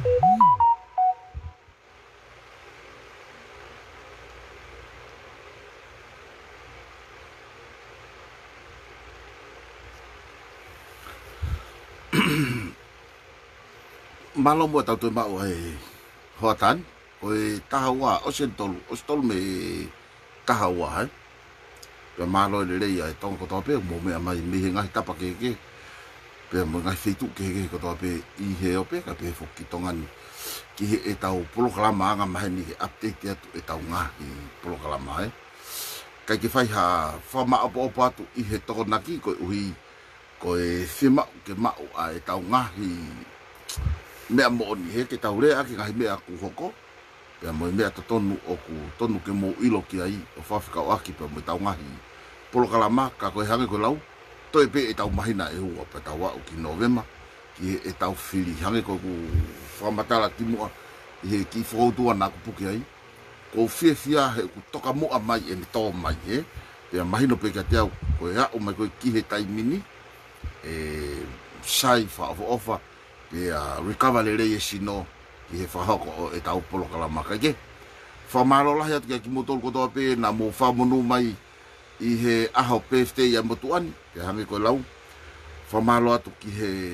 Malo mo tau tu mau ai hoatan oi tahawa o sen tolu me tahawa ai pe malo le le ai tong ko tope mo me mai mi ngai tapa ke pe mo ngai fitu ke ko tope I he ope ka pe fo ki tongan ki he e tau polo kalama nga mai ni update atu e tau nga I polo kalama ai kai ki fai ha fa ma opo atu I he to na ki ko uhi ko e fima ke ma ai tau nga mea mo ni he ke tau rea ki ngai mea ku hoko pe mo mea to tonu ke mo ilo ki ai o fafika o aki pe mo tau ngahi polo kalama ka ko hange ko lau to e pe e tau mahina e hua pe tau wa ki novema ki e tau fili hange ko ku famatala ki mo he ki fo na ku puki ai ko fia he ku toka mo mai e ni to mai he pe mahino pe ka te au ko ya o mai ko ki he tai mini e sai fa ofa pe recover le re sino ki he whahako e tau polo kalama ka ke. Whamaro lahi atu ki motol kotoa pe na mo whamonu mai I he aho pefte ia motuani ke hangi koe lau. Whamaro atu ki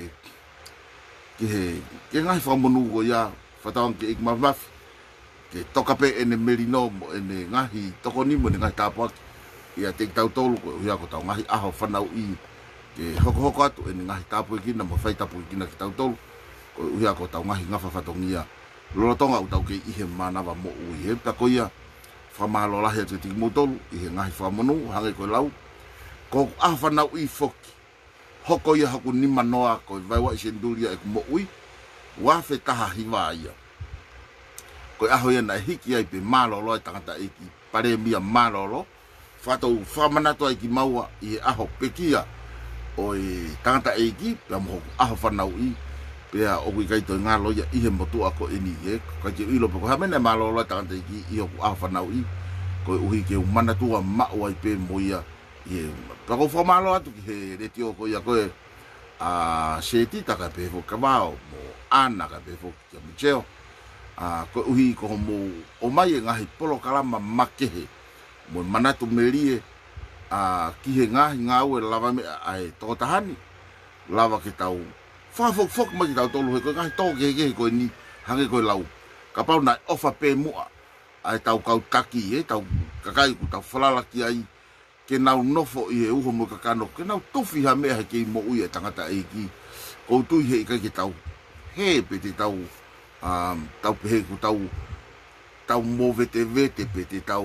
ngai whamonu ko ia whatawang ki ikmamafi ke toka pe ene merino mo ene ngahi toko ni mo ene ngahi tapuaki ia te tau tolu ko ia ko tau ngahi aho whanau I ke hoko atu ene ngahi tapuaki na mo whai tapuaki na ki tau tolu ko ia ko tau ngahi ngafa whatongia lolotonga utau ke ihe manawa mo ui he ta ko ia whamalo lahi atu tiki motolu ihe ngahi whamonu hange koe lau ko aho whanau I foki hoko ia haku nima noa ko vaiwa isenduria e kumo ui wafe taha hiwa ia ko aho ia na hiki ai pe malolo ai tangata eki pare mia malolo fatou famanato ai ki maua I aho pekia o tangata eki pe mo aho whanau I pe o kui kai to ngalo ia I he motu ako eni e ka ki ilo pe ko hamene malolo tangata eki I o aho whanau I ko uhi ke umana tua mau ai pe moia I pa ko famalo atu ki he retio ko ia ko seti taka pe fo kabao mo ana ka pe fo ki micheo ko uhi ko mo o mai ngahi polo kalama makehe mo manatu merie ki he ngahi ngau lava me ai to tahani lava ki tau fa fok mai tau tolu he ko ngahi to ke ko ni hange ko lau ka pau na ofa pe mo ai tau kau taki e tau kakai ku tau falala ki ai ke nau nofo I he uho mo kakano ke nau tofi ha mea ke mo ui e tangata e ki ko tui he ika ki tau he pe te tau tau pehe ku tau mo vete pe te tau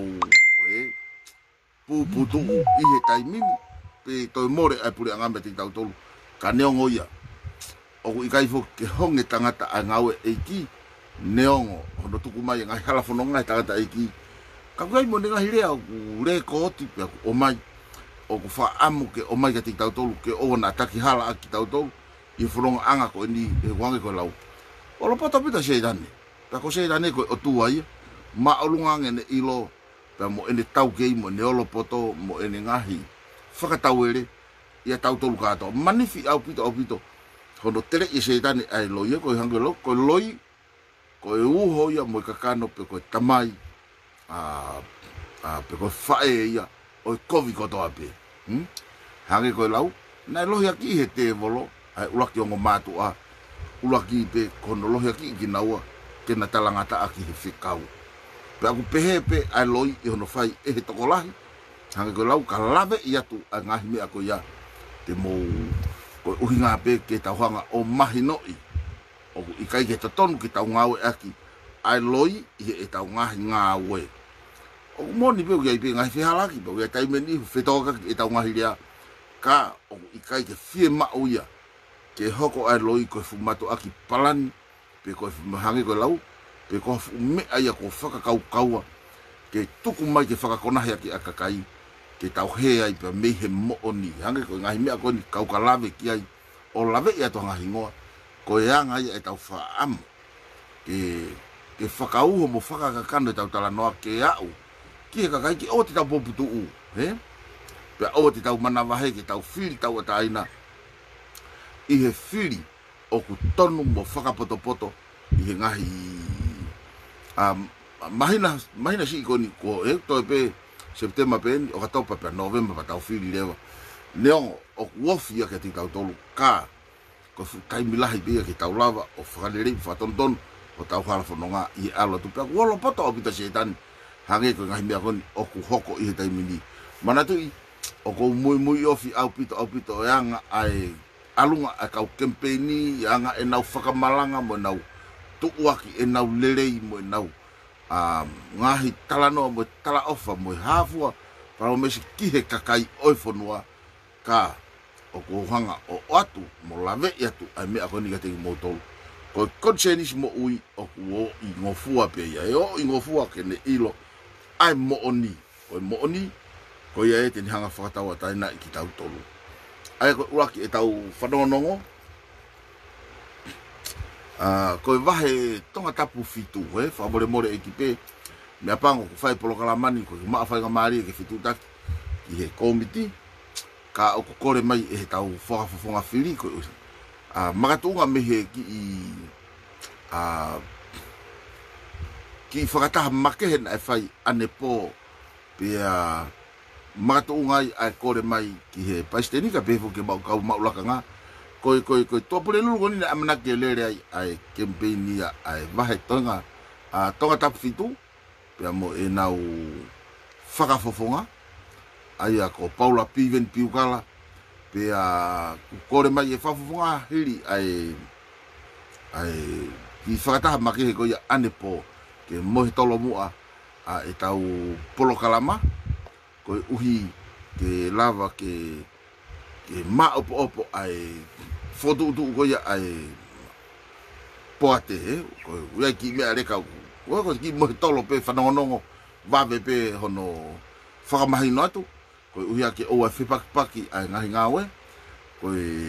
putu I he tai mimi pe toi more ai puri angame te tau tolu ka neongo ia o ku ikai fo ke honge tangata a ngawe e ki neongo hono tuku mai ngai halafono ngai tangata e ki ka kai mo nga hirea ku re ko ti pe o mai o ku fa amu ke o mai ka tau tolu ke o na taki hala ki tau tolu I furonga anga ko ni e wange ko lau o lo poto pita seidane ta ko seidane ko o tuai ma o lunga ngene ilo pe mo ene tau ke mo ne o lo poto mo ene ngahi whakatauere ia tau tolu kato manifi au pito hono tere I seidane ai loia ko hange lo ko loi ko e uho ia mo kakano pe ko tamai pe ko fae ia o kovi ko to ape hange ko lau na lohi aki he te volo ai ulaki o matu ulaki pe kono lohi aki ki naua ke na talangata aki he fikau pe aku pehe ai loi I hono fai e he tokolahi hange ko lau ka lave ia tu a ngahi me ako ia te mo ko uhinga pe ke tauhanga o mahinoi o ikai ke tonu ki tau ngawe aki ai loi I he tau ngahi ngawe o moni pe ia pe ngai fihalaki pe ia tai meni fetoka ki tau ngahi ria ka o ikai ke fie mau ia ke hoko ai loi ko fumato aki palani pe ko hange ko lau pe ko me ai ko faka kau ke tuku mai ke faka kona ki akakai ke tau he ai pe me he mo oni hange ko ngai me ko ni kau kalave ki ai o lave ia to ngahi ngoa ko ia ngai e tau fa am ke faka u mo faka kakano tau tala noa ke au ki ka kai ki o te tau poputu u he pe o te tau manawa he ke tau fili tau ataina I he fili o ku tonu mo whakapoto i ngahi mahina si ikoni ko to pe September pe o ka topa pe November pa tau fili lewa neongo o wofi ya ke tau tolu ka ko kai milahi be ke tau lava o whakalere fa ton o tau hala fononga i alo tu pe wolo poto o pita setan hange ko ngahi mea koni o ku hoko i he taimini mana tu i o ko mui ofi au pito yanga ai alunga a kau kempeni yanga e nau whakamalanga mo nau tuuaki e nau lerei mo nau ngahi talano mo tala ofa mo hafua para o mesi kihe kakai oifonua ka o ko hanga o atu mo lave i atu ai mea koni ka teki mo tolu ko konsenis mo ui o ku o i ngofua pe ia e o i ngofua ke ne ilo ai mo oni ko ia e teni hanga whakatawa taina i ki tau tolu ai ko uraki e tau whanonongo ko vahe tonga tapu fitu whamore more e ki pe mea pango ku whai polo kalamani ko ki maa whai ngamari e ke fitu taki ki he komiti ka o ko kore mai e he tau whakafofonga whiri ko magatunga me he ki ki whakataha makehen e whai ane po pe magatunga ai kore mai ki he paistenika pe fo ke kau maulaka nga koi topure lulu koni na amana ke lere ai campaign ia ai vahe tonga tap fitu pe mo e nau whakafofonga ai ko Paula Piven piukala pe kore mai e whafofonga hiri ai ki whakataha makehe ko ia anepo ke mohe tolo mua e tau polo kalama ko uhi ke lava ke ma opo ai foto tu ko ya ai poate ko ya ki me areka ko ki mo tolo pe fanongo va pe hono fa mai no tu ko ya ke o fa paki ai ngahi ngawe ko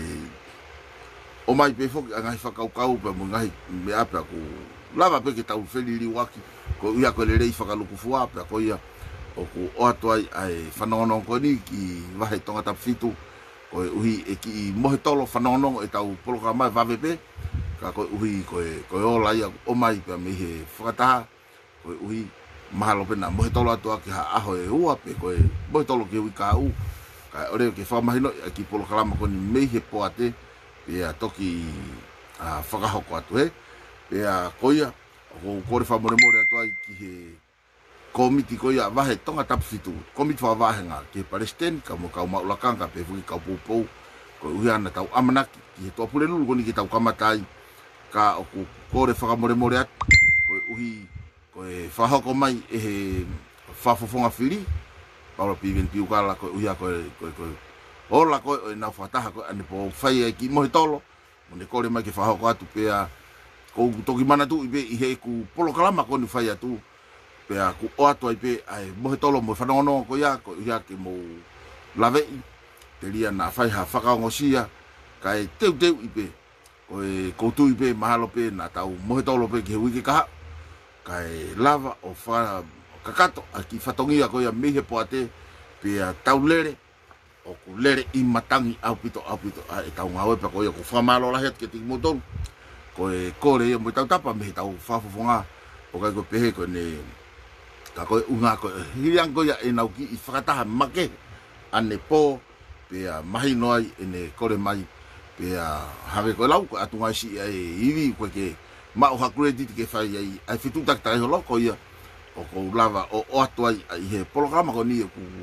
o mai pe fo ngahi fa kau pe mo ngahi me apa ko lava pe ke tau felili waki ko ya ko le rei fa kaluku fua pe ko ya o ko o atu ai fanongo ko ni ki va he tonga tap fitu ko uhi e ki mohe tolo whanonongo e tau poloka mai vavepe ka ko uhi ko o lai o mai pe me he whakataha ko uhi mahalo pena mohe tolo atua ki ha aho e ua pe ko mohe tolo ki ui ka u ka ore ke whamahino ki poloka lama ko ni me he poate pe a toki whakahoko atu he pe a koia ko kore whamoremore atua ki he komiti ko ia vahe tonga tap fitu komiti fa vahenga ke Palestine ka mo ka maulakanga pe fuki ka popo ko uhiana tau amanaki ki to pule lulu koni ki tau kamatai ka o kore whakamore more at ko uhi ko e whahoko mai e he whafofonga whiri Paula Piven piukala ko uhia ko ola ko e na whataha ko ane po whai e ki mohi tolo mo ne kore mai ke whahoko atu pea ko toki mana tu ibe i he ku polo kalama ko ni whai atu pe ku o atu ai pe ai mohe tolo mo whanongo ko ia ke mo lave te lia na whai ha whakaongosia ka e teu i pe ko e koutu i pe mahalo pe na tau mohe tolo pe ke hui ke kaha ka e lava o wha kakato a ki whatongia ko ia mihe poate pe tau lere o ku lere i matangi au pito a e tau ngawe pe ko ia ku whamalo lahet ke tiki motonu ko e kore ia mo tau tapa mihe tau whafofonga o kai ko pehe ko ne ka koe unga koe hiriang koe e nau ki i whakataha make ane po pe mahi noai e ne kore mai pe hake koe lau koe atunga si e iwi koe ke mao hakure titi ke whai ai whitu tak tae holo ko ia o ko lava o atu ai he polograma ko ni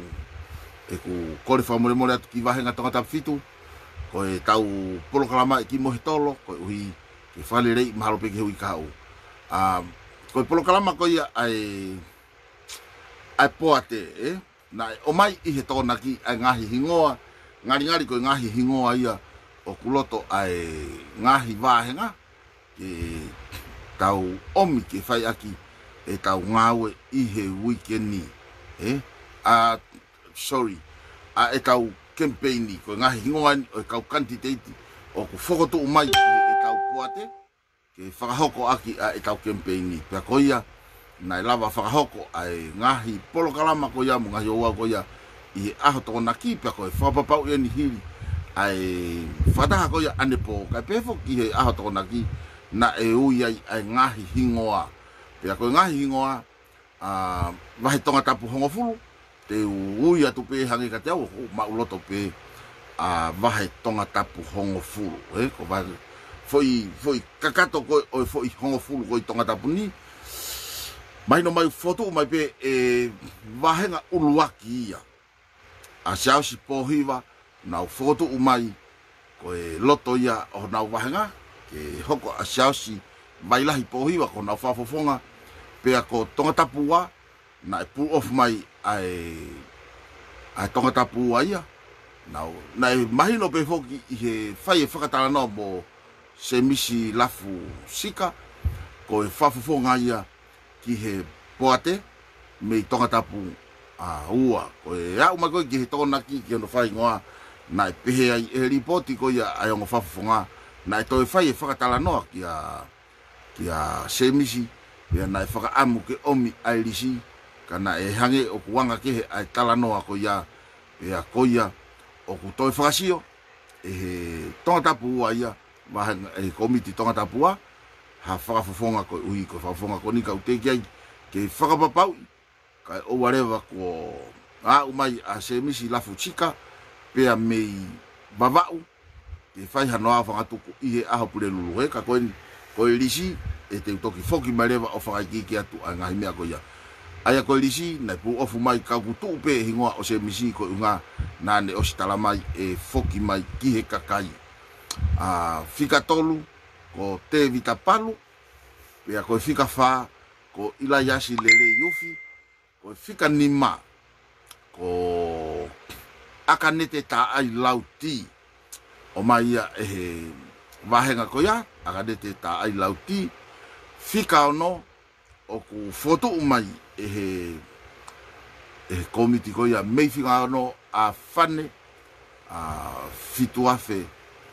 e ku kore whamore more atu ki wahenga tonga tap fitu ko e tau polograma e ki mohe tolo ko uhi ke whale rei mahalo pe ke hui kahau ko polograma ko ia ai poate na o mai i he tōna ki ai ngahi hingoa ngari ko ngahi hingoa ia o kuloto ai ngahi wāhenga ke tau omi ke whai aki e tau ngawe i he weekendi sorry e tau campaigni ko ngahi hingoa o kau kantiteiti o ku whokotu umai e tau poate ke whakahoko aki e tau campaigni pia koia na lava whakahoko ai ngahi polo kalama ko ia ngahi oa ko ia i aho tōna ki pia ko e whapapau ia ni hiri ai whataha ko ia anepo kai pefo ki he aho tōna ki na e ui ai ngahi hingoa. Pea koe ngahi hingoa, wahe tonga tapu hongo fulu, te ui atu pe hangi ka te au, mauloto pe wahe tonga tapu hongo fulu. Ko wahe, foi kakato koe, oi foi hongo fulu koe tonga tapu ni, mai no mai foto mai pe wahenga uluaki ia. A siausi pohiwa, nau foto umai, koe loto ia o nau wahenga, ke hoko a siausi mailahi pohiwa ko nau whafofonga, pea ko tonga tapua, na e pull off mai ai tonga tapua ia. Na e mahino pe foki i he whai e whakatala no mo se misi lafu sika, ko e whafofonga ia ki he poate, me tonga tapu ua. Ko e au mai koe ki he tona ki ono whai ngoa, na e pehe ai e ripoti ko ia ai ongo whafofonga, na e toi whai e whakatala noa ki a se misi, ia na e whakaamu ke omi ai risi, ka na e hange o kuanga ke he ai tala noa ko ia, ia ko ia, o ku toi whakasio, e he tonga tapu ua ia, mahanga e komiti tonga tapu ua, ha whakafofonga ko ui ko whakafofonga ko ni kau te kiai, ke whakapapau, kai o whatever ko umai a se misi lafu chika, pea mei babau, ke whai hanoa whangatuku i he aho pure lulu, ka koe risi, e te utoki foki mareva o whakaikiki atu a ngahi mea ko ia. Aia koe risi, na pu ofu mai ka kutu upe hingoa o se misi ko unga, nane o si tala mai e foki mai ki he kakai. Fika tolu, ko te vita palu, pea koe fika wha, ko ila yasi lele yufi, koe fika nima, ko aka nete ta ai lauti, o mai ia e he wahenga ko ia, aka nete ta ai lauti, fika ono, o ku foto umai e he komiti ko ia, mei fika ono a whane, fitu afe,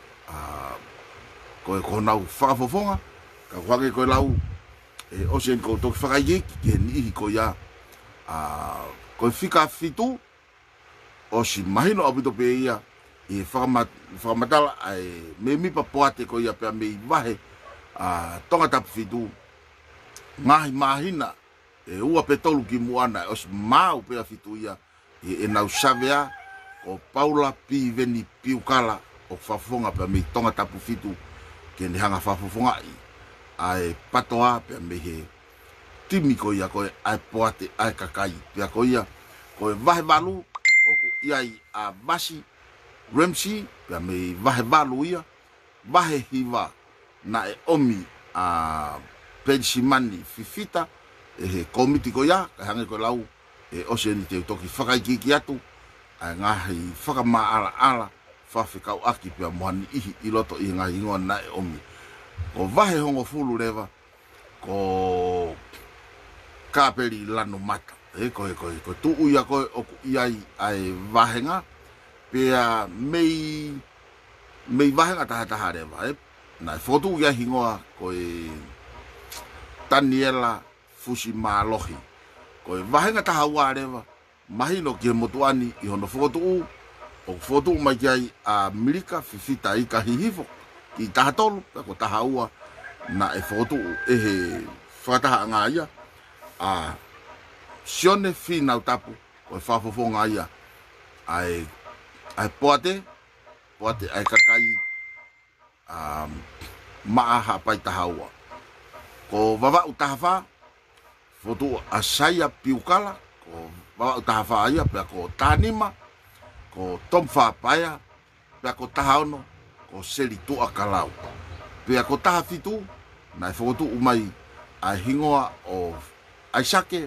koe konau whakafofonga, ka whake koe lau, o sen ko toki whakaiki, ke nihi ko ia, koe fika fitu, o si mahino apito pe ia, i whakamatala, me mipa poate ko ia pia mei wahe, tonga tapu fitu, ngahi mahina, ua pe tolu ki muana, o si mau pia fitu ia, e nau savea, o Paula pi veni piukala, o whafonga pia mei tonga tapu fitu, ke ni hanga whafonga i, ai patoa pia mei he, timi ko ia koe ai poate ai kakai, pia ko ia, koe vahe valu, o ko iai a basi, remsi, pia mei vahe valu ia, vahe hiva, na e omi a pensimani fifita, e he komiti ko ia, ka hange ko lau, e oseni te utoki whakaikiki atu, ai ngahi whakama ala, whawhikau aki pia mohani ihi i loto i ngahi ingoa na e omi. Ko vahe hongo fulu rewa, ko kaperi lano mata, ko tuu ia koe oku iai ai vahenga, pia mei vahenga taha rewa, na fotu ia hingoa koe Daniela Fusimalohi, koe vahenga taha ua rewa, mahino ki he motuani i hono fotu o fotu mai kiai a Milika fifita i ka hihifo, ki taha tolu, ko taha ua, na e fotu e he whataha ngā ia, sione whinau tapu, o e whawhofo ngā ia, ai poate ai kakai, maaha pai taha ua. Ko wawau taha wha, fotu a saia piukala, ko wawau taha wha ia, pia ko tānima, ko tom whapaya, pia ko taha ono, ko seri tua kalau. Pia ko taha fitu, na e fotu umai, a hingoa o aisake,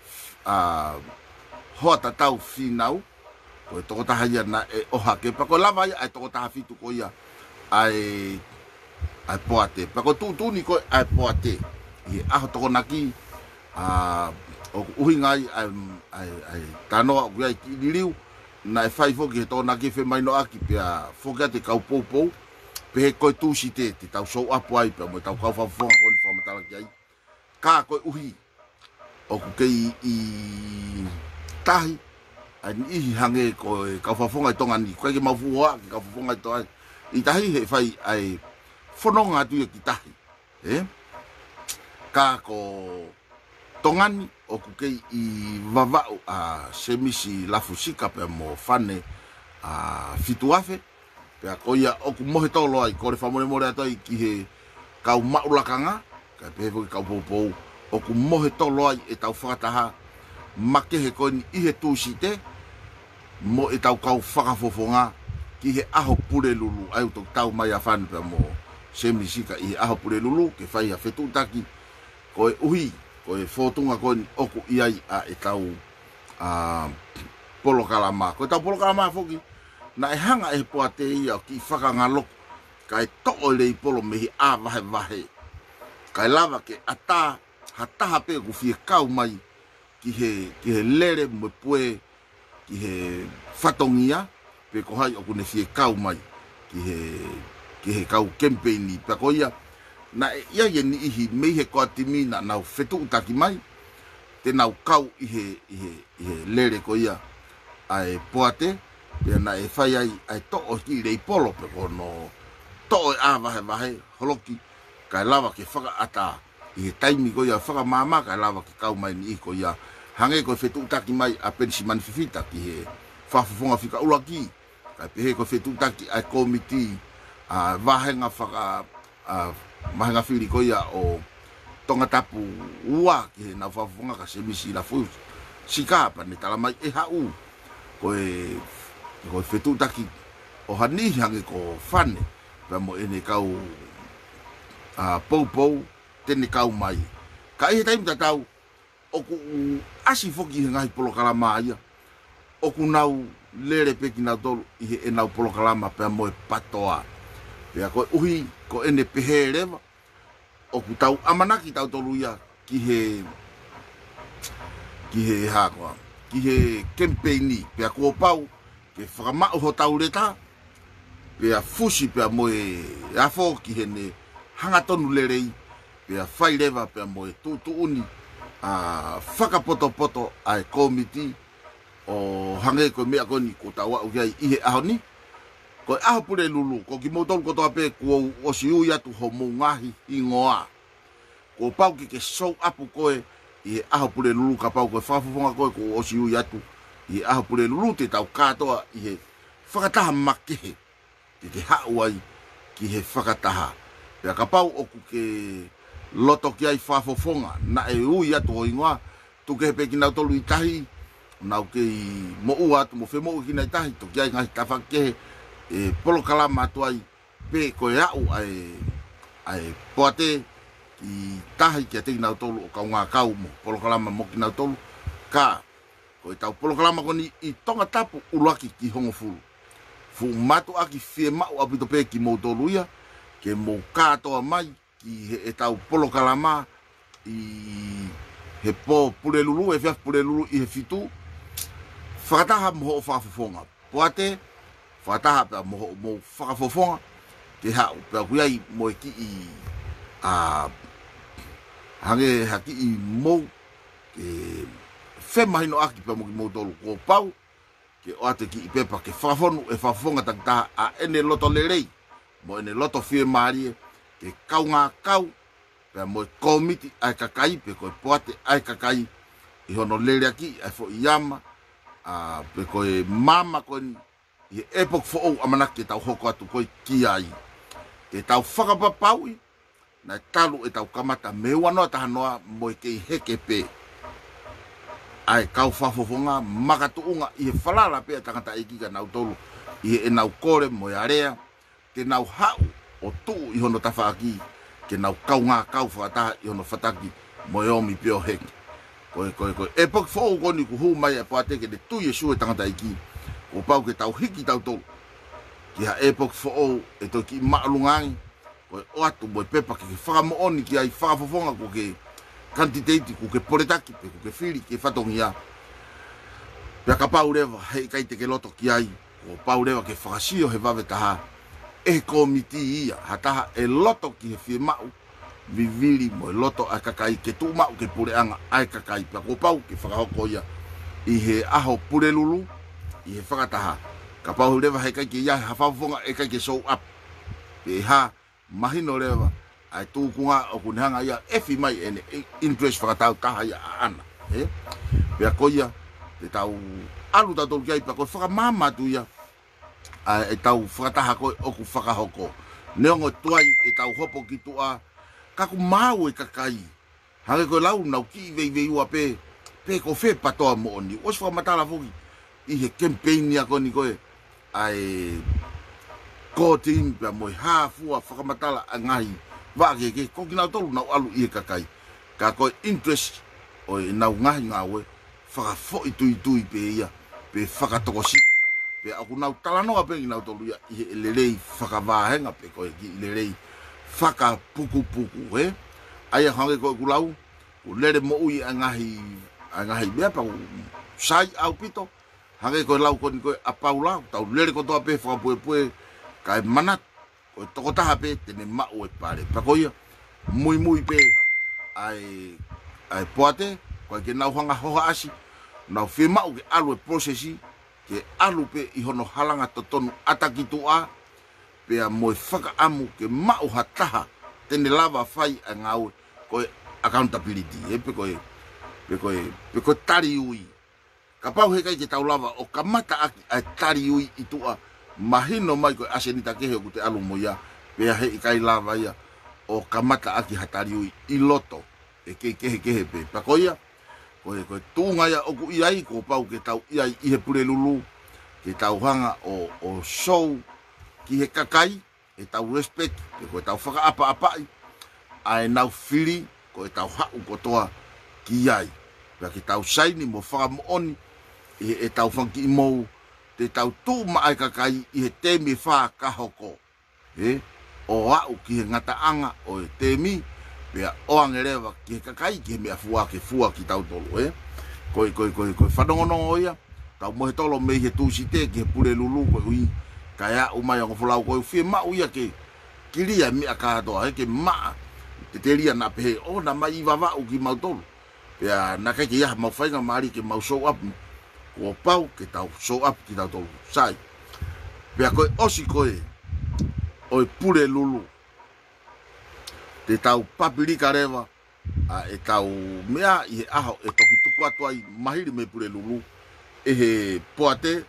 hoa tatau whinau, ko e toko taha ia na e ohake, pa ko lava ia, ai toko taha fitu ko ia, ai poate, pa ko tūtuni ko ai poate, i aho toko naki, o uhi ngai, ai tanoa, uiai ki niriu, na e whai foki he toko naki whi maino aki, pia foki ate kau pou, pe he koe tūsi te tau sou apu ai, pia mo tau kau whafonga ko ni whamatala ki ai, ka koe uhi, o ku kei i tahi, ai ni ihi hange ko kau whafonga i tonga ni, koe ke maufuhoa ki kau whafonga i tonga i tahi he whai ai whanonga atu ia ki tahi, ka ko tongani o ku kei I vavau a semisi lafusika pe mo fane a fituafe pe ko ia o ku mohe tolo ai ko le famole more atai ki he kau maulakanga ka pe vo ka popo o ku mohe tolo ai e tau whakataha make he koni I he tūsite mo e tau kau whakafofonga ki he aho pure lulu ai utok tau mai a whanu pe mo semisika I he aho pure lulu ke whai a whetutaki ko e uhi ko e whotunga koni oku iai a e tau polokalama ko e tau polokalama foki na e hanga e poa te ia ki whakangaloko ka e to'o lei polo mehi a vahe vahe ka e lava ke ata hataha pe ku fie kau mai ki he lere mo pue ki he whatongia pe ko hai o kune fie kau mai ki he kau campaigni pe ko ia na ia ye ni ihi mei he ko atimina nau fetu utaki mai te nau kau I he lere ko ia ai poate pe na e whai ai to'o ki rei polo pe ko no to'o a vahe vahe holoki kai lava ke whaka ata I he taimi ko ia whaka mama kai lava ke kau mai ni I ko ia hange ko fetu utaki mai a pensi manififita ki he whafufonga whika ulaki kai pehe ko fetu utaki ai komiti a vahenga whaka mahenga whiri ko ia o tonga tapu ua ki he na whafufonga ka semisi la fus sika pa ni tala mai e hau ko e fetu utaki o hani hange ko whane pa mo ene kau pou tene kau mai ka he taimi tatau oku asi foki he ngai polokalama ia oku nau lere peki nau tolu I he e nau polokalama pe mo e patoa pe ko uhi ko ene pehe rewa oku tau amanaki tau tolu ia ki he hakoa ki he campaigni pe ko pau ke whakamau ho tau reta pe a fusi pe mo e afo ki he ne hanga tonu lerei pe a whai rewa pe mo e tutu uni whakapoto ai komiti o hange ko mea koni ko tawa o gai I he aho ni ko aho pure lulu ko ki motol ko toa pe ko o siu ia tu ho ngahi I ngoa ko pau ki ke show up ko I he aho pure lulu ka pau ko whafufonga ko o siu ia tu I he aho pure lulu te tau katoa I he whakataha makehe te hau ai ki he whakataha pe ka pau o ku ke loto ki ai whafofonga na e ui atu o ingoa tu ke pe ki nau tolu I tahi nau ke mo ua atu mo whemo ki nai tahi tu ki ai ngahi tawhake e polo kalama atu ai pe ko e au ai poate ki tahi ki a te nau tolu o kaunga kau mo polo kalama mo ki nau tolu ka ko e tau polo kalama koni I tonga tapu ulaki ki hongo fulu fu matu aki fie mau apito pe ki mo tolu ia ke mo katoa mai ki he e tau polo kalama I he po pure lulu e fiaf pure lulu I he fitu whakataha moho o whafofonga poate whakataha pia moho mo whakafofonga te hau pia kuiai mo e ki I hange haki I mo ke whemahino aki pia mo ki mo tolu ko pau ke o ate ki I pepa ke whakafonu e whafofonga taktaha a ene loto lerei mo ene loto fie marie ke kau ngā kau pe mo komiti ai kakai pe ko poate ai kakai I hono lere aki ai fo iama pe ko mama ko I epok fo o amanaki tau hoko atu ko ki ai e tau whakapapaui na talu e tau kamata me wanoa tahanoa mo ke heke pe ai kau whafofonga makatuunga I he whalala pe tangata iki ka nau tolu I he nau kore mo area te nau hau o tuu I hono tawhaaki ke nau kau ngā kau whakataha I hono whataki mo e omi pio heki koe e pok fo koni ku hu mai e poate ke te tui e sue tangata iki ko pau ke tau hiki tau tolu ki ha e pok fo e to ki maalungangi koe o atu mo e pepa ke whakamooni ki ai whakafofonga ko ke kantiteiti ko ke poretaki pe ko ke whiri ke whatongia pia ka pau rewa hei kai te ke loto ki ai ko pau rewa ke whakasio he wawe taha e komiti ia hataha e loto ki he whie mau viviri mo e loto ai kakai ke tu mau ke pureanga ai kakai pia ko pau ke whakahoko ia I he aho pure lulu I he whakataha ka pau rewa hei kai ke ia ha whafonga e kai ke show up pe ha mahino rewa ai tu kunga o kunanga ia efi mai ene interest whakatau taha ia ana pia koia te tau alu tau kia ipa koe whakamama tu ia e tau whakataha koe oku whakahoko neongo tuai e tau hopo ki tua kaku mau e kakai hange koe lau nau ki vei ua pe ko fe patoa mo oni os whakamatala fuki i he campaign ia koe ni koe ai kotin pia moi hafua whakamatala a ngahi wake ke ko kina tolu nau alu i kakai ka ko interest o nau ngahi ngawe whaka fo i tui pe ia pe whaka tokosi pe aku nau talanoa pe nau tolu ia i lelei whaka vahenga pe ko i lelei whaka puku aia hange ko kulau u lere mo ui a ngahi mea pa sai au pito hange ko lau ko ni ko apaula tau lere ko toa pe whaka pue kai manat o toko taha pe tene mau e pare pakoia mui pe ai poate ko ke nau hanga hoha asi nau fe mau ke alu e processi ke alu pe i hono halanga totonu ataki tua pe a moi whaka amu ke mau hataha tene lava fai a ngau ko accountability pe ko tari ui ka pau he kai ke tau lava o kamata aki ai tari ui i tua mahino mai ko asenita ke he te alu moia pe he kai lava ia o kamata aki hatari ui i loto e ke pe pakoia ko tunga ia o ku iai ko pau ke tau iai i he pure lulu ke tau hanga o show ki he kakai e tau respect ko tau whaka apa ai nau fili ko tau hau ko toa ki iai pe ke tau saini mo whaka mo oni e tau whanki i mou te tau tū mai kakai i he temi wha kahoko. O au ki he ngataanga o he temi, pia oangerewa ki he kakai ki he mea fua ki tau tolu. Koi whanongonongo ia, tau mohe tolo mei he tūsi te ki he pure lulu koe hui, kai a umai ang whulau koe whie mau ia ke kiria mea kātoa, ke maa, te te ria na pehe, o na mai i wawau ki mau tolu. Pia na kai ke ia mau whainga maari ke mau show up, o pau ke tau show up ki tau tolu sai pea koe osi koe o pure lulu te tau papirika rewa e tau mea i he aho e toki tuku atu ai mahiri me pure lulu e he poate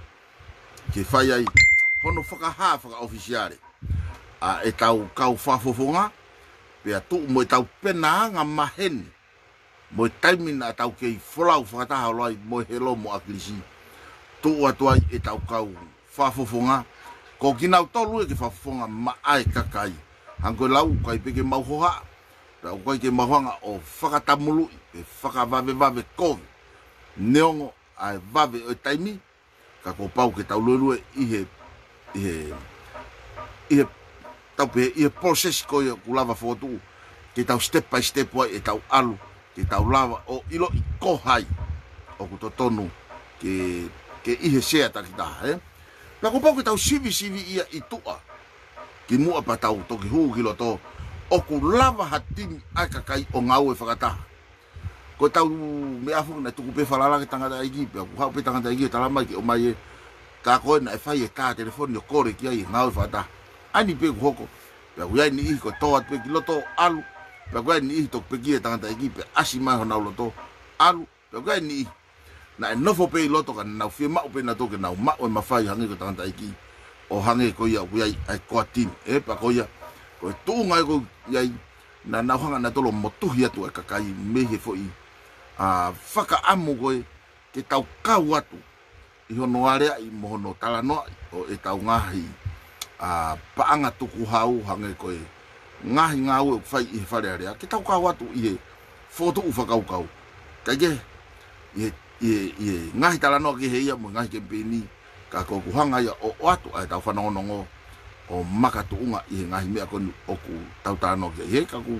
ke whai ai hono whakaha whaka ofisiare e tau kau whafofonga pea tu mo e tau penaanga maheni mo taimina tau kei folau whakataha loai mo helo mo akilisi tu atuai e tau kau whafofonga ko kinau tolu e ke whafofonga maae kakai hanko lau kai peke mauhoha tau kai ke mauhanga o whakatamulu e whakavave kovi neongo ai vave o taimi ka ko pau ke tau lulue i he tau pe i he process ko i kulava fotu ke tau step by step wai e tau alu ke tau lava o ilo i kohai o kuto tonu ke ihe sea takita na ko pau ke tau sivi ia i tua ki mua pa tau toki huu kilo to o ku lava hatimi ai kakai o ngau e whakataha ko tau me afu na tuku pe falala ke tangata aiki pe ku hau pe tangata aiki talama ki o mai ka koe na e whai e ka telefoni o kore ki ai ngau e whakataha ani pe ku hoko pe ku iai ni i ko toa pe ki loto alu pe ni tok pegi tangata equipe asima ho na loto alu pe ni na no fo pe loto kan na fi ma pe na to ke na ma o ma fai hange ko tangata equi o hange ko ia ai ko tin pa ko ia ko tu ngai ko ia na hanga na to lo motu hia tu ka kai me he fo i faka amu ko ke tau ka watu i hono area i mo no tala no o e tau ngahi paanga tuku hau hange ko ngahi ngau fai i fare area ke tau ka watu i foto u fakau ka ge ngahi tala no ke heia mo ngahi ke peni ka ko hanga ia o watu ai tau whanongonongo o makatu unga i ngahi mea ko o ku tau tala no ke he ka ku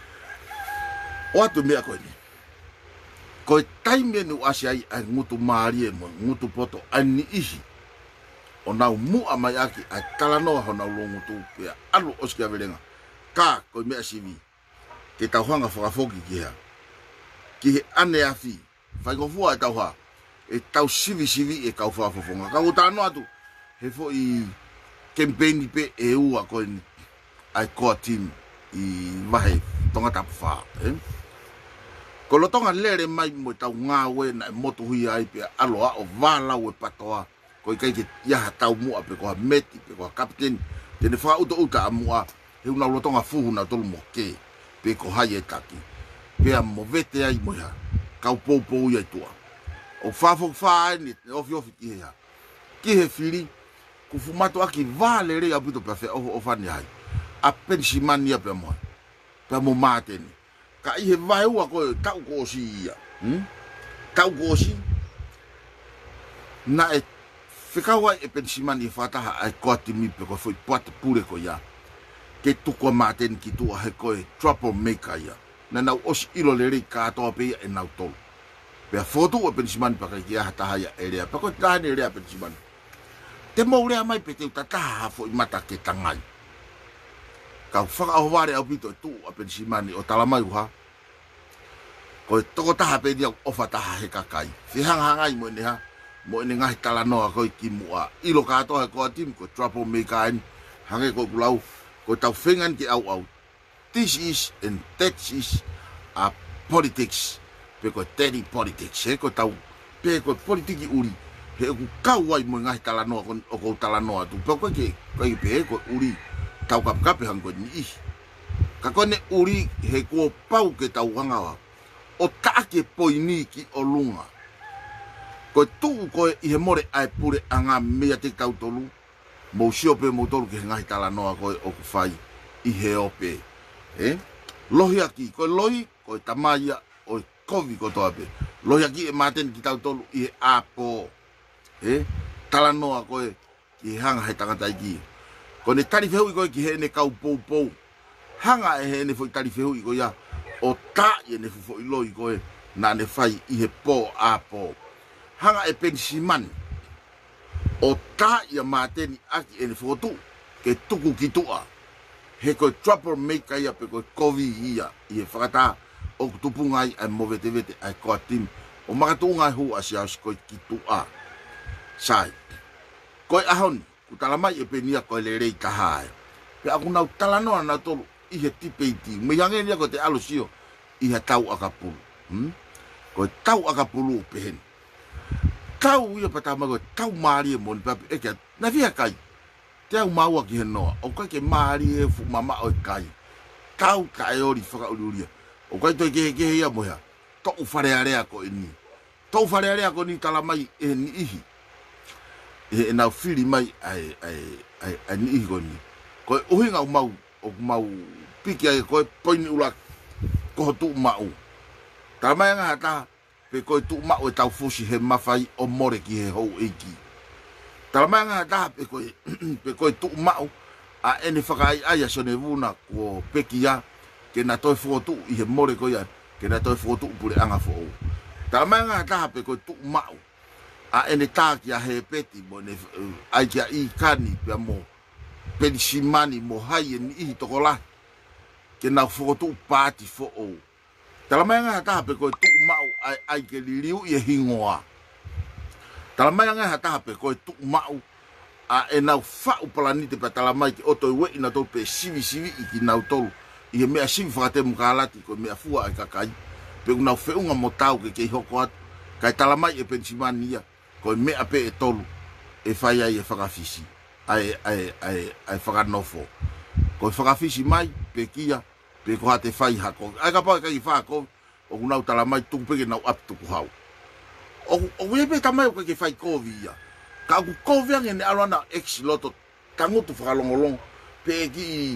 watu mea ko ni ko taime nu asiai ai ngutu maari e mo ngutu poto ani ihi o nau mu amai aki ai tala no ho nau longu tu pe alu oskia velenga ka ko mea sivi ke tau hanga whakafoki ki hea ki he ane afi whai ngofua e tau ha e tau sivi e kau whafofonga ka utano atu he fo i campaign pe e ua ko ni ai koa team i mahe tonga tapfa ko lo tonga lere mai mo tau ngā we na motu hui ai pe aloa o vala we patoa ko kai ke ia tau mua pe ko meti pe ko kapten te ne fa uto uta amua he una lo tonga fu na tolu mo ke pe ko hai e taki pe a mo vete ai mo ya kau pou ia tua o fa ni ofi ki ha ki he fili ku fumato aki vale re abuto pe o fa ni ai a pensimania pe mo mateni ka i he vai ua ko tau kosi ia tau kosi na e whikawa e pensimani e whataha ai koati mi pe ko foi pate pure ko ia ke tuko mateni ki tua he koe troublemaker ia na nau osi ilo le rei katoa pe ia e nau tolu pe a fotu e pensimani pa kai ki aha taha ia e rea pe ko taha ne rea pensimani te mau rea mai pe te utataha hafo i mata ke tangai kau whakaahoware au pito e tu a pensimani o talamai uha ko toko taha pe dia ofa taha he kakai whihangangai mo ene ngahi talanoa ko i ki mua ilo katoa he koa tim ko troublemaker ni hange ko kulau ko tau whengan ki au this is and that is a politics pe ko teri politics he ko tau pe ko politiki uri he ku kau wai mo ngahi talanoa o ko talanoa tu pe ko ke pe ko uri tau kape hango ni ka kone uri he ko pau ke tau hangawa o take poini ki o lunga ko tu ko i he more ai pure anga mea te tau tolu mo sio pe mo tolu ke ngai tala noa ko o ku fai i he ope lohi aki ko lohi ko tamaya o kovi ko to ape lohi aki e maten ki tau tolu i he apo tala noa ko ki hanga he tangata iki ko ne tari fehu ko ki he ne kau pou hanga e he ne foi tari fehu ko ya o ta ye ne fufo i loi ko na ne fai i he po apo hanga e pensiman o ta ia mateni aki e ne fotu ke tuku ki tua he ko troublemaker ia pe ko kovi ia i he whakata o kutupungai ai movete vete ai koa tim o makatunga hu asia ko ki tua sai ko ahon ku talamai e penia ko le rei kaha pe aku nau talanoa na tolu i he tipeiti me yange nia ko te alusio i he tau akapulu ko tau akapulu pehen tau ia patama ko tau mari e mon papi e ke na via kai te au maua ki he noa o kai ke mari e fu mama o kai tau kai ori whaka ururia o kai toi ke ia moha to ufare area ko ini to ufare area ko ni talamai e ni ihi e na fili mai ai ni goni ko uhinga mau piki ai ko poini ula ko tu mau ta mai nga ta pe ko tu mau ta fusi he mafai o more ki he ho eki ta mai nga ta pe ko tu mau a ene fakai ai so ne vuna ko pekia ke na to fotu i he more ko ya ke na to fotu pure anga fo ta mai nga ta pe ko tu mau a ene taki a he peti mo ne ai kia i kani pe mo pensimani mo hai ni i tokola ke na foto pati fo o talamanga ta pe ko tu mau ai ke liu i hingoa talamanga ta pe ko tu mau a ena fa u planete pe talamai ki oto we ina to pe sivi i ki na tolu i me a sivi fa te mukalati ko me afua ai kakai pe una feunga motau ke hoko at kai talamai e pensimania ko me ape e tolu e fai ai e whakawhisi ai whakanofo ko whakawhisi mai pe kia pe ko hate whai hako ai ka pao kai whako o kunau talamai tuku peke nau ap tuku hau o wepe tamai o ke whai kovi ia ka ku kovi ange ne alwana ex loto tangutu whakalongolong pe ki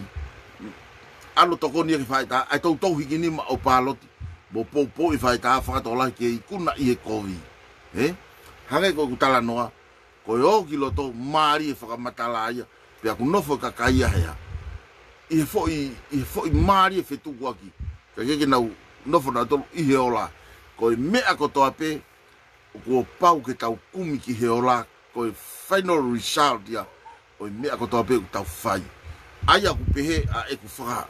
alo toko ni e whai ta ai tau hiki ni ma o paloti mo po i whai ta whakatola ke i kuna i e kovi hange ko kutala noa ko yo ki loto mari e whakamatala ia pe aku nofo kakaia hea i foi mari e fetu waki ka ke nau nofo na tolu i he ola ko mea ko toa pe ko pau ke tau kumi ki he ola ko final result ia o mea ko toa pe tau fai ai aku pehe a eku whaka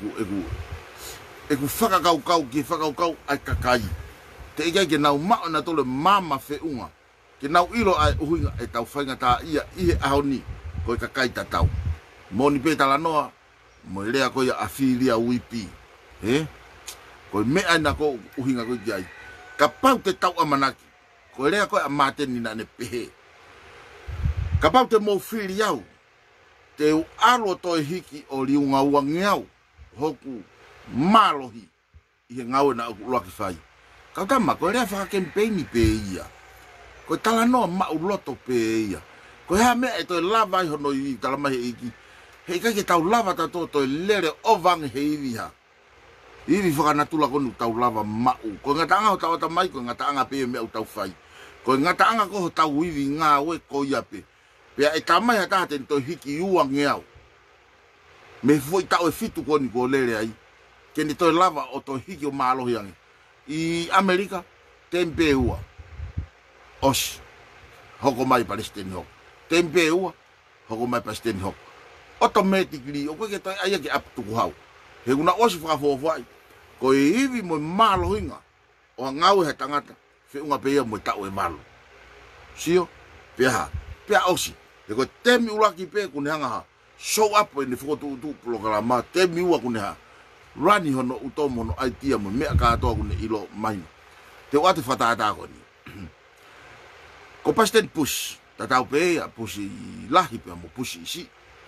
eku whakakau ki whakakau ai kakai te ikai ke nau mao na tolu mama feunga ke nau ilo ai uhinga e tau whainga ta ia i he ahoni ko i kakai tatau moni pe tala noa mo lea ko ya afilia wipi ko me ana ko uhinga ko jai ka pau te tau amanaki ko lea ko amate ni na ne pehe ka pau te mo fili au te alo to hiki o liunga wangiau hoku malohi i ngau na loki fai ka tama ko lea fa campaign pe ia ko tala no ma uloto pe ia ko ha me to lava hono i tala mai iki hei ka ke tau lava ta to lere ovang heivia ivi fa na tula ko tau lava mau ko ngata anga tau ta mai ko ngata anga pe me tau fai ko ngata anga ko tau ivi nga we ko ia pe e tamai ta ten to hiki uang ngeau me foi tau e fitu ko ni ko lere ai ke ni to lava o to hiki o malo yang i Amerika tempe ua os hoko mai Palestine hok tempe ua hoko mai Palestine hok automatically o ke to ai ke up to hau he una os fa fo vai ko hivi mo malo hinga o ngau he tangata fe unga pe mo tau e malo sio pe osi e ko temi ulaki pe ku hanga show up in the photo tu programa temi ua ku ha rani hono utomo no idea mo me ka to ku ne ilo mai te wate fata ta ko ni ko pasten push tatau pe a pushi lahi pe mo pushi si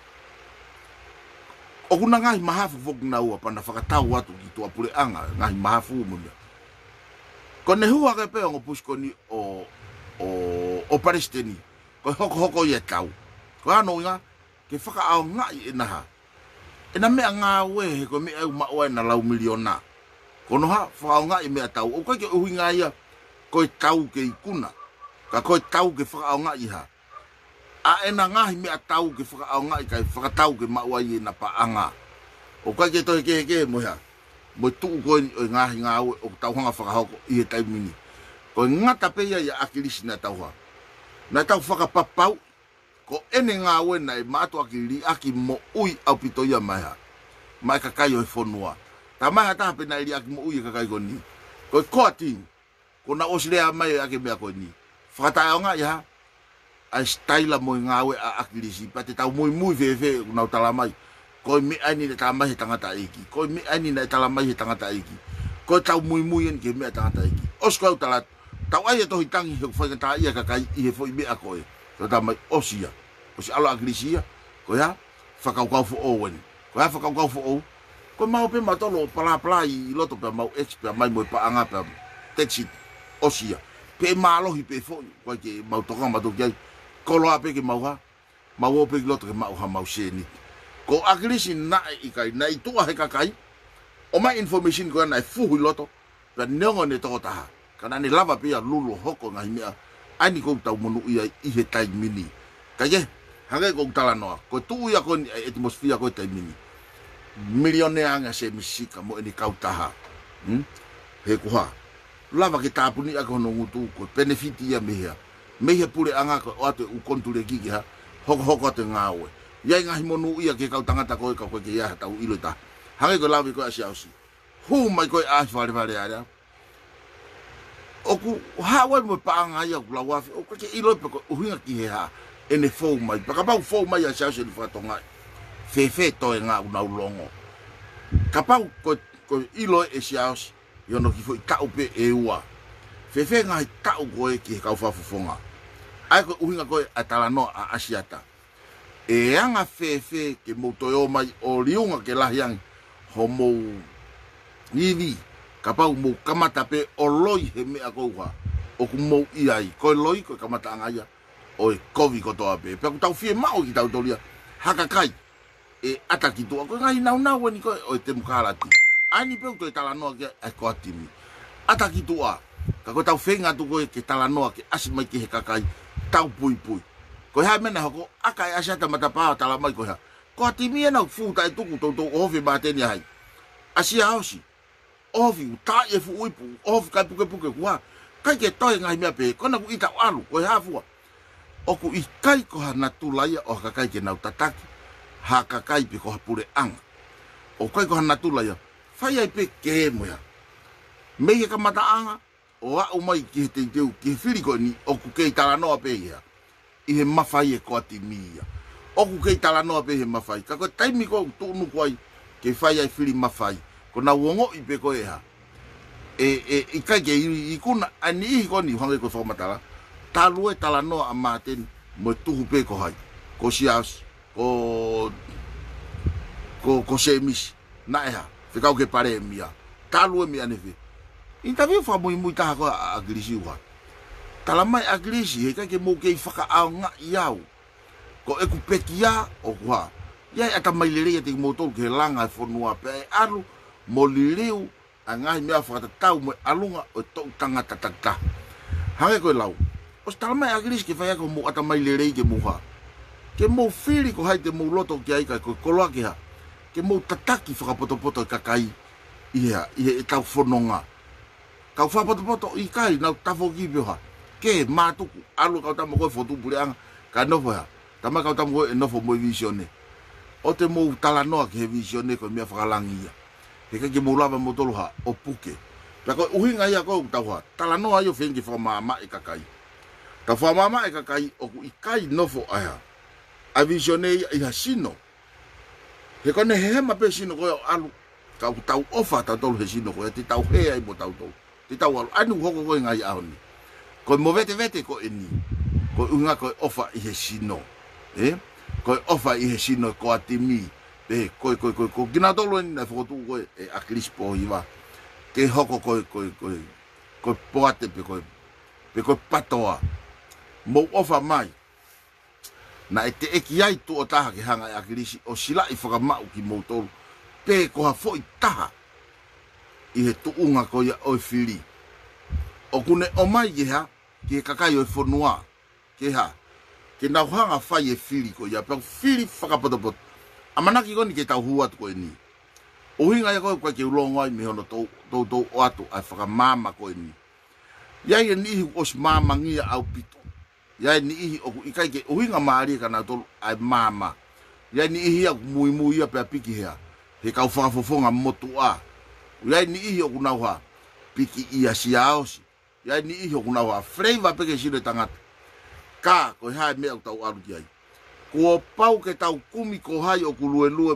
o kuna ngai mahafu fok na ua pana whakatau atu ki tua pule anga ngai mahafu muna. Ko ne hua ke pe o push ko ni o Palestini. Ko hoko ye tau. Ko ano nga ke whakaau ngai e naha. E na mea ngā we ko me au maua na lau miliona. Ko no ha whakaau ngai mea tau. O kai ke uhi ngā ia ko e tau ke ikuna. Ka ko e tau ke whakaau ngai ha. A ena ngahi mea tau ke whakaau ngai kai whakatau ke maua i na paanga. O kai ke tohe ke mo hea. Mo tuu koe ni o ngahi ngā ue o tauhanga whakahoko i he taimini. Ko ngata peia i akilisi na tauha. Na tau whakapapau. Ko ene ngā ue na e mātu akili aki mo ui au pitoia mai ha. Mai kakai o he whonua. Ta mai hata hape na ili aki mo ui kakai ko ni. Ko koa ting. Ko na osirea mai ake mea ko ni. Whakatai o ngai ha. A staila mo ngā ue a akilisi. Pa te tau mui vewe nau tala mai. Ko me ani na tala mai he tangata iki. Ko me ani na tala mai he tangata iki. Ko tau mui en ke mea tangata iki. Osko au tala. Tau ai e tohi tangi he whaikata ia kakai i he fo i mea koe. Ko tau mai osia. Ko si alo akilisia. Ko ya whakaukau fo owen. Ko ya whakaukau fo ou. Ko mau pe matolo pala i loto pe mau expert mai mo pa anga pe taxi osia. Pe malohi pe fo ko ke mau toka mato kai. Kolo ape ke mau ha. Mau ope ki loto ke mau ha mau seni. Ko akilisi na i kai na i tua he kakai. O mai information ko na fuhu loto. Pe neongo ne toko taha. Kana ni lava pia lulu hoko ngahi mea. Ani ko tau monu ia i he tai mini. Kaje, hangai ko tala noa. Ko tu ia ko atmosfera ko tai mini. Milionea nga se misika mo ni kau taha. He kuha. Lava ke tapuni ako no ngutu ko benefit ia mehia. Mehia pule anga ko ate u kontule gigi ha. Hoko te ngawe. Ia ngahi monu ia ke kau tangata ko ke ia tau ilo ta. Hangai ko lavi ko asia osi. Hu mai ko a vale ara. Oku hawa mo paanga ia kula wafi o ke ilo pe ko uhinga ki ha ene fo mai pa ka fo mai a sa se fa tonga fe to nga una ulongo kapau ko ilo e siaos yo no ki fo ta upe e ua fe nga ta u ko e ki ka fa fonga ai ko uhinga ko atala no a asiata e anga fe ke mo to yo mai o liunga ke lahiang homo nivi kapau mo kamata pe o loi he me ako wa o ku mo iai ko loi ko kamata angaya o e kovi ko toa pe pe ku tau fie mau ki tau tolia hakakai e ataki to ko ngai nau ni ko o te mukalati ani pe to tala no ke e ko atimi ataki to a ka ko tau fenga tu ko ke tala no ke asimai ki he kakai tau pui ko ha mena hoko akai asata mata pa tala mai ko ha ko atimi na futa e tuku to o fe bateni hai asia hosi ofi ta e fu uipu ofi kai puke kwa kai ke toi ngai mea pe kona ku ita alu ko ha fu o ku i kai ko na tulaia o ka kai ke na tataki ha ka kai pe ko pure ang o kai ko na tulaia fai ai pe ke mo ya me ye ka mata anga o a o mai ki te ki fili ko ni o ku ke tala no pe ya i he mafai e ko atimia oku kei tala noa pe he mawhai. Ka koe taimi ko tūnu koai ke whai ai whiri mawhai. Ko na uongo i pe koe ha. I kai ke i kuna ani ihi koni hange koe whakamatala. Tā lue tala noa a māteni mo tuhu pe ko hai. Ko sias, ko semisi. Na eha, whikau ke pare mia. Tā lue mi ane whi. I ta viu whamui mui taha koe a agrisi uha. Tala mai agrisi he kai ke mou kei whaka au ngā i au. Ko eku peki a o kuha. Iai ata mai lirei te motor ke langa e whanua pe e alu mo lireu a ngahi mea whakatatau mo alunga o tau tangata tata. Hange koe lau. O tala mai agrisi ke whai ako mo ata mai lirei ke muha. Ke mou whiri ko hai te mou loto ki aika koe koloa ki ha. Ke mou tataki whakapotopoto i kakai. Ia e tau whanonga. Kau whapotopoto i kai nau tafo ki pioha. Ke mātuku alu kau tamo koe whotupu leanga. Ka nofo ha. Tama kau tamo koe e nofo mo i visione. O te mou tala noa ki he visione koe mea whakalangi ia. He kai ke mou lava mo tolu ha o puke. Pea koe uhinga ia koe tau ha. Tala noa io whengi whamama e kakai. Ta whamama e kakai oku i kai nofo aia. A visione ia i ha sino. He kone he hema pe sino koe alu. Kau tau ofa tau tolu he sino koe. Te tau hea i mo tau tolu. Te tau alu. Anu hoko koe ngai ahoni. Koe mo vete koe ni. Koe unga koe ofa i he sino. Koe ofa i he sino ko atimi. Koe gina tolu eni na whokotu koe e akris po hiwa. Ke hoko koe poate pe koe patoa. Mo ofa mai. Na e te eki ai tu o taha ke hanga e akirisi o sila i whakamau ki moutolu. Pe ko ha fo i taha. I he tuunga ko ia oi whiri. O kune o mai ke ha, ke kakai oi whanua. Ke ha, ke nau hanga whai e whiri ko ia. Pau whiri whakapotopoto. Amanaki koni ke tau huatu ko e ni. O hinga ia koe ke ulongo ai me hono tau o atu ai whakamama ko e ni. Iai e nihi os mama ngia au pito. Iai ni ihi oku ikai ke uhinga maari ka na tolu ai mama. Iai ni ihi aku mui ia pe piki hea. He kau whakafofonga motu a. Iai ni ihi oku nau ha piki ia siaosi. Iai ni ihi oku nau ha flavor peke sino tangata. Ka koe hae mea o tau alu ki ai. Kua pau ke tau kumi ko hai oku lue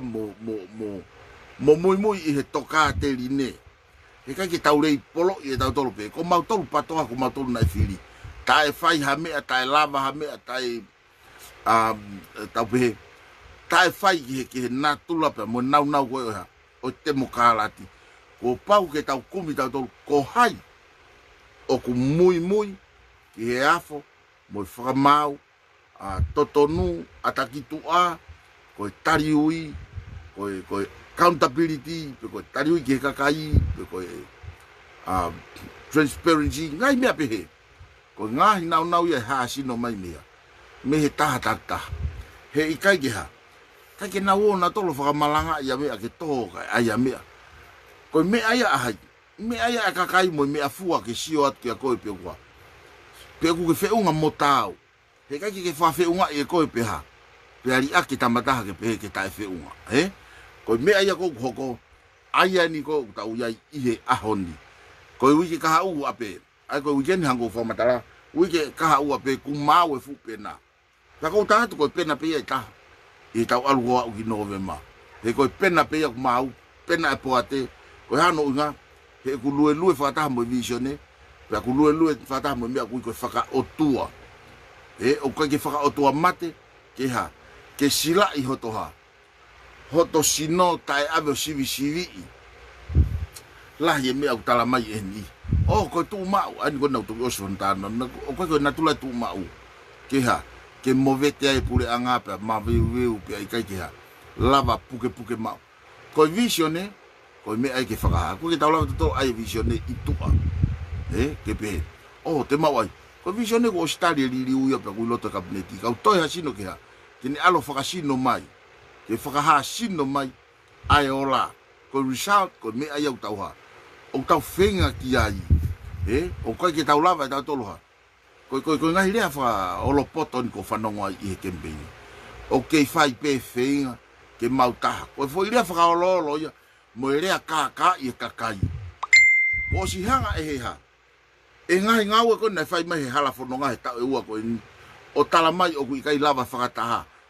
mo mui i he toka te rine. He kai ke tau rei polo i he tau tolu pe. Ko mau tolu patoa ko mau tolu nai whiri. Tai fai ha mea, tai lava ha mea, tai tau pehe. Tai fai ki he natula pe, mo nau koe oha, o te mo kālati. Ko pau ke tau kumi tau tolu, ko hai. O ku mui, ki he afo, mo i whakamau, totonu, atakitu a, koe tari ui, koe accountability, pe koe tari ui ki he kakai, pe koe transparency, ngai mea pehe. Ko ngahi nau ia ha sino mai mea. Me he taha. He ikai ke ha. Kai ke nau o na tolo whakamalanga ia mea ke toho kai aia mea. Ko mea ia ahai. Mea ia a kakai mo mea fua ke sio atu kia koe pe kua. Pe ku ke whiunga mo tau. He kai ke wha whiunga i e koe pe ha. Pe ari ake tamataha ke pehe ke tae whiunga. Ko mea ia kou hoko. Aia ni kou tau iai ihe ahoni. Ko wiki kaha uu ape. Ai koe weekend hango whamatara. Wike kaha ua pe kumau e fu pena. Ka kou tahatu koe pena pe i taha. I tau alu hoa uki Novema. He koe pena pe i kumau. Pena e poate. Koe hano unga. He ku lue whataha mo visione. Pea ku lue whataha mo mea kui koe whaka otua. O koe ke whaka otua mate. Ke ha. Ke sila i hoto ha. Hoto sino tae ave o sivi i. Lahi e mea utala mai e ni. Oh, koe tu mau, ani koe nau tuki osu wantana. O koe natula tu mau. Ke ha, ke movete ai pule angapea, ma veu pe ai kai ke ha. Lava puke mau. Koe visione, koe mea ai ke whakaha. Koe ke tau lava tuto ai visione i tua. Ke pehe. Oh, te mau ai. Koe visione ko o stari li uia pe kui loto kabineti. Kau toi ha sino ke ha. Ke ne alo whakasino mai. Ke whakaha sino mai. Ai ola. Koe result, koe mea ai au tau ha. O tau whenga ki ai. O koe ke tau lava e tau toloha. Koe ngahi rea wha olo poto ni ko whanonga i he campaign. O kei whai pe whenga ke mau taha. Koe fwoi rea whaka olo ia. Mo e rea ka i e kakai. O si hanga e he ha. E ngahi ngau e koe nei whai mai he hala whanonga he tau e ua koe ni. O tala mai o kui kai lava whakataha.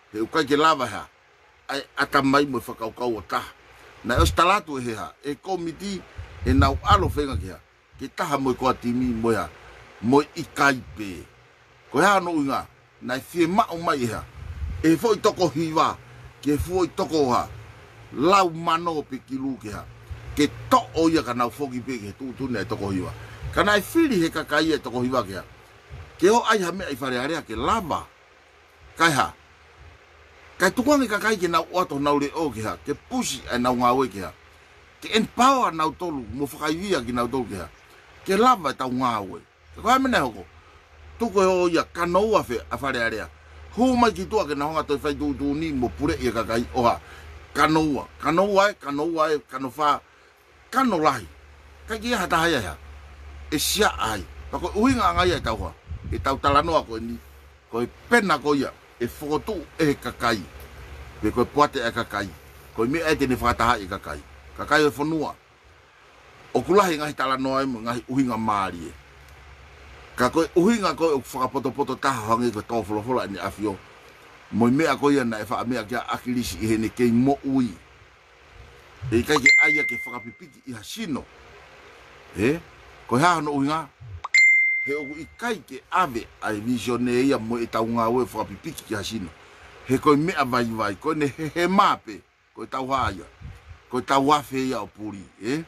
he ukai ke lava ha ai ata mai mo whakaukau o taha na e o stalatu e ha e komiti e nau alo whenga ki ha ke taha mo i koa timi mo ha mo i kai pe ko ha no inga na e fie mao mai ha e fo i toko hiwa ke fo i toko ha lau mano pe kilu ke ha ke to o ia ka nau fogi pe ke tu ne toko hiwa kana e fili he kakai e toko hiwa ke ha ke o ai ha me ai whare area ke lava kai ha kai tukuangi kakai ke nau oto nau le o ke ha ke pusi ai nau ngawe ke ha ke empower nau tolu mo whakaiwia ki nau tolu ke ha ke lava tau ngawe ko ha mena hoko tuko o ia kanoa fe a whare area hu mai ki tua ke na honga toi whai tu ni mo pure i kakai oha kanoa e kanofa kanolahi kai ki hata haya ha e sia ai pako uhinga ngai ai tau ha e tau talanoa ko ni ko pena ko ia e foto e kakai pe ko poate e kakai ko me e tene fata e kakai kakai e fonua o kulahi ngai talanoa e ngai uhinga mari ka ko uhinga ko faka poto taha hangi ko to folo ni afio mo me ko ia na e fa me kia akilisi i hene ke mo ui e kai ke aia ke faka pipiki i hasino ko ha no uhinga he o i kai ke ave ai visione ia mo e taunga o fo pipiki ki hasino he ko me vai ko ne he mape ko tau haia ko tau afe ia o puri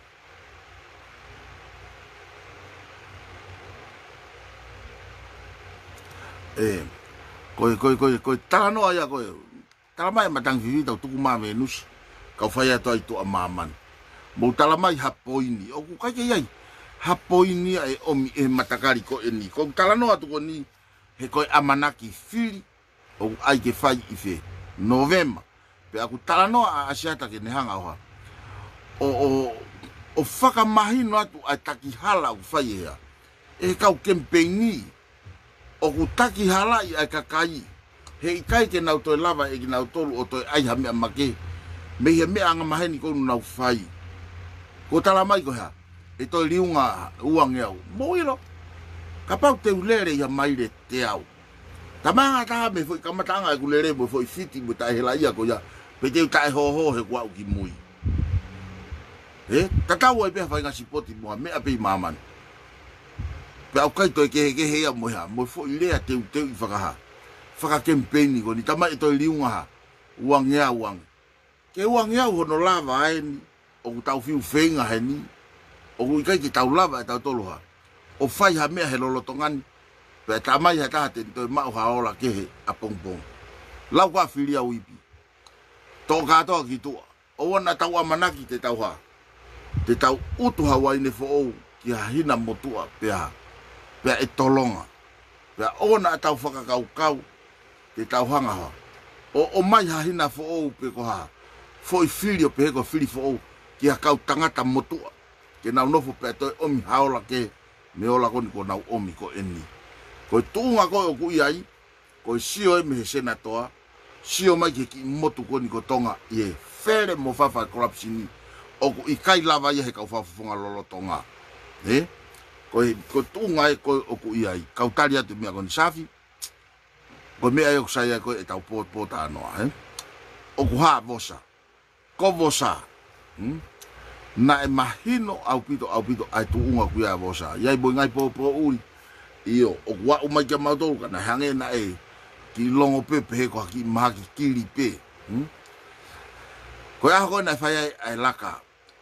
ko talano ia ko talamai matang vivi tau tuku mame nus ka fai ato ai to amaman mo talamai hapoini o ku kai ai hapoini ai omi e matakari ko eni ko talano atu ko ni he ko amanaki fili o ai ke fai ife november pe aku talano a asiata ke nehanga oha o faka mahino atu ai takihala u fai ea e kau kempeini o ku takihala i ai kakai he ikai ke nau toi lava e ki nau tolu o toi ai hame amake me he mea anga maheni ko nau fai ko talamai ko ha e toi liunga uang eau moiro ka pau te ulere ia maire te au tamanga taha me foi kamatanga e kulere mo foi fiti mo tai hela ia ko ia pe te tai ho he kwa uki mui tatau ai pe fai ngasi poti mo me ape maman pe au kai toi ke he ia mo ha mo foi le te i faka campaign ko ni tamai toi liunga uang eau ke uang eau hono lava ai o tau fiu fenga he ni o kai ki tau lava e tau tolu ha o fai ha mea he lolotongani pe tamai ha tahate toi mau haola ke he a pongpong lau ka filia uipi to katoa ki tua o wana tau amanaki te tau ha te tau utu hawai ne fo ou ki ha hina motua pe e tolonga pe ona tau whakakau te tau hanga ha o mai ha hina fo ou pe ko ha foi filio pe ko fili fo ou ki ha kau tangata motua ke nau nofo pe toi omi haola ke me ola koni ko nau omi ko eni ko tunga ko o kui ai ko sio e me sena toa sio mai ki motu koni ko tonga ye fere mo fafa corruption o ku ikai lava ye he ka fa fonga lolo tonga ko tunga e ko o kui ai kautari atu me ko safi ko me ai o sai ko e tau pota no o ku ha vosa ko vosa na e mahino au pito ai tu unga kuia vosa yai bo ngai po uri io o wa o mai ka mato kana hange na e ki longo pepe ko ki maki kili pe ko ya ko na fai ai laka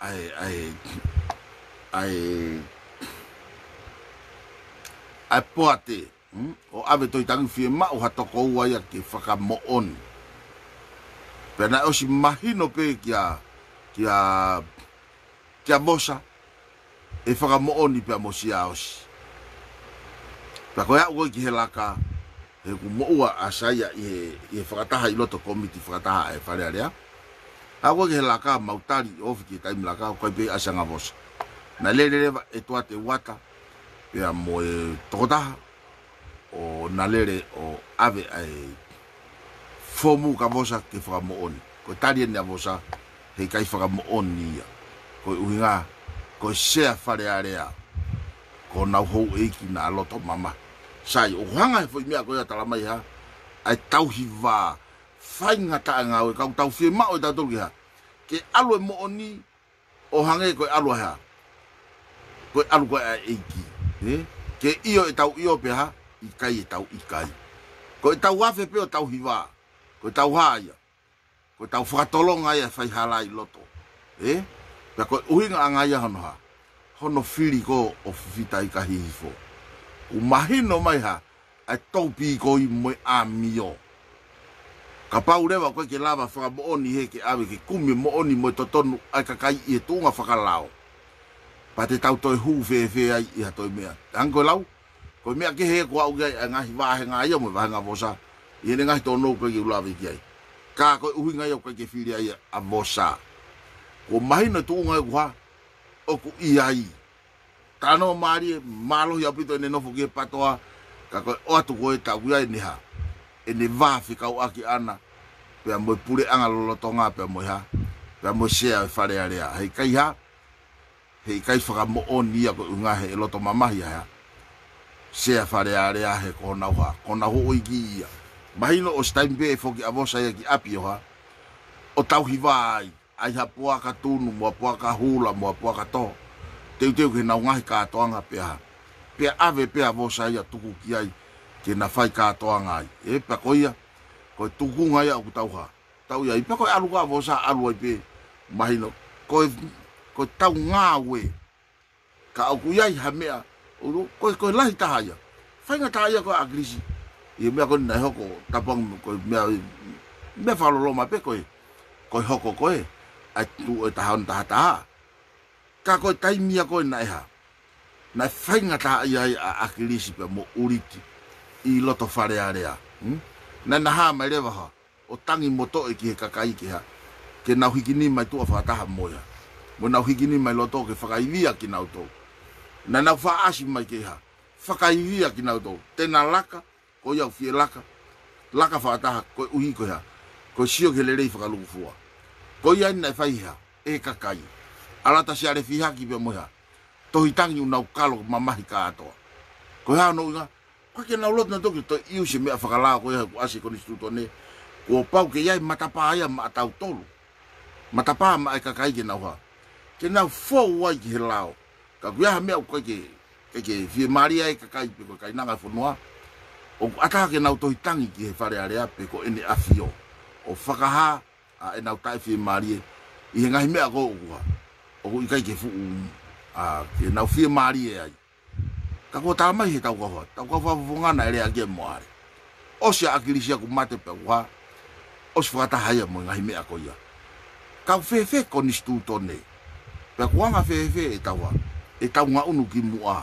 ai poate o ave toi tangi fie ma o hatoko ua ia ke whaka mo on pena o si mahino pe kia bosa e whaka mo oni pe mo si aosi pa ko ya ugo ki he laka e ku mo ua asaya i whakataha i loto komiti whakataha e whare area a ugo ki he laka mautari ofi ki taimi laka ko pe asanga bosa na lere e toa te wata pe mo e tokotaha o na lere o ave ai fomu ka bosa ke whaka mo oni ko tari ene a bosa he kai whaka mo oni ia ko uhinga ko sea whare area ko nau hou eiki na loto mama sai o hanga foi mea ko ya talamai ha ai tauhi va fainga ta nga o ka tau fi ma o ta tolu ha ke alo mo oni o hange ko alo ha ko alo ko eiki ke io e tau io pe ha I kai e tau I kai ko e tau wafe pe o tau hiwa ko tau haia ko tau whakatolonga ia whai halai loto pe ko uhinga anga ia hono whiri ko o whiwhita I ka hihifo u mahino mai ha ai taupi ko I moe a mio ka pau rewa koe ke lava whaka mooni he ke awe ke kumi mooni moe totonu ai ka kai I e tunga whakalao pa te tau toi hu fe ai I ha toi mea hanko lau ko mea ke he ko au gai ngahi wahe ngā ia mo wahe ngā vosa I ene ngahi tono koe ke ulawe ki ai ka koe uhi ngai au koe ke whiri ai a vosa ko mahina tu ngai kuha o ku I ai tano maari malo hi apito ene nofo ki patoa ka koe o atu koe ta uia ene ha ene wafi kau aki ana pea moe pure anga lolotonga pea moe ha pea moe sea e whare area hei kai ha hei kai whaka mo o nia koe unga he loto mamahi ha sea whare area he kona hoa kona ho oiki ia mahino o staimbe e foki avosa ia ki api oha o tau hiwai ai ha puaka tunu mua puaka hula mua puaka to teu ke nau ngahi katoanga pea ave pea avosa ia tuku ki ai ke na whai katoanga ai pa koia koe tuku ngai au tauha tau ia ipa koe aluka avosa alu ai pe mahino koe tau ngā we ka au kuiai ha mea koe lahi tahaya whainga tahaya koe agrisi I mea koe nai hoko tapang koe mea whaloloma pe koe hoko koe ai tu e tahan taha ka koe taimia koe nai ha nai whainga tahaya a agrisi pe mo uriti I loto whare area nai naha mai rewa ha o tangi moto e ki he kakai ki ha ke nau hikini mai tua whakataha moia mo nau hikini mai loto ke whakaivia ki nau tau na nau whaasi mai ke ha whakaivia ki nau tau tena laka ko iau fie laka whakataha ko uhi ko ha ko sio ke lerei whakaluku fua ko ia nai whaiha e kakai alata si are whihaki pe moha tohi tangi unau kalo mamahi ka atoa ko ha no inga ko ke nau lotu na toki to iu se mea whakalao ko ia ko asi ko nistuto ne ko pau ke iai matapa ia ma atau tolu matapa ma e kakai ke nau ha ke nau fōu wai ki he lao ka kuiaha mea koe ke fie maria e kakai pe koe kai nanga whanua o ataha ke nau tohi tangi ki he whare area pe ko ene awhio o whakaha a e nau tai fie maria I he ngahi mea ko ukua o ku ikai ke fuu ke nau fie maria ai ka ko tā mai he tau kawa whungana ere a ge moare o se akirisia ku mate pe ua o se whakatahaya mo ngahi mea ko ia ka whewhe ko nistu tone pe kuanga whewhe e tau ngā unu ki mua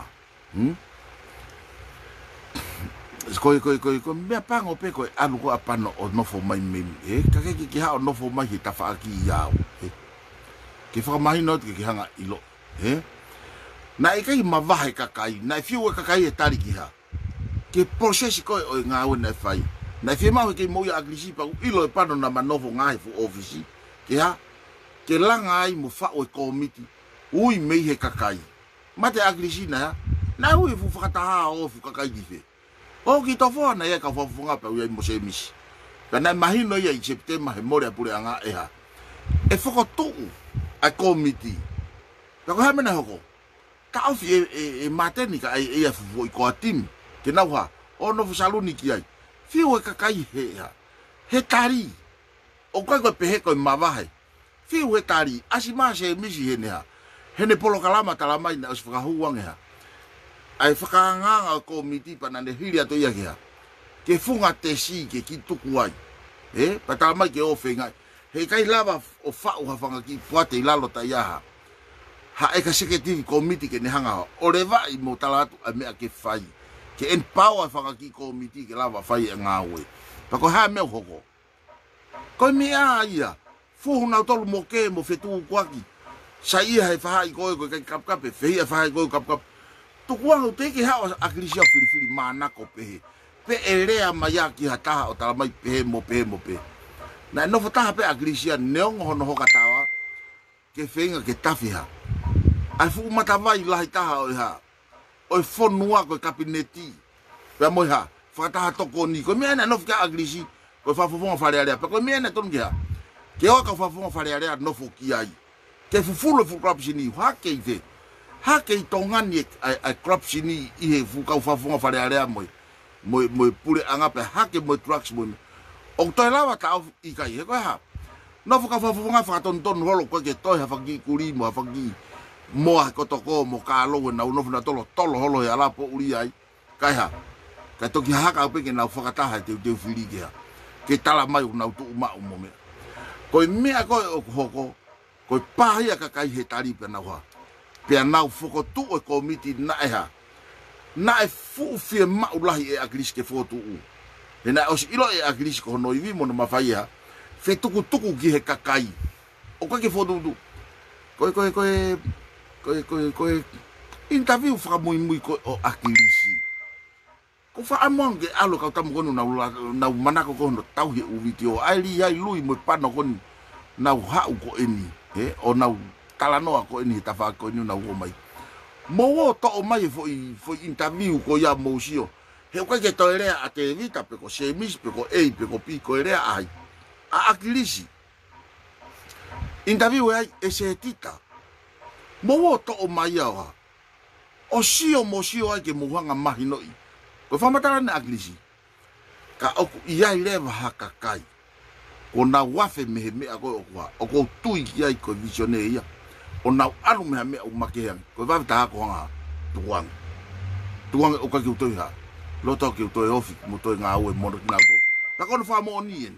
koe mea pango pe koe anu ko apano o nofo mai memi ka keki ki hao nofo mai he tafa aki iau ke whakamahi no ke hanga ilo na e kai mawahe kakai na e whiu e kakai e tari ki ha ke prosesi koe o ngā ue na e whai na e whiu mahu ke moia agrisi pa ilo e pano na manofo ngā he fu ofisi ke ha ke langa ai mo whao e komiti ui mei he kakai mate agrisi na ya na ui fu whakataha o fu kakai ki whe o ki tofo na ia ka whafunga pa ui ai mo se misi ka na mahino ia I September he more apure anga e ha e whakotuu a komiti ka ko hamena hoko ka ofi e mateni ka e a fufu I koa timi ke nau ha o no fusaluni ki ai whiu e kakai he ha he tari o koe koe pehe koe mawahe whiu he tari asi maa se misi he ne ha he ne polo kalama talamai na os whakahuange ha ai whakanganga o komiti pa na ne hiri ato ia ke ha ke funga te si ke ki tuku ai pa talamai ke o whengai he kai lava o whau hawhanga ki puate I lalo ta iaha ha e ka seketivi komiti ke ne hanga o rewa I mo talatu a mea ke whai ke empower whanga ki komiti ke lava whai e ngā ue pa ko ha mea hoko koe mea ia fuhunau tolu mo ke mo whetu kuaki sa ia he whahai koe koe kai kapkape whehia whahai koe kapkape tukuangu teke hao akirisia whiriwhiri mānako pehe pe e rea mai a ki hataha o talamai pehe mo pehe na nofo taha pe akirisia neongo hono hoka tawa ke whenga ke tawhiha ai fuku matawai lahi taha o ha o whonua koe kapineti pea moi ha whakataha toko ni koe mea na nofo ke akirisi ko fa fo fale ale pe ko mena ton gea ke o ka fa fo fale ale no fo ki ai ke fufulo fu corruption i ha ke ite ha ke tongani a corruption i he fu ka fa fo fale ale mo pure anga pe ha ke mo trucks mo o to lava ta i kai he ko ha no fu ka fa fo fa ton holo ko ke to ha fa ki kuri mo fa ki mo ko to ko mo ka lo na no fu na tolo holo ya la po uri ai kai ha ka to ki ha ka pe ke na fa ka ta ha te fili ke ha ke tala mai na tu ma mo me ko me ko hoko ko pa ia ka kai he tari pe na wa pe na foko tu o komiti na na e fu fi ma ulahi e agris ke foto u e na os ilo e agris ko no ivi mo no mafaia fe tuku ki he kakai o ka ke foto du ko interview fra muy ko o agris ko fa among ke alo ka tamu kono na manako ko no tau he u video ai lui mo pano kon na ha ko eni o na kala no ko eni ta fa ko ni na wo mai mo to o mai foi interview ko ya mo sio he ko ke to ere a te vita pe ko se mis pe ko pe ko pi ko ere ai a akilisi interview ai ese tita mo to o mai ya o sio mo sio ai ke mo hanga mai no ko fa matara na akilisi ka o ia ile va hakakai o na wafe me ako o ko tui ai ko visione ia o na alu me o makean ko va ta ko nga tuang o ka ki to ha lo to ki to ofi mo to nga o mo na ko ka ko fa mo ni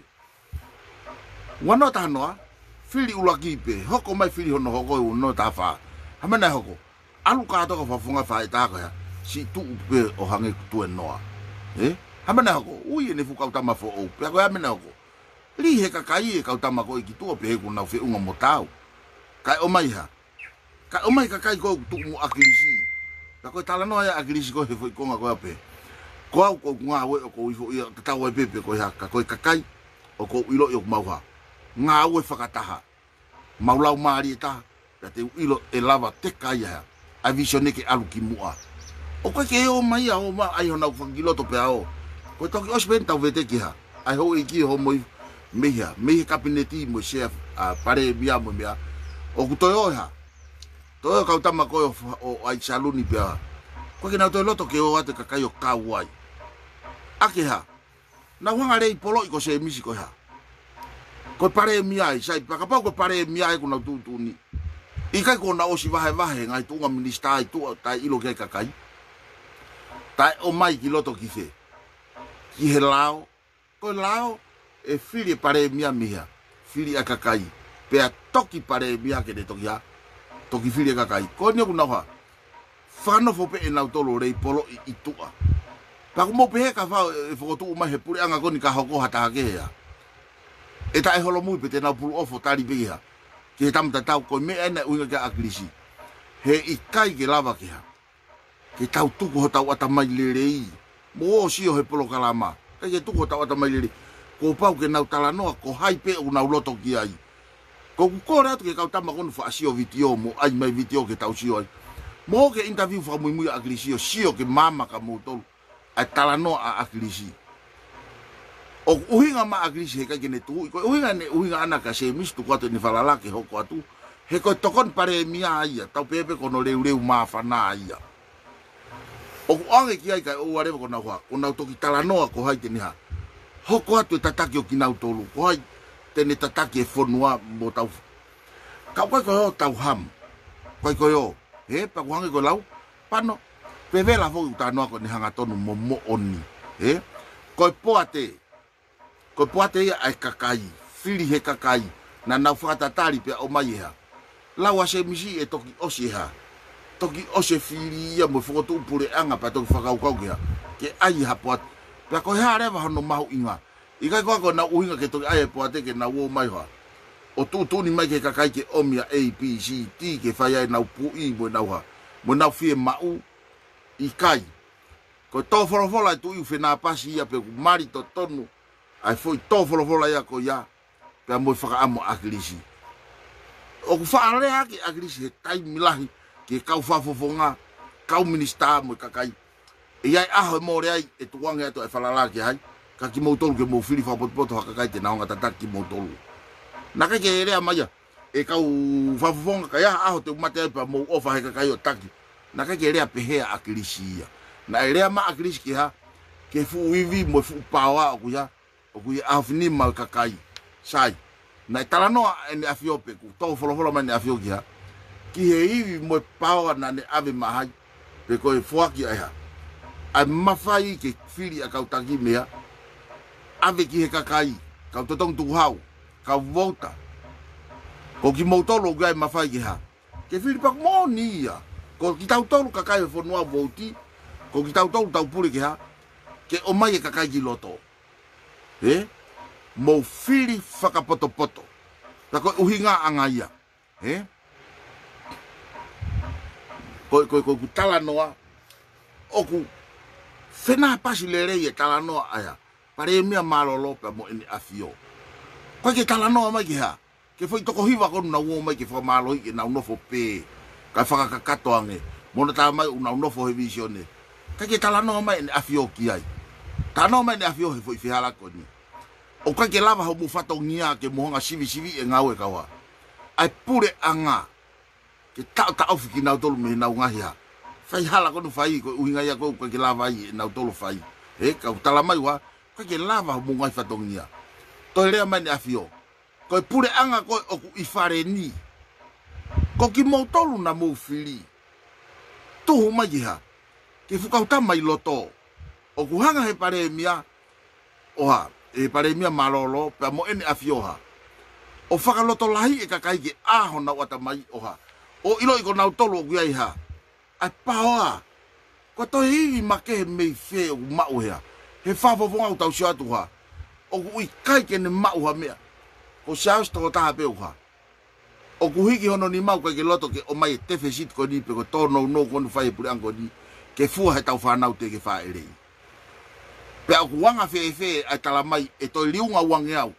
wana ta no fili ulaki pe hoko mai fili hono hoko no ta fa hamana hoko alu ka to ko fa funga fa ta ko ya si tu pe o hange tu no hamana hoko ui ne fu ka ta ma fo o pe ko hamana hoko li he ka kai e ka tama ko ki tu pe ku na fe unga motau kai o mai ha ka o mai ka kai ko tu mu akilisi ka ko tala no ya akilisi ko he foi ko nga ko pe ko nga we ko ifo ia ta wa pe ko ha ka ko ka kai o ko ilo yo mau ha nga we fakataha maulau mari ta te ilo e lava te kai ha a visione ke alu ki mua o ko ke o mai o ma ai ona fa kiloto pe ao ko to ki osbenta vete ki ha ai ho i ki ho mo meia kabineti mo chef a pare bia mo bia o kutoyo ha to ka utama ko o ai saluni bia ko ke na to loto ke o ate ka kai o kawai ake ha na wanga rei polo ko se misi ko ha ko pare mi ai sai pa ka pa ko pare mi ai ko na tu ni i kai ko na o si vahe ngai tu nga minista ai tu tai ilo ke ka kai tai o mai ki loto ki fe ki he lao ko lao e fili pare mia fili akakai pe a toki pare mia ke de toki fili akakai ko ni ku na ha fano fo pe na tolo rei polo i tua pa mo pe ka fa e fo tu ma he puri anga ko ni ka hoko hata ke ya e ta e holo mu pe te na pulu ofo tali be ya ke tam ta tau ko me ena unga ka aklisi he i kai ke lava ke ha ke tau tu ko tau ata mai le rei mo si o he polo kalama ke tu ko tau ata mai le ko pau ke nau tala noa ko hai pe una loto ki ai ko ko ra ke ka tama kon fa sio video mo ai mai video ke tau sio ai mo ke interview fa muy aglisio sio ke mama ka mo to a tala noa a aglisi o uhinga ma aglisi ka ke ne tu ko uhinga ana ka se mis tu ko ni falala ke hoko atu he ko tokon pare mia ai tau pepe ko no leu ma fa na ai o ange ki ai ka o ware ko na to ki tala noa ko hai te ni ha hoko atu tataki o kinau tolu ko ai tene tataki e fonua mo tau ka ko tau ham ko pa ko hange ko lau pano peve la fo ta no ko ni hanga tonu mo oni ko poate ai kakai fili he kakai na na fata tali pe o mai ha la wa se misi e toki ose fili ya mo fo tu pure anga pa to fa ka ke ai ha pot pa ko ha re va no mau inga i kai ko na uinga ke to ai poate ke na wo mai ha o tu ni mai ke ka kai ke omia a b c t ke fa ai na pu i mo na fie mau i kai ko to folo tu i fe na pasi ia pe mari to tonu ai foi to folo ia ko ya pe mo fa amo aglisi o ku fa ale aki aglisi tai milahi ke kau fa fofonga kau minista mo ka kai e ai mo re ai e tuanga to e falala ke ai ka ki mo tolu ke mo fili fa poto haka te na nga tata ki mo tolu na ka ke rea mai e ka u fa fonga ka ya aho te mate pa mo ofa he ka yo taki na ka ke rea pehea akilisia na rea ma akilisi ki ha ke fu wivi mo fu pawa ku ya afni ma kakai sai na talano en afiope ku to folo man afiogia ki he ivi mo pawa na ne ave mahai pe ko fuaki ai ha a mafai ke fili a kautaki mea ave ki he kakai ka totong tu hau ka volta ko ki motolo gai mafai ki ha ke fili pak monia ko ki tau tolu kakai fo noa volti ko ki tau tolu tau puli ki ha ke o mai kakai ki loto mo fili whakapoto-poto. Ta koe uhinga anga ia. Koe tala noa. Oku whena pasi le rei e tala noa aya. Pare mea malolo pe mo eni afio. Koe ke tala noa mai ki ha. Ke foi toko hiwa konu na uo mai ke whamalohi ke na unofo pē. Kai whakakakato ange. Mona tā mai una unofo he visione. Kai ke tala noa mai eni afio ki ai. Ta noa mai eni afio he foi whihala koni. O kai ke lava ho mufato ngia ke mohonga sivi e ngau e kawa. Ai pure anga. Ke tau fiki nau tolu me nau ngahia. Fai hala konu fai ko uhinga ia ko kai ke lava i nau tolu fai. Ka utala mai wa kai ke lava ho mungai fato ngia. Toi rea mai ni afio. Ko pure anga ko oku ifare ni. Ko ki mo tolu na mo fili. Tuhu mai ha. Ke fuka utama i loto. Oku hanga he pare mia. Oha. E pare mia malolo pe mo eni afioha o whakaloto lahi e kakai ke aho na wata mai oha o ilo i ko nau tolo o guai ha ai paoa ko to hii make he mei fe o mau hea he whawawonga o tau siatu ha o kui kai ke ne mau ha mea ko siaus toko taha pe uha o kuhiki hono ni mau kai ke loto ke o mai tefe sit ko ni pe ko tono no konu whai puri ango ni ke fua he tau whanau te ke wha erei pe aku wanga fe ai tala mai e toi liunga wange au.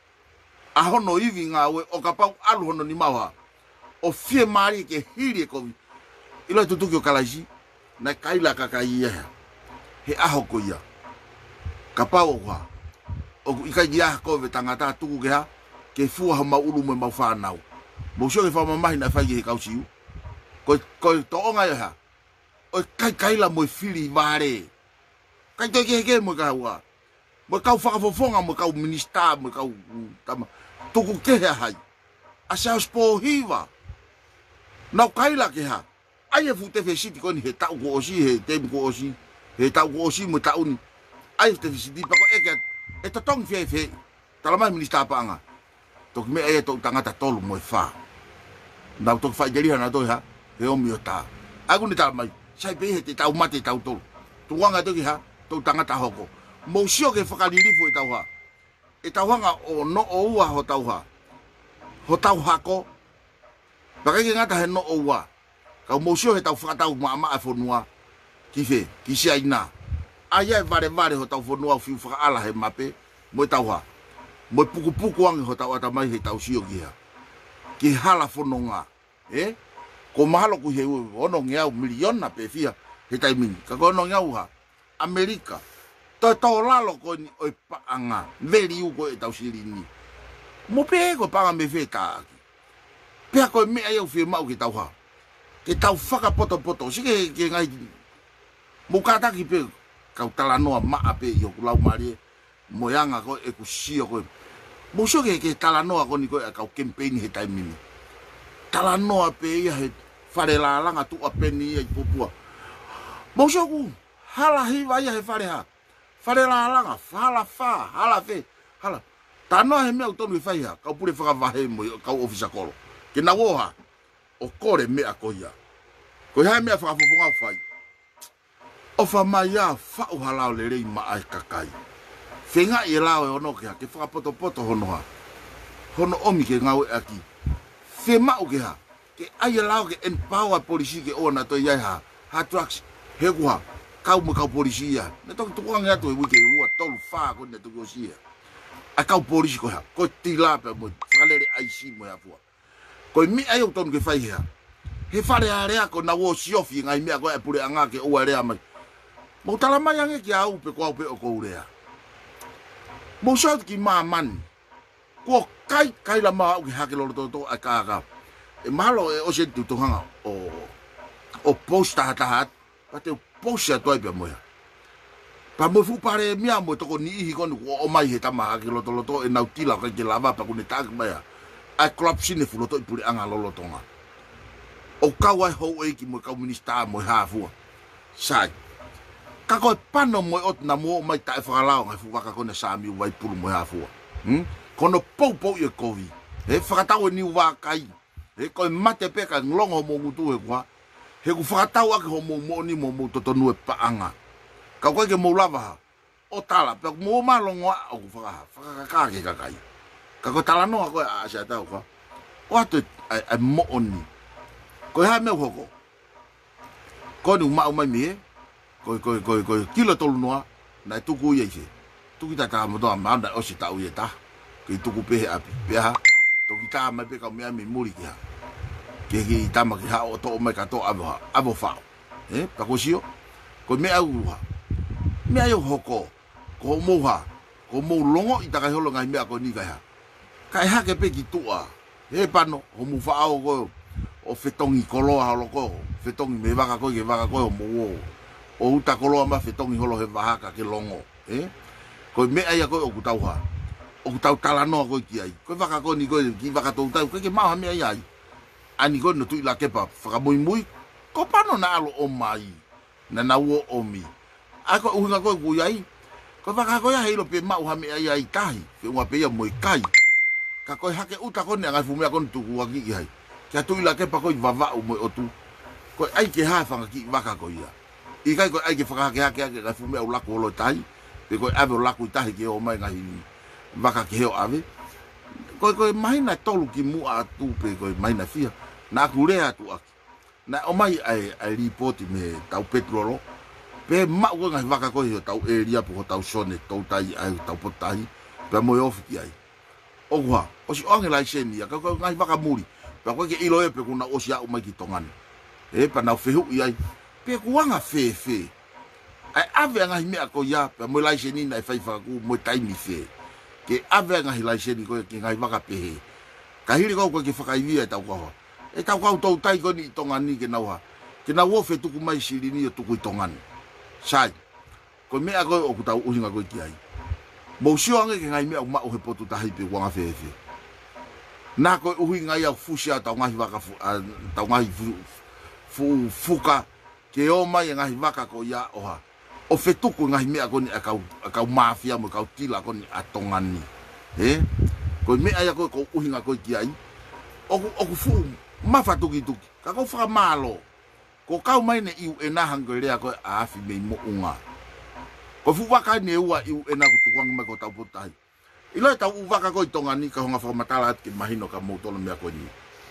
A hono iwi ngā we o ka pau alu hono ni maua. O fie maari ke hiri e kovi. Ilo tutuki o kalaisi. Na kaila kakai ia. He aho ko ia. Ka pau o kwa. O ikai ia kovi tangata tuku ke ha. Ke fua ha maulu me mau whanau. Mousio ke whamamahi na whai he kausiu. Koi toonga ia ha. O kai kaila mo fili vare. Kai toi ke mo ka wa. Mo kau whakafofonga mo kau minista mo kau tama. Tuku ke hai. Asa spo hiwa. Nau kaila ke ha. Ai e fute fe siti koni he tau ko osi he tem ko osi. He tau ko osi mo tau ni. Ai te siti pa ko e tong fe. Tala mai minista pa anga. Tok me e to tangata tolu mo fa. Nau tok fa jeri na to ha. He o miota. Aku ni tala mai. Sai pe he te tau mate tau tolu. Tuanga to ki ha. Tau tangata hoko. Mousio ke whakalilifu e tauha. E tauhanga o no o ua ho tauha. Ho tau hako. Pakai ke ngata he no o ua. Kau mousio he tau whakatau maa e whonua. Ki fe, ki sia ina. Aia e vare ho tau whonua fiu whakaala he mape. Mo e tauha. Mo e puku angi ho tau atamai he tau sio ki ha. Ki hala whononga. Ko mahalo ku he ono ngeau miliona pe fia. He taimini. Kako ono ngeau ha. Amerika. To lalo ko ni o paanga. Veri u ko e tau sirini. Mo pe ko paanga me feta. Pe ko me ai o fi mau ki tau ha. Ki tau whaka poto. Sike ke ngai. Mo kata ki pe. Kau tala noa maa pe i o kulau marie. Mo yanga ko e kusio ko. Mo so ke tala noa ko ni ko e kau campaign he taimini. Tala noa pe ia he. Whare la langa tu apeni i pupua. Mo so ku. Hala hiwa ia he whare ha. Whare la langa, hala fe, hala. Tanoa he mea utonu i whai ha, kau pure whakavahe mo kau ofisa kolo. Ke na woha, o kore mea ko ia. Ko hai mea whakafofonga u whai. O whamai a whau halao le rei maa e kakai. Whenga i lao e ono ke ha, ke whakapoto hono ha. Hono omi ke ngau e aki. Whemau ke ha, ke ai e lao ke empower polisi ke ona to iai ha. Ha trucks, he kuha. Kau mo kau polisia. Ne tok tuang ya to wike ua tolu fa ko ne to gosia. A kau polisi ko ha. Ko tila pe mo falere ai si mo ya fua. Ko mi ai o ton ke fai ha. He fare area ko na wo siofi ngai mi ko e pure anga ke o area mai. Mo tala mai ange ki au pe ko o ko urea. mo sa ki man ko kai la ma o ki hake lo to aka e malo e o se tu to hanga o posta hat pa te posta to be mo pa mo fu pare mia mo to ko ni hi kon o mai he tama hake lo to e na utila ka ke lava pa ko ni tag ba a club sine fu lo to puri anga lo tonga o kawa ho e ki mo ka minista mo ha fu sai ka ko pano mo ot na mo mai ta fa lao ngai fu ka ko na sami wai pulu mo ha fu kono pou ye kovi e whakatau ni wā kai e koe mate peka nglongo mo ngutu e kwa he ku whakatau ake ho mo ni mo totonu e paanga ka koe ke mo lava o tala pe mo malongo o ku whakakake kakai ka koe tala noa koe a sia tau kwa o atu e mo oni koe ha mea hoko koe ni umau mai mie koe kilo tolu noa na e tuku ye se tuki tata mo toa maanda o si tau ye ta ke tuku pehe api peha toki ta mai pe ka mea mi muri ki ha ke tama ki ha o to mai ka to avo fa pa ko sio ko mea uha mea yo hoko ko moha ko mo longo i taka holo ngai mea ko ni ka ha kai ha ke pe ki tua he pano o mu fa o ko o fetongi koloa holo ko fetongi me vaka ko ke vaka ko mo o uta koloa ma fetongi holo he vaka ke longo ko mea ya ko o kutauha o tau tala no ko ki ai ko vaka ko ni ko ki vaka to tau ke ma me ai ani ko no tu la ke pa fa muy ko pano na alo o mai na wo o mi a ko unga ko ku ai ko vaka ko ya hilo pe ma ha me ai tai ke wa pe ya moi kai ka ko ha ke uta ko ne nga fu me ko tu ku ki ai ka tu la ke pa ko va o mo o tu ko ai ke ha fa ki vaka ko ya i kai ko ai ke fa ha ke ga fu me o la ko lo tai pe ko ave la ku tai ke o mai nga hi vaka ke heo ave ko mai na tolu ki mu atu pe ko mai na fia na kure atu aki na o mai ai report me tau petrolo pe ma ko ngai vaka ko heo tau area po tau sone tau tai ai tau potai pe mo off ki ai o wa o si onge lai seni ya ko ngai vaka muri pe ko ke ilo e pe ko na o sia o mai ki tongan e pa na fehu ai pe ko anga fe ai ave ngai me ko ya pe mo lai seni na fai fa ku mo tai mi fe ke ave nga hilai seni ko ke ngai waka pehe ka hiri ko ke whakaivia tau ko e tau ko tau tai ko ni tongani ke nauha ke na wo fe tuku mai siri ni tuku tongani sai ko me ko o tau uhinga ko ki ai mo sio anga ke ngai me o ma o he potu tahi pe wanga fefe na ko uhinga ya fusia tau ngai waka tau ngai fuka ke o mai ngai waka ko ya oha o fetuku ngai mea ko ni akau mafia mo kau tila ko ni atongani ko mea ya ko uhinga ko ki ai o fu mafatu ki tuki ka ko fa malo ko kau mai ne iu ena hangere ko afi me mo unga ko fu waka ne ua iu ena ko tukwang ma ko tau potai ilo tau waka ko tongani ka honga fa matala ki mahino ka mo tolo mea ko ni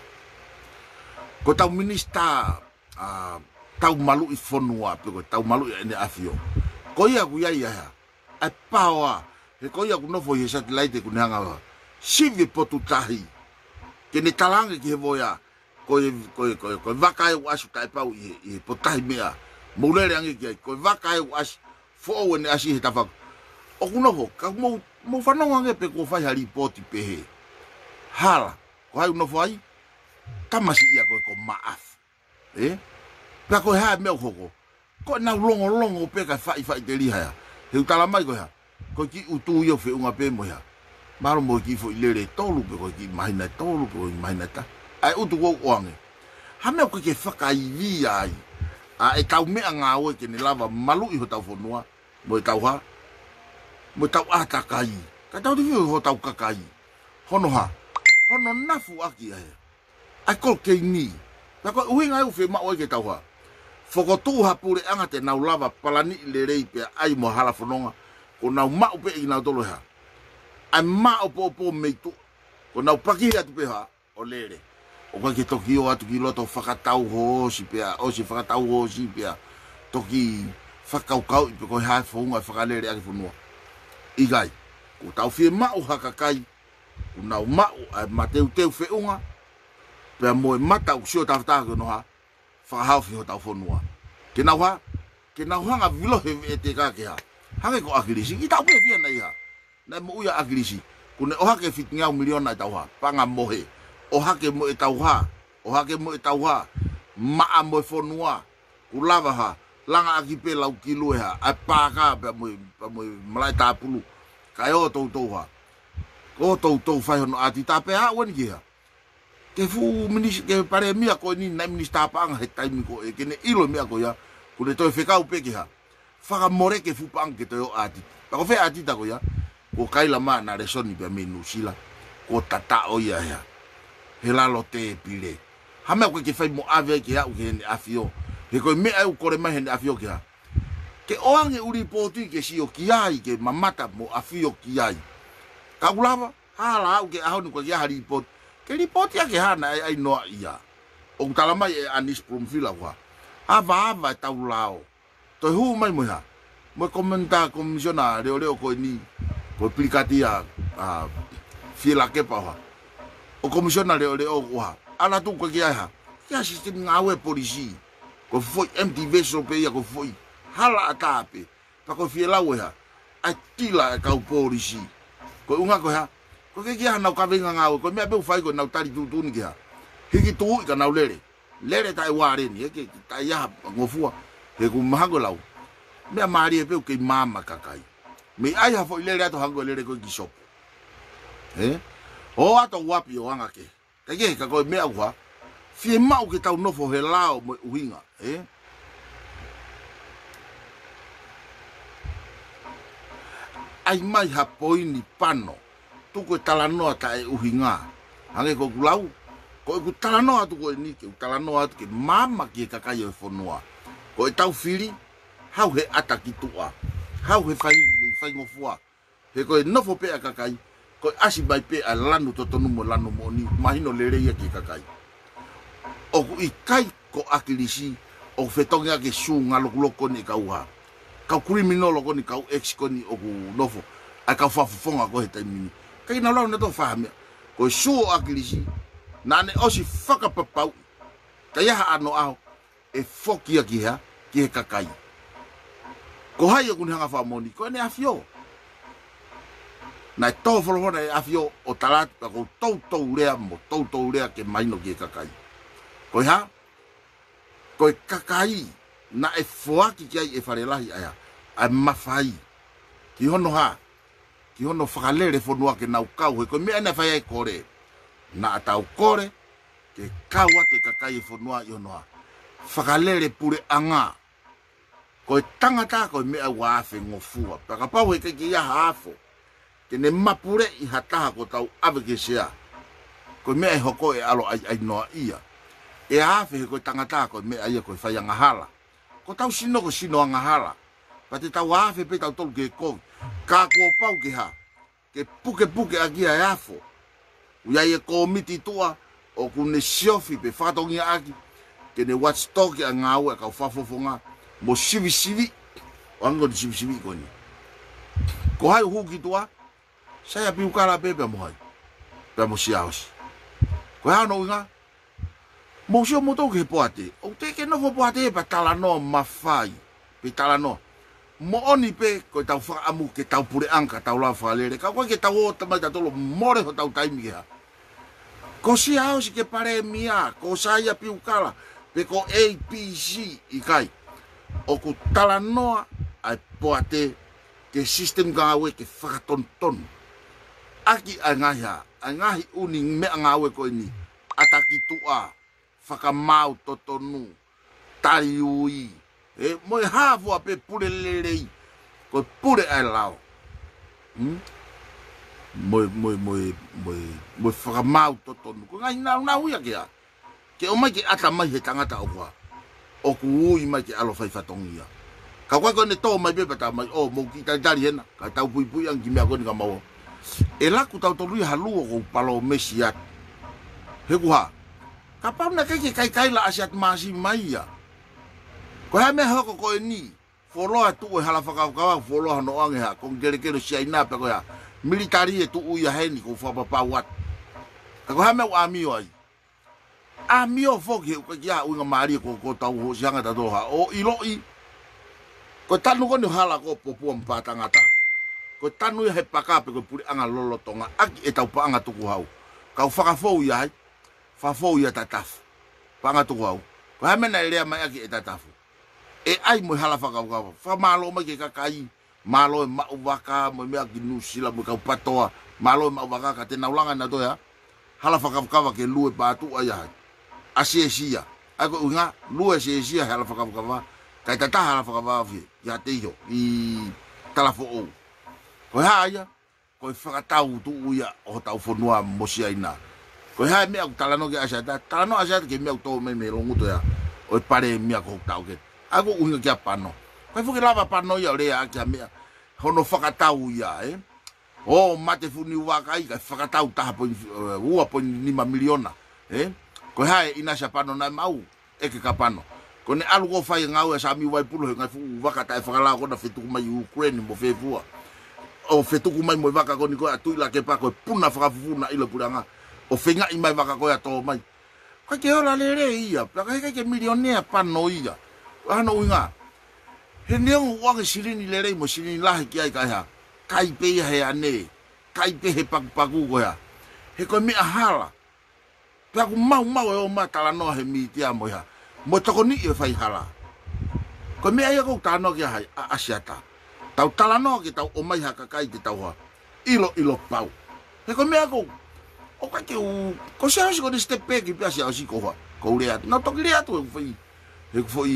ko tau minista tau malu I fonua pe ko tau malu ene afio ko ia ku ia a pawa e ko ia ku no foi satellite ku nanga sivi potu tahi ke ne talanga ki voya ko vaka e wasu tai pau I potai mea mulere angi ki ko vaka e was fo ene asi hitafa o ku no ka mo fanonga nge pe ko fai hali poti pe he hala ko ai no foi tamasi ia ko maaf ka ko ha me hoko ko na longo pe ka fai te liha he utala mai ko ha ko ki utu yo fe unga pe mo ha maro mo ki fo ilere tolu pe ko ki mahina tolu pe mahina ta ai utu ko wange ha me ko ke faka I ai a e tau me nga o ke ni lava malu I ho tau fonua mo tau ha mo tau ata kai ka tau di ho tau kakai hono nafu aki ai ko ke ni ka ko uhinga u fe ma o ke tau ha foko tu hapure anga te nau lava palani le rei pe ai mo hala fononga ko nau mau pe I nau tolo ha ai mau po meitu ko nau paki atu pe ha o lere o ka ke toki o atu ki loto whakatau ho si pe o si whakatau ho si pe toki whakaukau I pe ko ha fonga whakalere ake fonua igai ko tau fie mau hakakai ko nau mau ai mateu teu feunga pe mo mata o sio tafta ko no ha whakahau fi ho tau whanua. Ke nau hanga vilo he te ka ke ha. Hange ko akirisi, I tau pe fia nei ha. na mo uia agilisi kune o hake fitinga miliona tauha panga mohe o hake mo e tauha o hake mo e tauha ma mo fonua ulava ha langa akipe lau kilu ha a paka pa mo malai tapulu kai o tauha o tau fai hono ati tape ha wani ki ha ke fu minis ke pare mia ko ni na minista panga he taimi ko e kene ilo mia ko ya kune to feka upe ki ha faka more ke fu pang ke to ati ta ko fe ati ta ko ya ko kai la ma na resoni pe menu sila ko tata o ya ya hela lo te pile ha me ko ke fai mo ave ki ha u ke ni afio he ko me au ko re ma he ni afio ki ha ke oange uri poti ke si o ki ai ke mamata mo afio ki ai ka ulava hala u ke ahonu ko ya hari pot ke report ya ke hana ai no ia o talama e anis promfila wa ava taulao to hu mai mo ha mo komenta komisiona leo ko ni ko plikatia fila ke pa o komisiona leo wa ala tu ko kia ha ya system ngawe polisi ko foi MTV so pe ya ko foi hala atape pa ko fila we ha atila ka polisi ko unga ko ha ko ke kia na ka venga ngau ko me be fai ko na tari tu ni kia hiki tu ka na lere tai ware ni ke tai ya ngofua he ku mahango lau me mari pe ke mama kakai me ai ha fo lere to hango lere ko gisop o ato wapi o anga ke ka ko me agua fie mau ke tau no fo he lao mo uinga ai mai ha poini pano tu ko talanoa ta e uhinga hange ko kulau ko ku talanoa tu ko ni ke talanoa ke mama ke kakai e fonua ko tau fili hau he ataki tua hau he fai ngofua he ko no fo pe kakai ko asi bai pe alanu totonu mo lanu mo ni mahino lere ye ke kakai o ku ikai ko akilisi o fetonga ke sunga loko ni kauha ka criminal ko ni kau ex ko ni o ku nofo aka fafonga ko he taimini kai na lau na to fahame ko su akilisi nane osi faka papau kaya ha ano ao e foki aki ha ki he kakai ko hai ko ni hanga fa moni ko ne afio na to folo na afio o talat ko tou lea mo tou lea ke maino ki kakai ko ha ko kakai na e foaki ki e farelahi aya a mafai ki hono whakalere whanua ke nau kau he ko mea na whai ai kore na atau kore ke kaua te kakai e whanua i honoa whakalere pure anga ko e tangata ko mea wafe ngofua pakapau he ke ia hafo ke ne mapure i hataha ko tau ave ke sea ko mea e hoko e alo ai noa ia e hafe he ko tangata ko mea ia ko whai angahala ko tau sino angahala pati tau hafe pe tau tolu ke kovi ka ko pau ke ha ke puke aki a afo uia e komiti tua o kune siofi pe fatongi aki ke ne watchdog a ngau e ka fafofonga mo sivi o ango di sivi ko ni ko hai huki tua saya piu kala pepe mo hai pe mo siaos ko ha no nga mo sio mo to ke poate o te ke no fo poate pa tala no mafai pe tala no mo oni pe ko tau fa amu ke tau pure anka tau la fa lere ka ko ke tau o tama tolo more ho tau taimi ha ko si hao si ke pare mia ko saya piu kala pe ko APC ikai o ku tala noa ai poate ke system gawe ke fa ton aki angahi uni me ngawe ko ni ataki tua whakamau totonu tariui mo hafu ape pure lelei ko pure ai lao mo whakamau totonu ko ngai na uia ke o mai ke ata mai he tangata o kwa o ku ui mai ke alo fai fatongia ka kwa ko ne to mai be pata mai o mo ki ta jari hena ka tau pui ang kimia ko ni ka mau e la ku tau tolu halu ko palo mesiat he kuha kapau na kai la asiat masi mai ya ko ha me hoko ko ni folo tu e hala whakaukawa folo no ange ha ko gerekero sia ina pe ko ya militari e tu uia heni ko fa papa wat ko ha me amio ai amio foki ko ya unga mari ko tau ho sianga ta doha o iloi ko tanu ko ni hala ko popu mpatangata ko tanu he pakape ko puri anga lolo tonga aki e tau paanga tuku hau kau whakafou ia hai whafou ia tatafu paanga tuku hau ko hamena lea mai aki e tatafu e ai mo hala whakau wha malo mai ke kakai malo e mau waka mo mea ki nusila mo kau patoa malo e mau waka ka te naulanga na toia hala whakau ke lue pātu ai hai asie sia ako unga lue sia hala whakau kai tata hala whakau fi ya te iho I talafo o ko haia ko whakatau tu uia o tau whanua mosia ina ko haia mea ku talano ke asata talano asata ke mea ku tō me longu to ya o pare mea ko tau ke ako unga kia pano ko fuki lava pano ia o rea kia mea hono whakatau ia o mate funi wakai ka whakatau taha po ua po 5 miliona ko haia ina sa pano na mau eke ka pano ko ne alu ko fai ngau sa mi wai pulo ngai fu waka tai whakala ko na fetuku mai Ukraine mo fefua o fetuku mai mo waka ko ni ko atu la ke pa ko puna whakafufuna ilo puranga o fenga I mai waka ko ya to mai ka ke ora lere ia pa ka ke milionea pano ia ano inga he neu wanga sirini lere mo sirini lahi ki ai ka ha kai pe he ane kai pe he paku ko ya he ko mi ahala pa ku mau o mata la no he mi tia mo ya mo toko ni e fai hala ko me ai ko tano ki hai asiata tau talano ki tau o mai haka kai ki tau ha ilo pau he ko me ako o ka ke ko se asi ko de stepe ki pia asi ko ha ko le at no to ki le at ko foi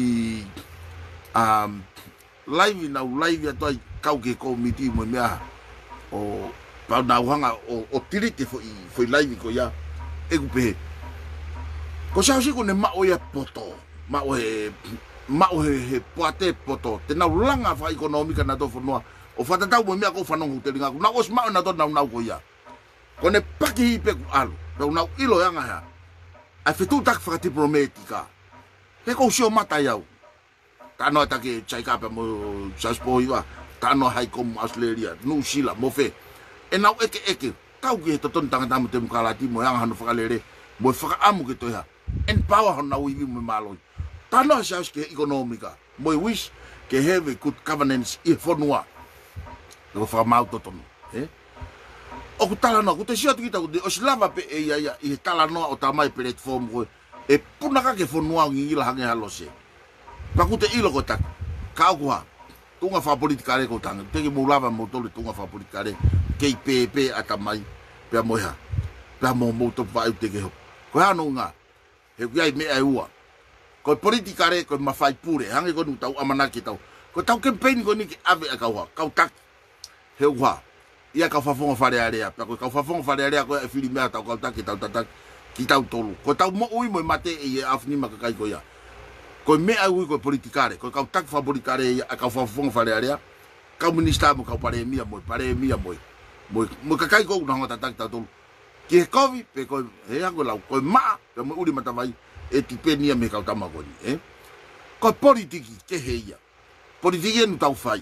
live na live to kau ke komiti mo me o pa na hanga o tirite foi live ko ya e ku pe ko sa si ko ne ma o ya poto ma o he poate poto te na langa fa economica na to fonua o fata tau mo me ko fanong hotel nga na os ma na to na ko ya ko ne paki pe ku alu pe na ilo yanga ha a fetu tak fa ti prometica pe ko sio mata yau ta no ta ke chai ka pe mo saspo iwa ta no hai kom Australia no sila mo fe e na eke kau ki to ton tanga tamu te mukala ti mo yanga hanu fa lere mo fa amu ke to ya empower na we mo malo tano sa ke economica mo wish ke have a good governance I fonua do fa mau to ton o kutala no kuto sia kita o slava pe ya I tala no o tamai platform ko e puna ka ke fonua ngi la hange halose pa kute ilo ko tak ka ko tunga fa politika re ko tang te mo lava mo to tunga fa politika re ke PP atamai pe mo ya pe mo to vai te ke ko ano nga he kuai me ai ua ko politika re ko mafai pure hange ko tau amana ki tau ko tau campaign ko ni ki ave ka wa ka tak he ua ia ka fa fonga fare area pa ko ka fa fonga fare area ko e filme tau ka tak ki tau tolu ko tau mo ui mo mate e afni ma ka kai ko ya ko me ai ui ko politika re ko ka tak fa politika re ka fa fonga fare area ka minista mo ka pare mia mo mo ka kai ko na ngata tak tau ki kovi pe ko he ango la ko ma pe mo uri mata vai e tipenia me ka tama ko ni ko politiki ke heia politiki no tau fai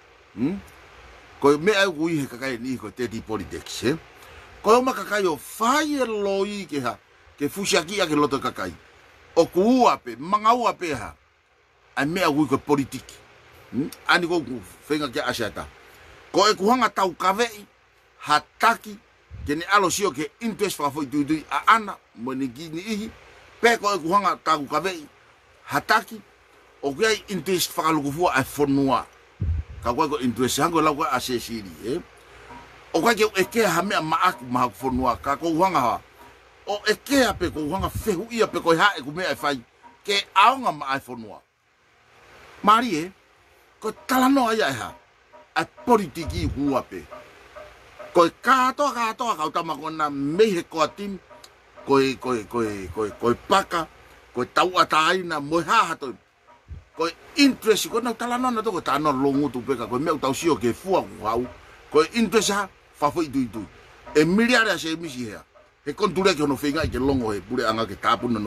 ko me ai ui he ka kai ni ko te di politics ko ma ka kai o fai loi ke ha ke fushaki a ke loto ka kai o kuua pe mangau pe ha ai me ai ko politiki ani ko fenga ke asiata ko e kuhanga tau kavei hataki kene alo sio ke interest fa foi tu a ana monigi ni ihi pe ko ku hanga ta ku kave hataki o ke interest fa lu ku a fonua ka ko interest hango la ko asesiri o ka ke ha me ma ak ma fonua ka ko hanga o ke pe ko hanga fehu ia pe ko ha e ku me fai ke aonga ma fonua mari ko talano aya ha a politiki hua pe ko kato ka tama ko na mehe ko atim ko paka ko tau atai na moha hato ko interest ko na tala no to ko tano longu tu peka ko me tau sio ke fua ko ko interest ha fa foi du e miliare se misi he e konture ke no finga ke longo e pure anga ke tapu no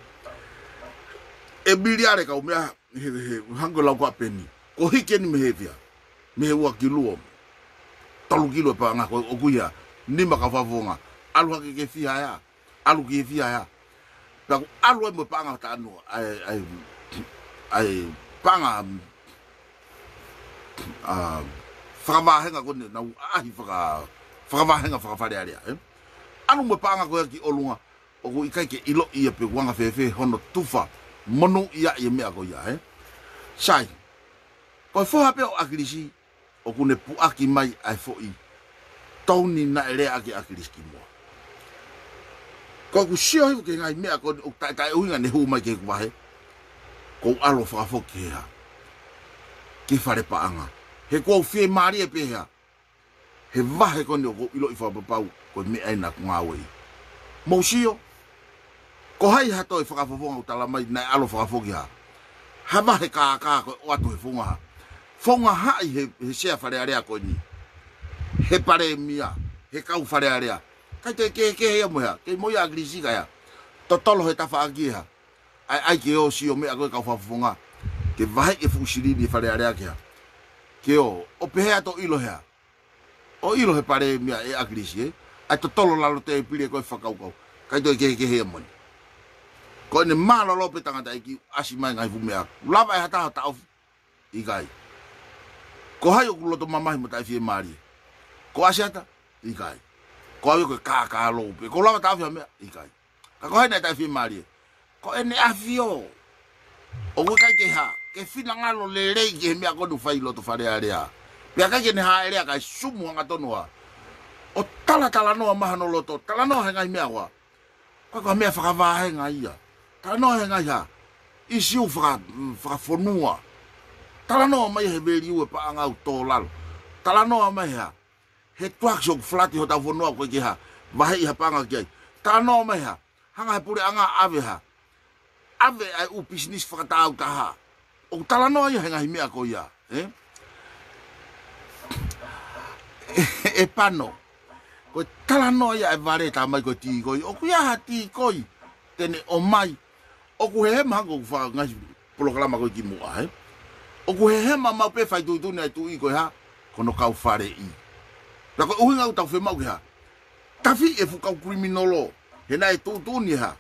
e miliare ka o me hango la ko apeni ko hikeni mehevia me wa kiluo tolu kilo pa nga o kuya ni maka favonga alu ke fia ya alu ke fia ya pa alu mo pa nga tanu ai panga whakamahenga kone na ahi whakamahenga whakawharearea. Anu me paanga koe ki olunga o ko ikai ke ilo ia pe wanga whewhe hono tufa monu ia i mea ko ia. Sai, koe whoha pe o akirisi o kune puaki mai ai fhoi tauni na ere ake akirisi ki mua. Ko ku sio hiu ke ngai mea ko tai uhinga ne hu mai ke kuwahe. Ko alo whakafoki hea. Ke whare paanga. He kou whie maari e pehea. He wahe kone o ko ilo i whapapau ko mea ina ku ngāwei. Mou sio. Ko hai hato e whakafofonga o tala mai nai alo whakafoki ha. Ha wahe kā ko o atu he whonga ha. Whonga hai he sea whare area ko ni. He pare mia. He kau whare area. Kai te ke hea moha, ke moia agrisi kaya. Totolo he tafa agi ha. Ai ke o si o mea koe kau whafonga. Ke vahe e fusiriri whare area kia. Ke o pehea to ilo hea. O ilo he pare mea e agrisi e. Ai totolo lalo te e pire koe whakaukau. Kai te ke hea moni. Ko ene malo lope tangata iki asi mai ngai fumea. Lava e hataha ta ofi. Ikai. Ko hai o kuloto mamahi mo tai fie maari. Ko asiata. Ikai. Ko ai ko ka lope. Ko lava ta ofi mea. Ikai. Ka ko hai nai tai fie maari. Ko ene afio. O ko kai ke ha. Ke fina ngalo le rei ke mea ko nu fai loto fare area. Pea kai ke ne ha area kai sumu hanga tonua. O tala noa mahano loto. Tala noa he ngai mea wa. Ko mea whakavahe ngai ia. Tala noa he ngai ha. Isiu whakafonua. Tala noa mai he veri ue pa angau tō lalo. Tala noa mai ha. He tuaksok flati ho tau fonua koe ke ha. Vahe iha panga kiai. Tala noa mai ha. Hanga he pure anga ave ha. Ave ai u business whakatau taha. O tala noa ia he ngai mea ko ia. E pano. Ko tala noa ia e vare ta mai ko ti koi. O kuia ha ti koi. Tene o mai. O ku he mango fa ngai programa ko ki mua O ku he mau pe fai tu nei tu i ko ha. Kono kau fare i. La ko uhinga u tau fe mau ha. Tafi e fu kau criminolo. He nai tu ni ha.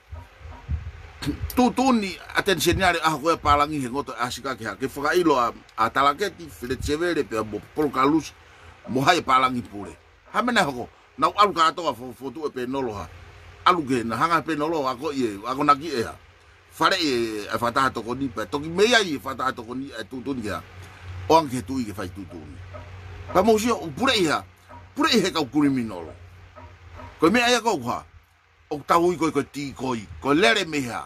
Tu ni attenzione a ko palangi he ngoto asika ke ha. Ke fuka ilo a talaketi fletchevere pe mo polkalus mo hai palangi pure. Ha mena ho. Na alu ka to fo tu e pe nolo ha. Alu ge na hanga pe nolo ako ye ako naki e ha. Fare e fata to ko ni pe to ki me ai fata to ko ni tu ni ha. O anche tu i che fai tu ni. Pa mo sio pure ia. Pure he ka criminolo. Ko me ai ko ha. O tau i ko ti ko lere me ha.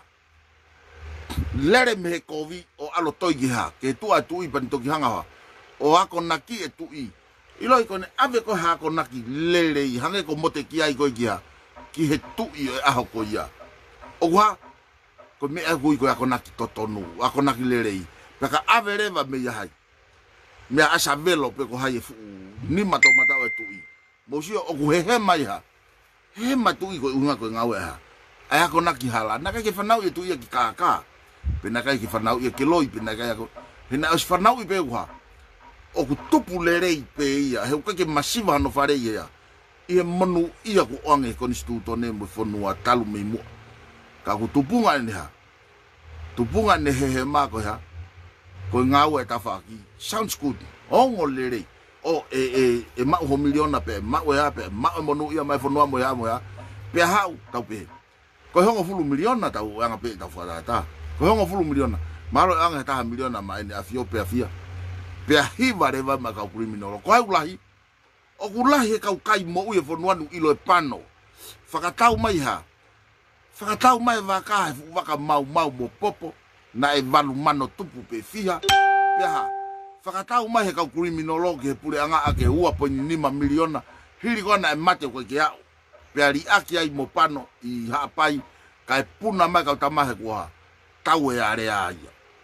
Lere me ko vi o alo toi ki ha. Ke tu i pan to ki hanga ha. O ako naki e tu i. Ilo i kone ave ko ha ko naki lere i hange ko mote ki ai ko ki ha. Ki he tu i e aho ko ia. O ha ko me ai ko ako naki totonu, ako naki lere i. Peka ave reva me ia hai. Me asa velo pe ko hai ni mato o tu i. Mo sio o ku he mai ha. He matu i ko unga ko ngawe ha. Ai ako naki hala, na ke fanau i tu i ki kaka. Pena kai ki fanau i ke loi pena kai ako. Pena os fanau i pe wa. O ku tupu lerei pe ia, he uka ke masiva no fare ia. Ia manu ia ku onge konstituto ne mo fonua talu me mo. Ka ku tupunga ne ha. Tupunga ne he ma ko ha. Ko ngawe ta faki. Sounds good. Ongo lerei. O ma ho miliona pe ma we ha pe ma monu ia mai fonua mo ya. Pe hau tau pe. Ko hongo fulu miliona tau anga pe tau fara ta. Ko hongo fulu miliona. Maro anga ta miliona mai ne afio pe afia. Pe hiva reva ma ka criminal. Ko ai ulahi. O ulahi ka kai mo u e fonua nu ilo e pano. Fakatau mai ha. Fakatau mai vaka vaka mau mo popo na e valu mano tupu pe fia. Pe ha. Fakatau mai ka criminologi he pure anga ake ua po ni miliona. Hiri kona e mate ko ke au. Pe ari aki ai mo pano i hapai kai puna mai ka tamahe ko tau e are ai.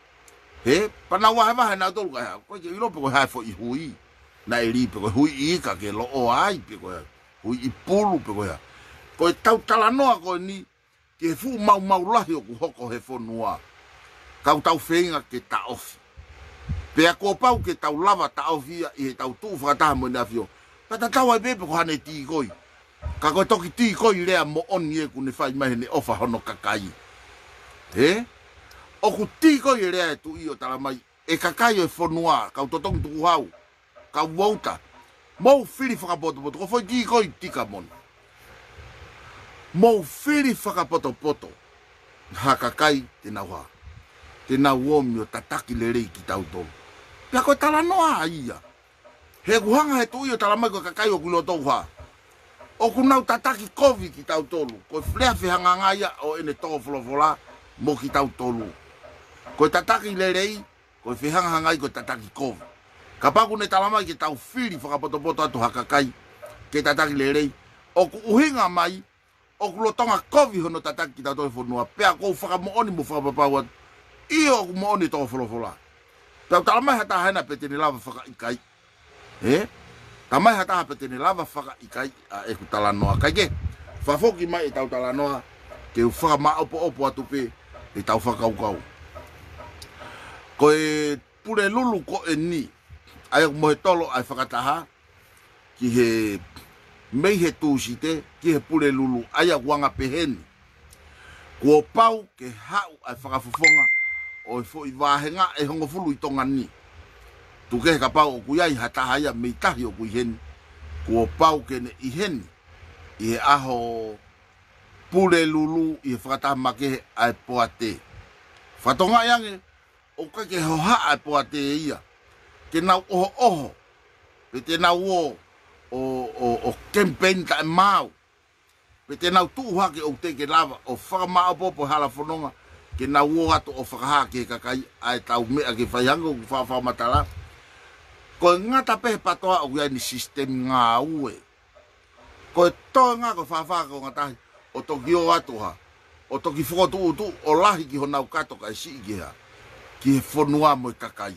He pana wa ha na tolu ka ko ke ilo ko ha fo i hui na iri pe ko hui i ka ke lo o ai pe ko hui i pulu pe ko ya. Ko tau tala noa ko ni ke fu mau lahi o ku hoko he fo noa. Ka tau feinga ke ta ofi. Pe ko pau ke tau lava ta ofia i tau tu fata mo na fio. Pa tau ai be ko hane ti koi. Ka ko toki ti koi le mo on ye ku ne fai mai ne ofa hono kakai. He? O ku ti koi le tu i o tala mai e kakai e fonua ka to tong tu hau. ka wauta mo fili whakapoto poto ko foi ki koi tika mon mo fili whakapoto poto hakakai te na womio tataki le rei ki tau tolu pia ko tala noa ia he kuhanga he tu iyo tala mai ko kakai o kulo tau ha o kunau tataki kovi ki tau tolu ko flea whihanga ngaia o ene tō wholofola mo ki tau tolu ko tataki le rei ko whihanga ngai ko tataki kovi ka paku ne tala mai ki tau fili whakapoto atu hakakai ke tataki le rei o ku uhinga mai o kulotonga kovi hono tataki ki tau tolu whanua pia ko whakamooni mo whakapapawat iyo ku mooni tō wholofola tau tala mai hata haina petene lava whakaikai tamai hata hapetene lava whaka ikai e ku tala noa kai ke whafoki mai e tau tala noa ke u whaka maa opo atu pe e tau whakaukau ko e pure lulu ko e ni ai ku mohe tolo ai whakataha ki he mei he tūsite ki he pure lulu ai a wanga peheni kua pau ke hau ai whakafufonga o e fo i wāhenga e hongo fulu i tonga ni tuke ka pau o kuyai hata haya meitahi o kuiheni kua pau kene iheni i he aho pule lulu i he whakataha make ai poate whatonga yange o kake hoha ai poate e ia ke nau oho pe te nau o campaign ta e mau pe te nau tuuhake o te ke lava o whakamao popo hala whanonga ke nau o ato o whakahake kakai ai tau mea ke whaianga o whawhamatala ko ngata pe patoa o ia ni system nga ue ko to nga ko fa ko ngata o to gio atoha o to ki foto tu o lahi ki hona kato kai si ge ha ki fonua mo kakai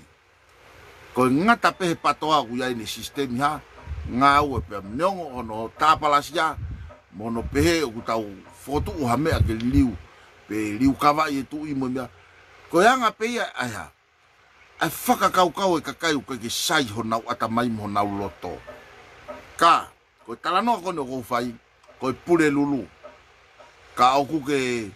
ko ngata pe patoa o ia ni system ha nga ue pe nongo ono tapalasia mono pe o tau foto o ha me ke liu pe liu kava e tu i mo ko yanga pe ai ai whakakaukau e kakai uka ke sai ho nau atamai mo nau loto. Ka, ko tala noa kone o whai, ko pure lulu. Ka oku ke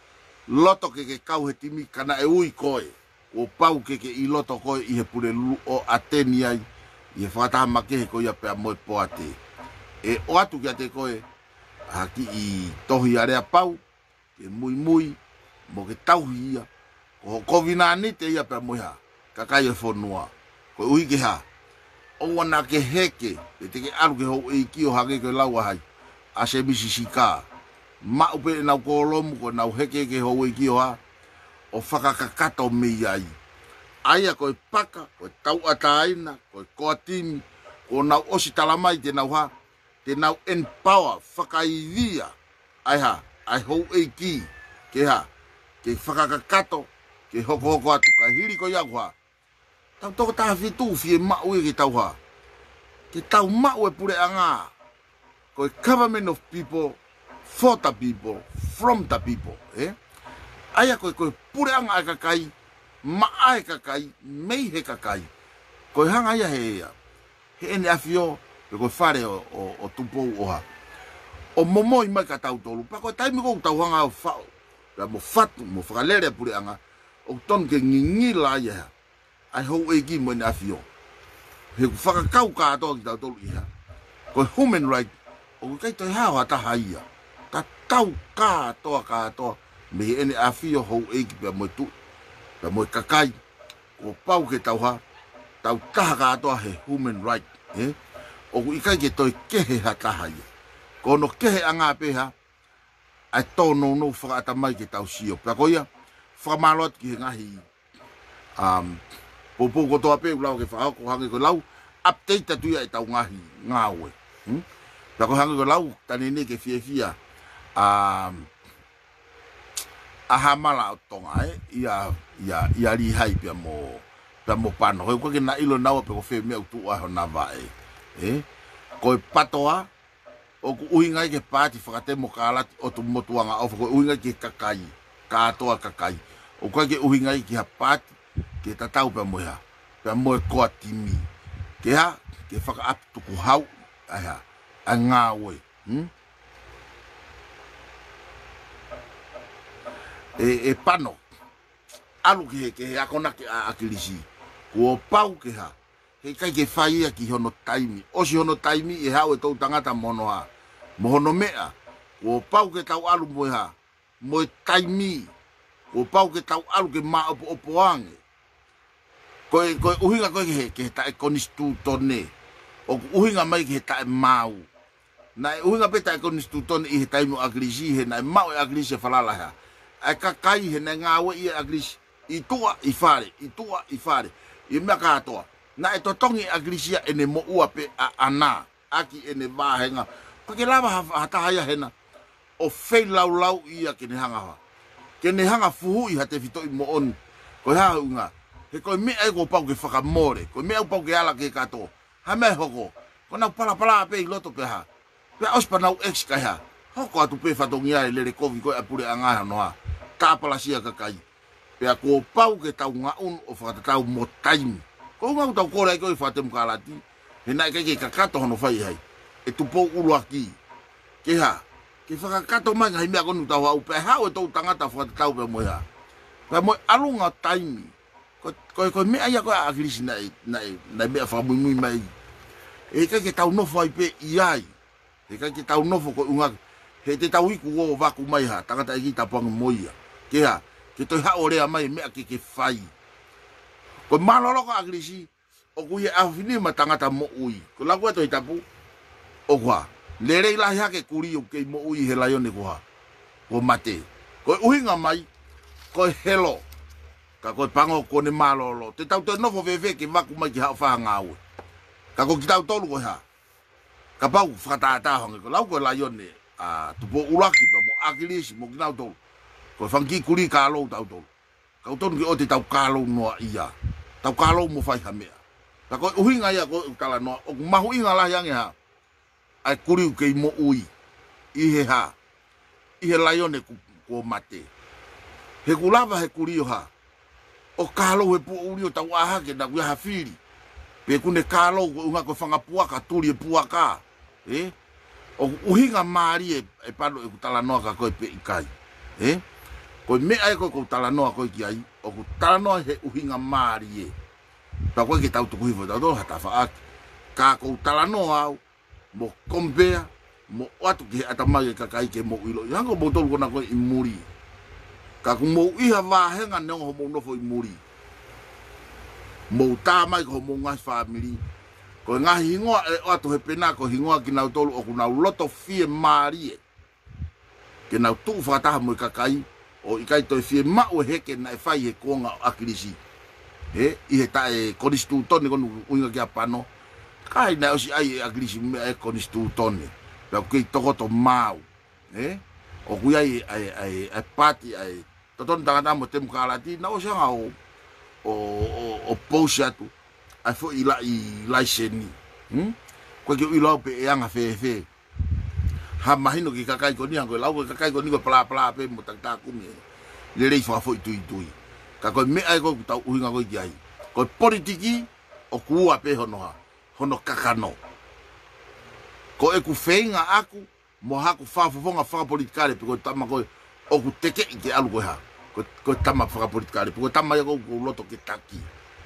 loto ke kau he timi kana e ui koe. O pau ke i loto koe i he pure lulu o ateni ai. I he whataha makehe koe ia pia moe poate. E o atu ki a te koe, haki i tohi area pau, ke mui, mo ke tauhi ia. Ko kovina ni te ia pia moe ha. Kakai e whanua, koe ui ke ha, o wana ke heke, e te ke aru ke hou e ki o hake ke lau ahai, a se misi si ka, ma upe e nau kolomu, koe nau heke ke hou e ki o ha, o whakakakato mei ai. Aia koe paka, koe tau ataina, koe koa timi, ko nau osi talamai te nau ha, te nau empower, whakaidhia, ai ha, ai hou e ki, ke ha, ke whakakakato, ke hoko atu, ka hiri ko iau ha, tau toko taha whitu fie mau e ke tau ha. Ke tau mau e pure anga. Ko government of people, for the people, from the people. Aia koe pure anga e kakai, maa e kakai, mei he kakai. Koe hanga ia he ea. He ene afio, pe koe whare o tupou oha. O momoi mai ka tau tolu. Pa koe taimi kou tau hanga o whao. Pea mo fatu, mo whakalere pure anga. O ton ke ngingila ia. Ai hou e ki mo ne afio. He whakakau kātoa ki tau tolu iha. Ko human right, o kai toi hao hata haia. Ka tau kātoa, me ene afio hou e ki pia mo tu. Pia mo kakai, o pau ke tau ha, tau taha kātoa he human right. O ikai ke toi kehe hata haia. Ko no kehe anga peha, ai tono no whakata mai ke tau sio. Pia koia, whamalot ki he ngahi, popo ko toa pe ulau ke whao ko hangi ko lau update tatuia e tau ngahi ngawe ta ko hangi ko lau tani ne ke fia ahamala o tonga ia li hai pia mo pano ko ke na ilo nawa pe ko fe me tu a na vai ko patoa o ku uinga ke pati whakate mo kalati o tu motuanga o ko uinga ke kakai katoa kakai o ko ke uinga ki ha pati ke tatau pe moha pe moe koa timi ke ha ke whaka ap tuku hau ai a ngā oe e pano alu ke he akona ke a akilisi ko pau ke ha He kai ke whai ki hono taimi. O si hono taimi e hau e tau tangata mono ha. Mohono mea. O pau ke tau alu moe ha. Moe taimi. O pau ke tau alu ke maa opo opoange. Koe uhinga koe ke he tae konistu tone. O uhinga mai ke he tae mau. Na e uhinga pe tae konistu tone i he taimi o agrisi he na e mau e agrisi e falala ha. Ai kakai he na ngawe i e agrisi. I tua i fare. I tua i fare. I mea katoa. Na e totongi agrisia ene mo ua pe a ana. Aki ene vahenga. Koe ke lava hatahaya hena. O fei lau lau ia ke ne hanga hoa. Ke ne hanga fuhu i hate fito i mo oni. Koe haa unga. He koe mea e ko pau ke whakamore. Koe mea pau ke ala ke kato. Ha mea hoko. Koe nau pala pe i loto pe ha. Pe auspa nau ex kai ha. Hoko atu pe whatongi ai lere kovi koe apure angaha noa. Tāpala sia kakai. Pe a ko pau ke tau ngaun o whakatatau mo taimi. Ko ngau tau kore ai koe whatemu kalati. He nai kai ke kakato hono whai hai. E tupo ulu aki. Ke ha. Ke whakakato mai ngai mea konu tau hau. Pe hao e tau tangata whakatatau pe moe ha. Pe moe alunga taimi. Koe mea ia koe akirisi nai mea whakamui mai. E kai ke tau nofo ai pe iai. E kai ke tau nofo koe ungaki. He te tau iku o waku mai ha. Tangata i ki tapuangi moia. Ke ha. Ke toi hao rea mai mea ke whai. Koe maloloko akirisi. O kuhi e awhini ma tangata mo ui. Ko laku e toi tapu. O kua. Lerei lahi hake kuri o kei mo ui he laione koha. Ko mate. Koe uhinga mai. Koe helo. Ka koe pango kone malolo. Te tau te nofo vewe ke waku mai ki hao whahanga aue. Ka koe ki tau tolu koe ha. Ka pau whakataata honge. Ko lau koe laione. Tupo ulaki pa mo akirisi mo ki tau tolu. Koe whangi kuri ka alou tau tolu. Kau tonu ki o te tau ka alou noa ia. Tau ka alou mo whai hamea. Ka koe uhinga ia koe utala noa. O mahu inga lahi ange ha. Ai kuri u kei mo ui. Ihe ha. Ihe laione ko mate. He kulava he kuri o ha. O kālo he pua uri o tau ahake na kuia hawhiri. Pe kune kālo ko unga ko whangapuaka turi e puaka. O uhinga maari e pano e kutala noa ka koe pe ikai. Koe mea e koe kutala noa koe ki ai. O kutala noa he uhinga maari e. Pa koe ke tau tuku hifo tau tau hata whaaki. Ka kutala noa au. Mo kompea. Mo atu ki he atamai e kakai ke mo ilo. Ihango mo tolu kona koe i muri. Ka ku mou iha wahenga neongo ho mou nofo i muri. Mou tāmai ko ho mou ngai whamiri. Ko ngahi hingoa e o atu he pena ko hingoa ki nau tolu o ku nau loto fie maarie. Ke nau tuu whakataha mo i kakai. O i kai toi fie mau heke na e whai he kuonga o akirisi. I he tae konistu tone konu uinga kia pano. Kai na osi ai e akirisi mea e konistu tone. Pea kei tokoto mau. O kui ai pati ai. Toton tangata mo temu kalati na o sanga o pose atu ai fo i lai seni ko ke i lau pe e anga fe ha mahino ki kakai ko ni ango lau ko kakai ko ni ko pla pe mo tangta ku me le rei fo i tui ka ko me ai ko tau uhinga ko ai ko politiki o kuua pe hono kakano ko e ku feinga aku mo haku fonga politikare pe ko tama ko o ku teke i ke alu ko ha ko tama politikare pe ko tama ya ko loto ke taki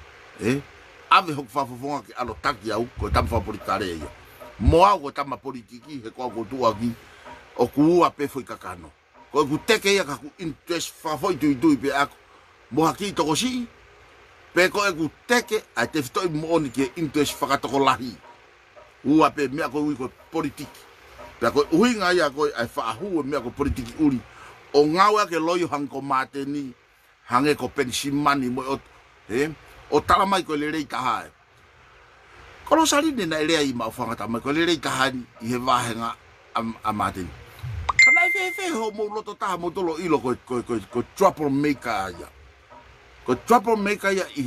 ave hok fonga ke alo taki au ko tama politikare ya mo au ko tama politiki he ko tu aki o ku pe foi kakano ko ku teke ya ka ku interest foi tu pe aku mo haki to ko si pe ko e ku teke a te fito mo oni ke interest fakato ko lahi ua pe me ko wi ko politiki. Pea koe uhinga ia koe ai whaahu e mea ko politiki uri. O ngaua ke loio hanko mate ni hange ko pensimani mo o talamai koe le rei tahae. Kolo sarine na elea i mau whangatamai koe le rei tahae i he wahenga a mate ni. Kana i fe ho mo loto taha mo tolo ilo koe troublemaker ia. Koe troublemaker ia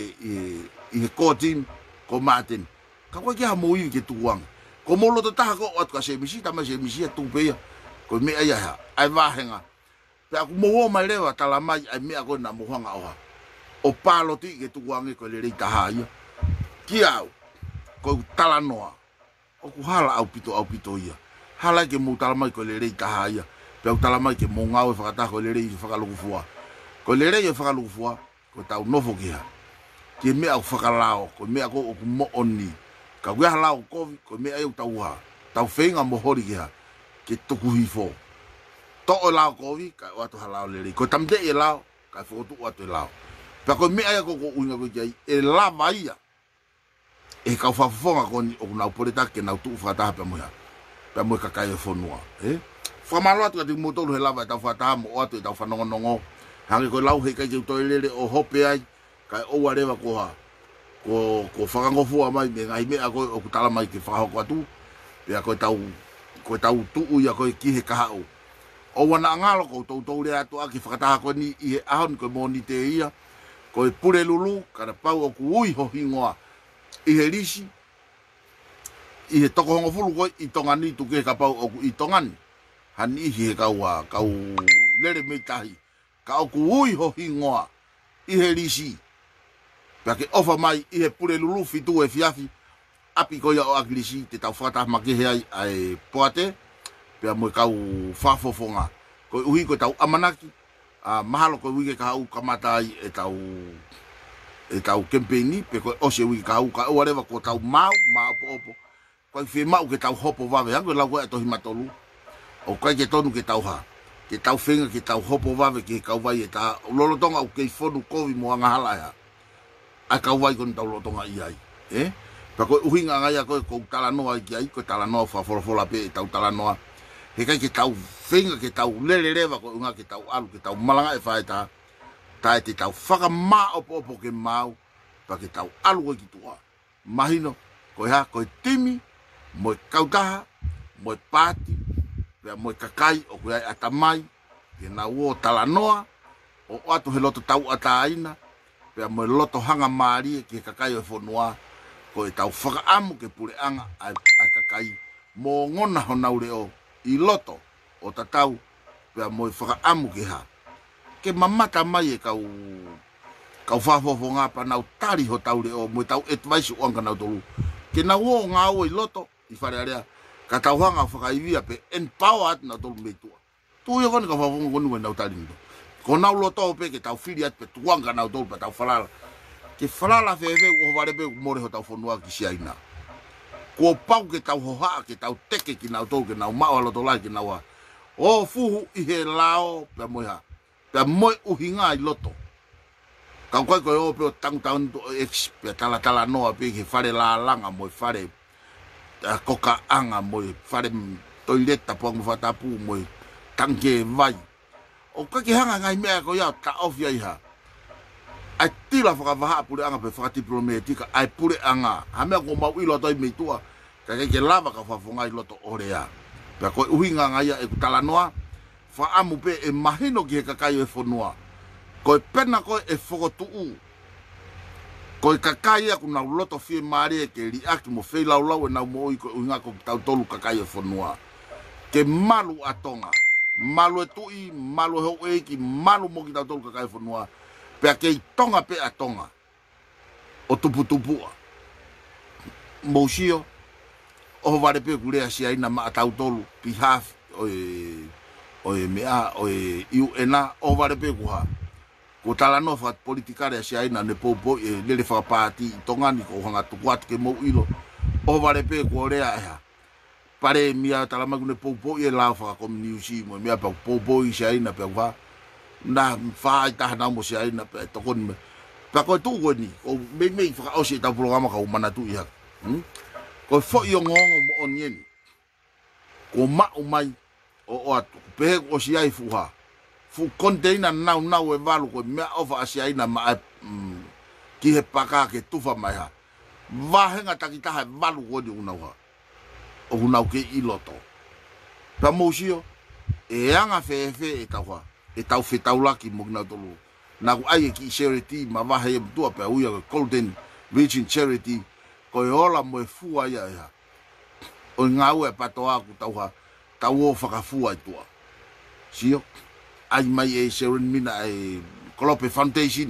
i he core team ko mate ni. Ka koe kia mo iwi ke tuwanga. Ko molo to taha ko at ka se misi tama se misi tu pe ko me ai ha ai wahenga pe aku mo mai lewa talamai ai me ako na mo hanga oha o palo ti ke tu wange ko le rei taha ia ki au ko talanoa o ku hala au pito ia hala ke mo talamai ko le rei taha ia pe au talamai ke mo ngau fa ta ko le rei fa ka lu fua ko le rei fa ka lu fua ko tau nofo ki ke mea o whakalao, ko mea ko o mo oni. Ka wea lao kovi, ko mea eu tau ha. Tau whenga mo hori ki ha, ke tuku hifo. To o lao kovi, ka watu halao lere. Ko tamde e lao, ka whakotu watu e lao. Pea ko mea ko uinga ko kiai, e la maia. E kau whafonga ko ni o nau poreta ke nau tuu whataha pea muha. Pea muha kakai e whonua. Whamalo atu ka te motolu he lava e tau whataha mo o atu e tau whanongonongo. Hangi ko lau hei kai ke utoi lere o hope ai, kai oua rewa ko ha. Ko whakangofua mai, me ngai mea koe o kutala mai ke whahoko atu. Pea koe tau tuu ia koe ki he kahau. O wana angalo ko tau rea atu aki whakataha koe ni i he ahon koe moni te ia. Koe pure lulu, kana pau o kuui ho hingoa. I he risi, i he toko hongo fulu koe i tongani tu ke ka pau o ku i tongani. Hani i he kau lere mei tahi. Ka o kuui ho hingoa i he risi. Pea ke ofa mai i he pure lulu fitu e fiafi. Api koia o agilisi te tau whakataha makehe ai poate. Pea moe kau whafofonga. Koe uhi koe tau amanaki. Mahalo koe wike ka hau kamata ai e tau kempeini. Pe koe ose wike ka hau ka uarewa ko tau mau opo. Koe whi mau ke tau hopo wawe. Hanko lau koe atohi matolu. O koe ke tonu ke tau ha. Ke tau whenga ke tau hopo wawe ke kau vai e ta lolotonga o kei whonu kovi mo anga hala ea. A kau vai koni tau lolotonga i ai. Pea koe uhinga ngai a koe kou talanoa i ki ai. Koe talanoa whafolofola pe e tau talanoa. He kai ke tau whenga, ke tau lere rewa, ko unga ke tau alu, ke tau malanga e whaeta. Ta e te tau whakamaa opo ke mau, pa ke tau alu e ki tua. Mahino, koe ha, koe timi, moe kautaha, moe pāti, pea moe kakai, o koe ai atamai, ke na uo talanoa, o atu he loto tau ataaina, pea moe loto hanga maari, ke kakai o e whonua, koe tau whakaamu ke pure anga ai kakai, mo ngona ho naure o, i loto o tatau pea moe whakaamu ke ha. Ke mamata mai e kau whafofo ngā pa nau tari ho taure o moe tau advice o anga nau tolu. Ke nau o ngā o i loto i whare area ka tau hanga whakaivia pe empowered nau tolu mei tua. Tui o koni ka whafonga konu e nau tari nito. Ko nau loto pe ke tau whiri at pe tuanga nau tolu pa tau whalala. Ke whalala whewe o whare pe more ho tau whonua ki siaina. Ko pau ke tau hoha, ke tau teke ki nau tau, ke nau mao aloto lai ke nau ha. O fuhu i he lao, pea moe ha. Pea moe uhinga i loto. Kau koe koe o peo tangu to ex, pea tala noa pe ke whare la langa, moe whare koka anga, moe whare toileta puang mwhatapu, moe tange vai. O koe ke hanga ngai mea koe iau, ta ofia iha. Ai tila whakawha pure anga pe whakatiplometika, ai pure anga. Hamea ko mau i loto i meitua, ka ke lava ka whafonga i loto orea. Pea koe uhinga ngaia e kutalanoa, whaamu pe e mahino ki he kakai e whonua. Koe pena koe e whokotuu. Koe kakai aku nau loto fie maare e ke riaki mo whei lau e nau mo i koe uhinga ko tau tolu kakai e whonua. Ke malu atonga, malu e tui, malu e ho eiki, malu mo ki tau tolu kakai e whonua. Pea kei tonga pe a tonga. O tuputupua. Mousio. O ware pe kurea si aina maa tau tolu. Behalf oe mea, oe iuena. O ware pe kuha. Ko tala nofa politikare si aina ne popo e lele whakapāti i tongani ko hanga tukuatu ke mou ilo. O ware pe kurea ea. Pare mia talamagu ne popo e lao whakakomniusi mo mea pa popo i si aina pe kuha. Na whaai taha nao mo si aina pe tokoni me. Pea koe tū koe ni, ko mei whakaosi e tau programa ka umana tu i haka. Koe fo i o ngongo mo o nieni. Ko mau mai o atu. Pehe ko si ai fuha. Fu konteina nau e walu koe mea ofa a si aina ma ki he paka ke tufa mai ha. Wahenga takitaha e walu koe ni unau ha. O unau ke i loto. Pea mousio, e anga fefe e tau ha. E tau whetau laki mo kina tolu. Nā ku ai e ki charity, ma wahe e mtua pia uia Golden Region Charity, ko e ola mo e fua ia ea. O ngā ue patoa ku tau ha, tau o whakafua i tua. Sio, ai mai e Sharon Mina e Kolope Foundation.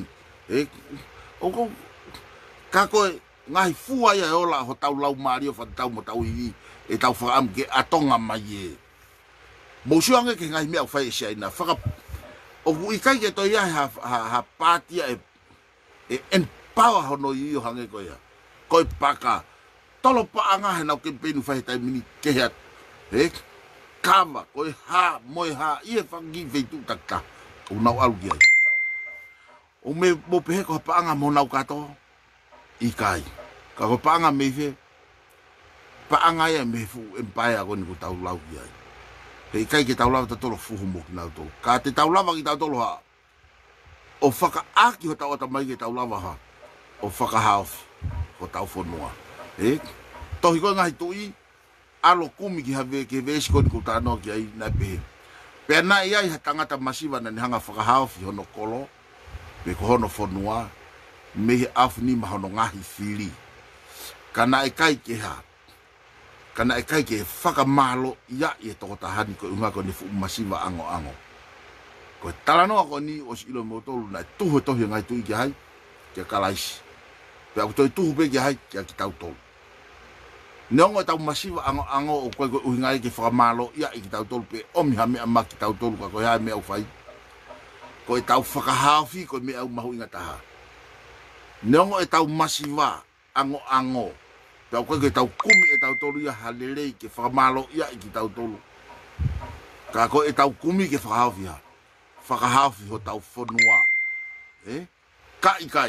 O ka koe, ngahi fua ia e ola ho tau lau maari o whatau mo tau iwi, e tau whakam ke atonga mai e. Mousio ange ke ngahi mea u whai e siaina, whaka o ku ikai ke toi ha pātia e pawa hono i o hange ko ia ko paka tolo pa anga he na ke penu fa tai mini ke hat he kama ko ha moi ha i e fangi ve tu taka o na alu ia o me mo pe ko pa anga mo na ka to i kai ka ko pa anga me fe pa anga ia me fu empire ko ni ko tau lau ia he kai ke tau lau ta tolo fu mo na to ka te tau lava ki tau tolo ha o whaka aki ho tau ata mai ke tau lava ha o whaka haofi ho tau whanua tohi koe ngahi tui alo kumi ki hawe ke vesi koni ko tāno ki ai nai pehe pea na iai ha tangata masiva na ni hanga whaka haofi hono kolo pe ko hono whanua mehe afu ni ma hono ngahi whiri kana e kai ke ha kana e kai ke whaka malo ia i e toko tahani ko unga ko ni fu masiva ango ango ko talanoa ko ni o si ilo mo tolu na tuho tohi ngai tui ki hai ke kalaisi pe aku toi tuho pe ki hai ke ki tau tolu neongo tau masiva ango ango o koe koe uhingai ke whakamalo ia i ki tau tolu pe omi ha mea ma ki tau tolu ka koe hai mea ufai koe tau whakahawhi koe mea au mahu inga taha neongo e tau masiva ango ango pe aku koe tau kumi e tau tolu ia halelei ke whakamalo ia i ki tau tolu ka koe e tau kumi ke whakahawhi ha whakahawhi ho tau whanua kai kai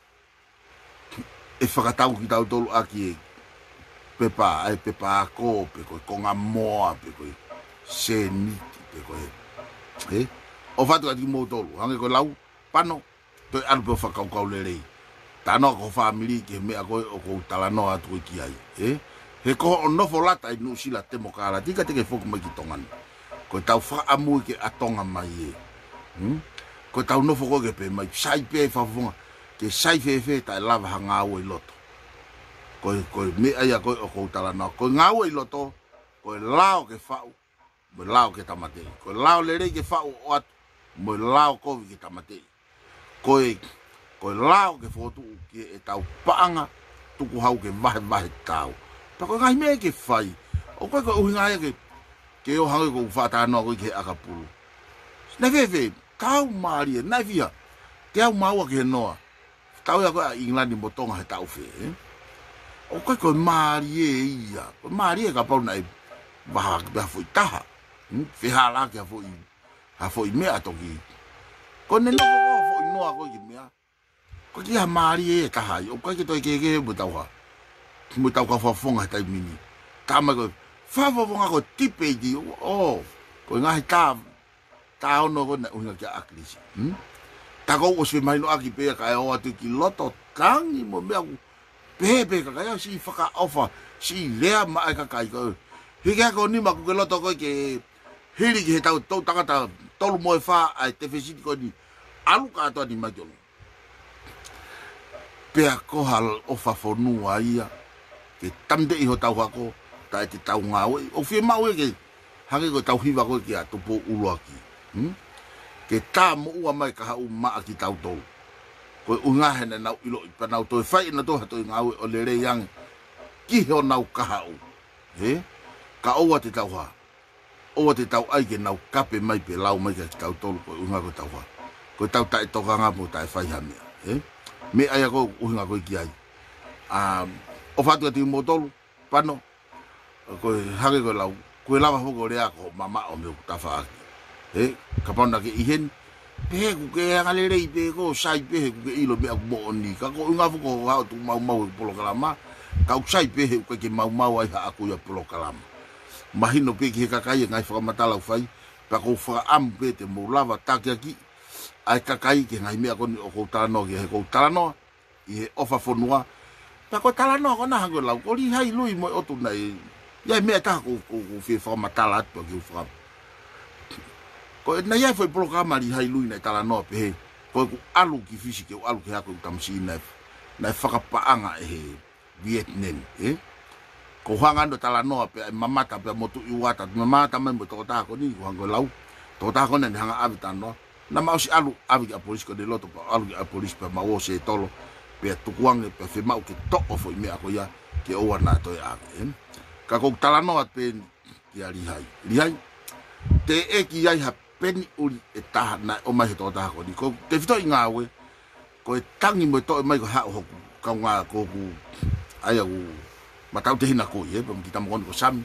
e whakatau ki tau tolu aki e pepa ai pepa ko pe koe konga moa pe koe seniti pe koe o fatu ati mo tolu hange koe lau pano toi alu pe whakau kau lerei tano ko family ke mea koe o kou talanoa atu koe ki ai he koho o nofo lata i nusila temo kala tika teke foku mai ki tongan koe tau whaamui ke atonga mai ko tau no foko ke pe mai sai pe fa fonga ke sai fe ta lava hanga o i loto ko me aya ko o ko tala no ko nga o i loto ko lao ke fa mo lao ke tamate ko lao le re ke fa o at mo lao ko ke tamate ko lao ke fotu ke e tau panga tu ku hau ke vai tau pa ko ngai me ke fai o ko uhinga ke o hango ko fa ta no ko ke akapulu na ve kau maria na via te au maua ke noa tau ya ko England motonga he tau fe o ko maria ka pau nai ba foi taha fe hala ke foi me atoki ko ne no ko foi noa ko ki mea ko ki maria ka hai o ko ki to ke mo tau ka fa fonga tai mini tama ko fa fonga ko tipe di o ko ngai tao no ko na unga kia aklisi ta ko o se mai no aki pe ka o atu ki loto tangi mo me pepe ka ka si faka ofa si lea ma ka kai ko higa ko ni ma ko loto ko ke hili ki tau to tangata tolu mo fa ai te fesiti ko ni alu ka to ni ma jolo pe ko hal ofa fonu ia ke tamde i ho tau ko ta te tau ngawe o fi ma we ke hage ko tau hiwa ko ki atu po uloaki ke tā mo ua mai ka hau maa ki tau tolu koe unga hene nau ilo i panau toi whai na toha toi ngāwe o le rei yang ki heo nau ka hau ka oua te tau ha oua te tau ai ke nau kape mai pe lau mai ka ki tau tolu koe unga ko tau ha koe tau tae toka ngā mo tae whai hamea me aia ko unga koe ki ai o whatu ati mo tolu pano koe hage koe lau koe lava hoko rea ko mama o meu tafa aki ka pona ke ihen pe ku ke ngale rei pe ko sai pe ku ke ilo me aku mo ni ka ko nga fuko ha tu mau polo kalama ka sai pe ku ke mau ai ha aku ya polo kalama mahino pe ki ka kai ngai fa matala fai pa ko fa am pe te mo lava taki aki ai ka kai ke ngai me ako ni o ko tano ke ko tano i ofa fonua pa ko tano ko na ha ko la ko li hai lui mo o tu nai ya me ta ko fe fa matala to ki fa ko na ia foi programa li hai lui na tala no pe ko alu ki fisike o alu ki ha ko tamsi na whakapaanga Vietnam ko hanga no tala no pe mamata pe motu iwata mamata mai mo to ta ko ni ko lau to ta ko na hanga avita no na mau si alu avi a police ko de loto pa alu a police pe ma wo se tolo pe tu kuang pe fe mau ki to o foi me ko ya ke o na to ya ka ko tala no pe ya li hai te e ki ai ha peni uri e taha na o mai to ta ko ni ko te fito inga we ko e tangi mo to mai ko ha ho ka nga ko ku ai au matau te hina ko e pa kita mo ko sam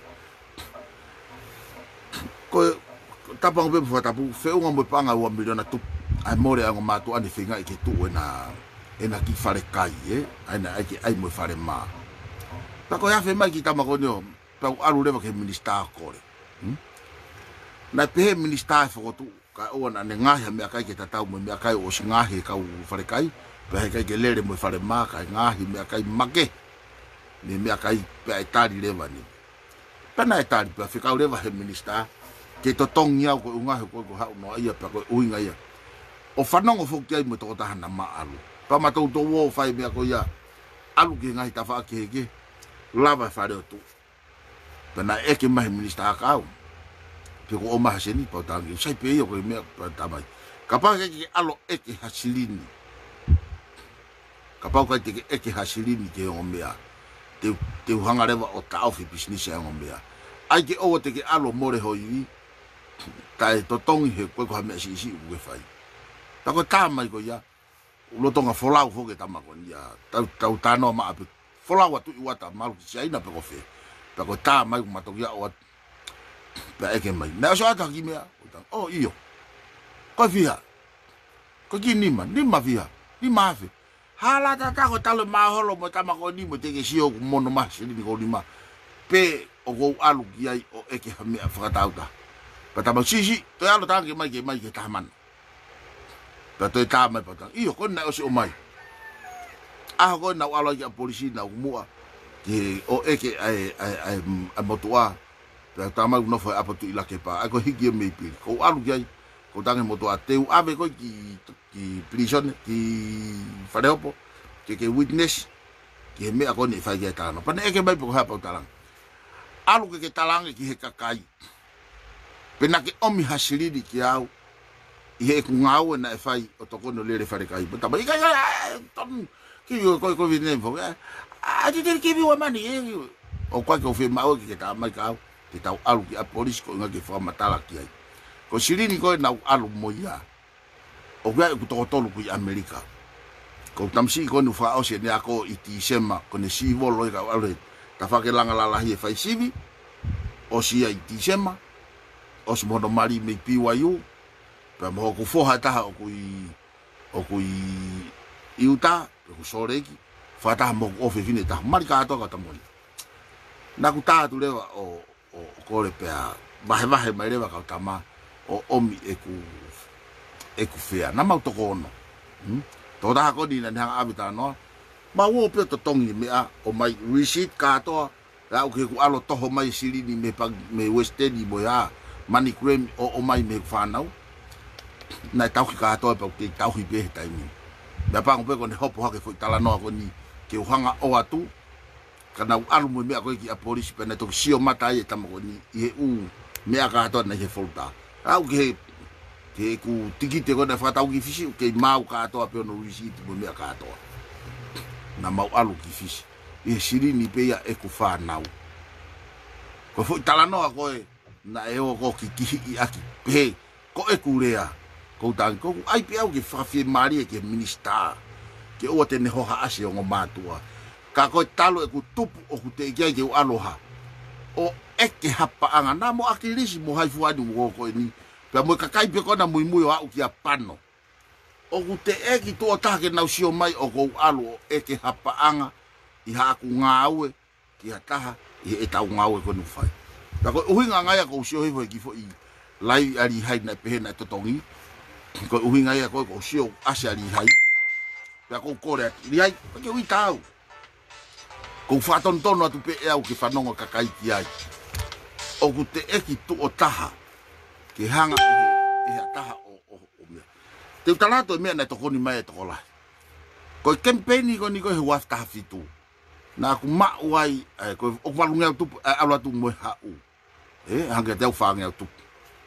ko tapang be fa tapu fe unga mo panga wa miliona tu ai more anga matu ani finga ke tu ena ki fare kai ai mo fare ma pa ko ya fe mai kita mo ko pa alu le ke minista ko le na pe minista fo tu ka ona ne ngahi me kai ke tatau me kai o singahi ka u fare kai pe kai ke lere mo fare ma kai ngahi me kai make me kai pe tari le vani pana tari pe fika u le va minista ke to tongia ko ngahi ko ha no ia pa ko uinga ia o fanongo fo ke mo to ta na ma alu pa ma to wo fai me ko ia alu ke ngahi ta fa ke lava fare tu pana e ke mai minista ka pe ko o ma seni pa tangi sai pe yo ko me pa tamai kapa ke alo e ke hasilini kapa ko te e ke hasilini ke o mea te hanga reva o ta ofi business e o mea ai ke o te ke alo more hoi tai to tongi he ko ha me si u fai ta ko tamai ko ya lo tonga folau fo ke tama ko ya tau tano ma ape folau atu iwata malu si ai na pe ko fe pa ko tamai ko matokia o pa e ke mai na so ata ki mea o iyo ko fia ko ki ni ma fia ni ma fe hala ta ko talo ma holo mo tama ko ni mo te ke sio mo no ma ni ko ni ma pe o go alu ki ai o e ke ha me fa ta uta pa ta si to ya lo ta ke mai ke ta man pa to ta mai pa ta iyo ko na o si o mai a ko na alo ya polisi na mo ke o e ke ai motua pe tama no foi apatu ila ke pa ko higi me pi ko alu gai ko tange moto ateu ave ko ki prison ki fareopo ke witness ke me ko ni fa ge tano pa ne ke mai po ha pa talang alu ke talang ki he kakai pena ke omi hasilidi ki au i he ku ngau na fai o to ko no le fare kai pa ba ka ton ki ko vine fo a ti ki bi wa mani o kwa ke o fe mau ke ta mai ka te tau alu ki a polisi ko nga ke wha matala ki ai. Ko sirini koe nau alu mo ia. O kia e kutokotolu kui Amerika. Ko tamsi ko nu wha ose ne ako i ti sema ko ne si volo i ka alu ta whake langa lalahi e whai sivi. O si ai ti sema. O si mono mari mei piwaiu. Pa moho ku foha taha o kui iuta. Pe ku soreki. Whataha moku ofe fine taha. Mari ka atoa ka tamoni. Naku tātu lewa o kore pea vahe mai lewa kau tama o omi eku fea na mau toko ono tō taha koni na nihanga awita noa ma uo peo to tongi mea o mai receipt katoa la uke ku alo toho mai sirini me westeni mo ya mani krem o mai me whanau na tauki katoa pa uke tauki behe taimi mea pangu peko ne hopo hake fo itala noa koni ke uhanga o atu kana alu mo mea koe ki a polisi pena toki sio mata ai e tamako ni i he mea katoa na he folta au ke ku tikite kona whakatau ki fisi ke mau katoa peo no risiti mo mea katoa na mau alu ki fisi i he sirini peia e ku whanau ko fo talanoa koe na e o ko ki kihi i aki pe ko e ku rea ko tangi ko ai pe au ki whawhie maria ke minista ke o te nehoha ase o ngo matua ka koe talo e ku tupu o ku te ikiai ke u aloha o eke hapa anga na mo akirisi mo hai fuani mo koe ni pia mo kakai pe kona mui mui o au ki a pano o ku te eki tu o take nau sio mai o kou alo o eke hapa anga i haku ngāue ki a taha i e tau ngāue konu whai ka koe uhinga ngai a kou sio hifo e kifo i lai ari hai na pehe na totongi koe uhinga ngai a koe kou sio ase ari hai pia kou kore ati hai pa ke ui tau kou whatontono atu pe e au ke whanonga kakai ki ai. O ku te eki tu o taha, ke hanga e a taha o mea. Te utalato e mea na tokoni mai e tokolai. Koe kempeni ko ni koe he waftaha fitu. Na ku mau ai, koe o walungea tupu, aula tu moe hau. Hange te au whangea tupu.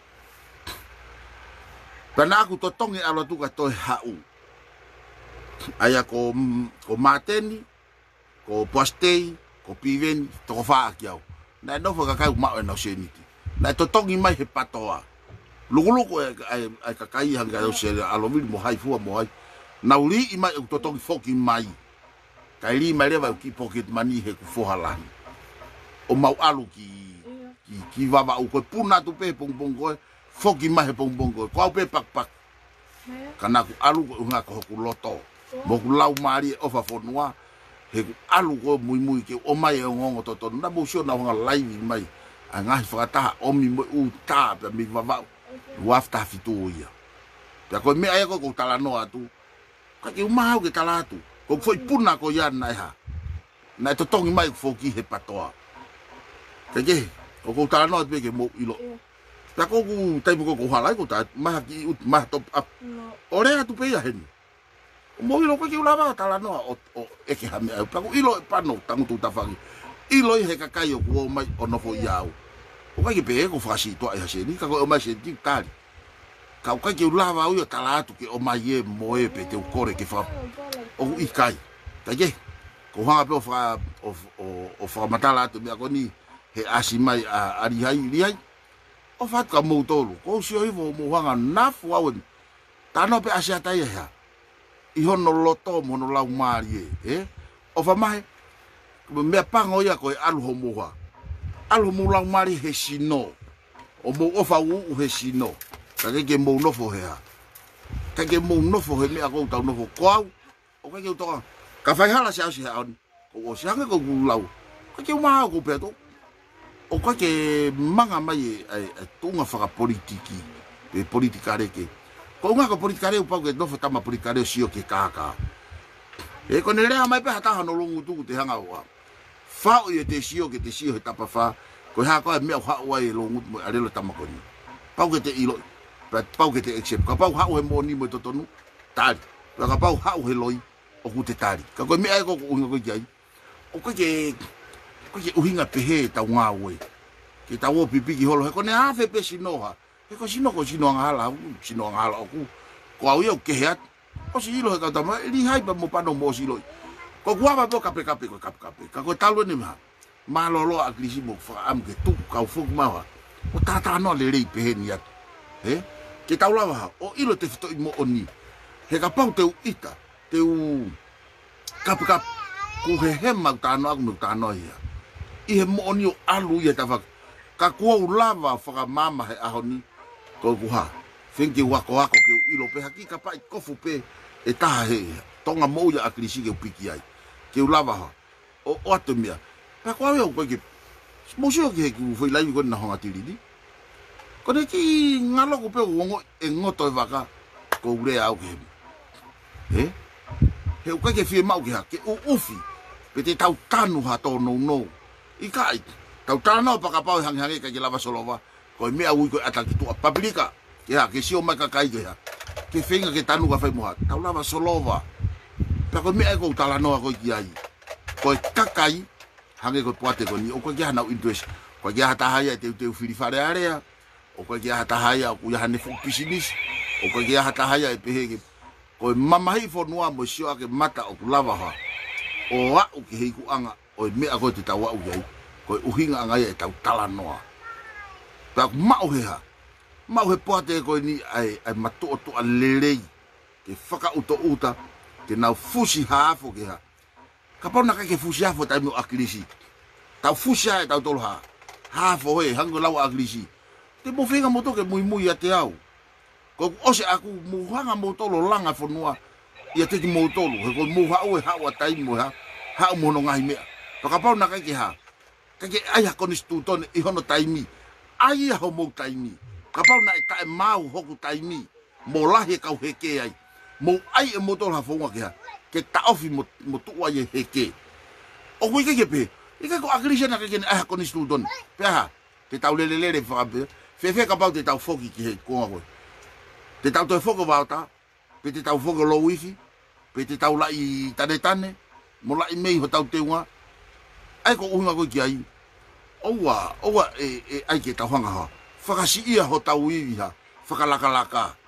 Pena aku totongi aula tu ka toi hau. Aia ko mateni, ko postei, ko piveni, toko whaa ki au. Na e nofo kakai umao e nau seniti. Na e totongi mai he patoa. Lukuluku e kakai hanga au se alovili mo hai fua mo hai. na uli i mai o totongi foki mai kai li mai lewa ki pocket money he ku fohalani o mau alu ki vava u ko puna tu pe pong pong ko foki mai he pong pong ko pe pak pak kana ku alu ko nga ko ku loto mo ku lau mari o fa fonua he ku alu ko mui ke o mai o ngongo toto na mo sho na nga live mai a ngai fata o mi mo u ta pe mi vava wafta fitu ia ya ko me ai ko tala no atu ka ke mau ke tala atu ko foi puna ko ya na ha na to tongi mai foki he patoa ke ko tala no atu ke mo ilo ya ko ku tai ko hala ko ta ma ki ut ma top up ore atu pe ya hen mo ilo ko ke lava tala no o e ke ha me pa ko ilo pa no tangu tu ta fangi ilo he ka kai ko mai ono fo yao o ka ke pe ko fasi to ai ha se ni ka ko mai se ti tali ka o ke lava o talatu ke o mai e moe pe te ukore ke fa o i kai ta ye ko hanga pe o fa matala tu me ko ni he asi mai a ri hai o fa ka mo tolu ko si o mo hanga na fu a wen ta no pe asi ata ya i hono loto mo no lau mari o fa mai me pango ya ko alu ho mo wa alu mo lau mari he sino o mo o fa u he sino ka ke mo no fo hea ka ke mo no fo he me ako tau no fo kwau o ka ke to ka fai hala sia sia on o sia ko lau ka ke ma ko peto o ka ke manga mai ai tunga fa politiki pe politika ke ko nga ko politika re pa ke no fa tama politika re sio ke kaka e ko ne le mai pe hata no longu tu te hanga wa fa o te sio ke te sio he tapa fa ko ha ko me ha wa e longu ale lo tama ko ni pa ke te ilo pau ke te accept ka pau hau he moni mo totonu tari ka pau hau he loi o ku te tari ka ko me ai ko unga ko jai o ko ke uhinga pe he ta nga we ke ta wo pipi ki holo he ko ne a fe pe sinoha he ko sino ngala o ku ko au yo ke hat o si lo he ka ta ma li hai pa mo pa no mo si lo ko gua ba bo ka pe ka ko talo ni ma lo lo agrisi mo fa am ke tu ka fu ma o ta no le rei pe he ni ke tau lava o ilo te fito mo oni he ka pau te ita te u kap ku he ma tano ak mo tano ia i he mo oni o alu ia ta fa ka ku lava fa mama he ahoni ko ku ha finki wa ko ke ilo pe haki ka pa ko fu pe e ta he tonga mo ia akrisi ke piki ai ke lava o atomia pa kwa yo ko ke mo sio ke ku foi lai ko na ho atiri kone ki ngalo ko pe wongo e ngoto vaka ko ure au ke he o ke fi mau ke o ufi pe te tau tanu ha to no i kai tau tanu pa ka pau hang ke lava solova ko me au ko ataki tu publika ya ke si o ma ka kai ke finga ke tanu ka fai mo tau lava solova pa ko me ko tala no ko ki ai ko kakai hange ko poate ko ni o ko ya na interest ko ya ta haya te fili fare area o ko kia hata haya ku ya ne fu pisinis o ko kia hata haya e pehe ko mama hi fo noa mo sio ake mata o lava ha o wa u ki ku anga o me a ko te tawa u yai ko uhinga anga e tau tala noa ta ma o he poate ko ni ai matu o to alelei ke faka uto uta ke na fusi hafo ke ha ka pona ka ke fusi hafo ta mo aklisi ta fusi ha ta to ha hafo he hango lawa aklisi te mo finga moto ke mui ate au ko ose aku muhanga moto lo langa fonua ia te moto lo ko mu ha o ha wa tai mo ha mo no ngai me to ka pa na ka ke ha ka ke ai ha konstituto i hono taimi ai ho mo taimi ka pa na ta mau hoku taimi mo lahi ka he ke ai mo ai e moto ha fonua ke ha ke ta ofi mo tu wa ye he ke o ko ke pe i ka ko agrisia na ke ai ha konstituto pe ha te tau lelele fa fe ka pau te tau foki ki he ko ngoi te tau te foko bauta pe te tau foko lo wifi pe te tau lai tane mo lai mei ho tau te unga ai ko unga ko ki ai owa ai ke tau hanga ha fakasi ia ho tau iwi ha fakalaka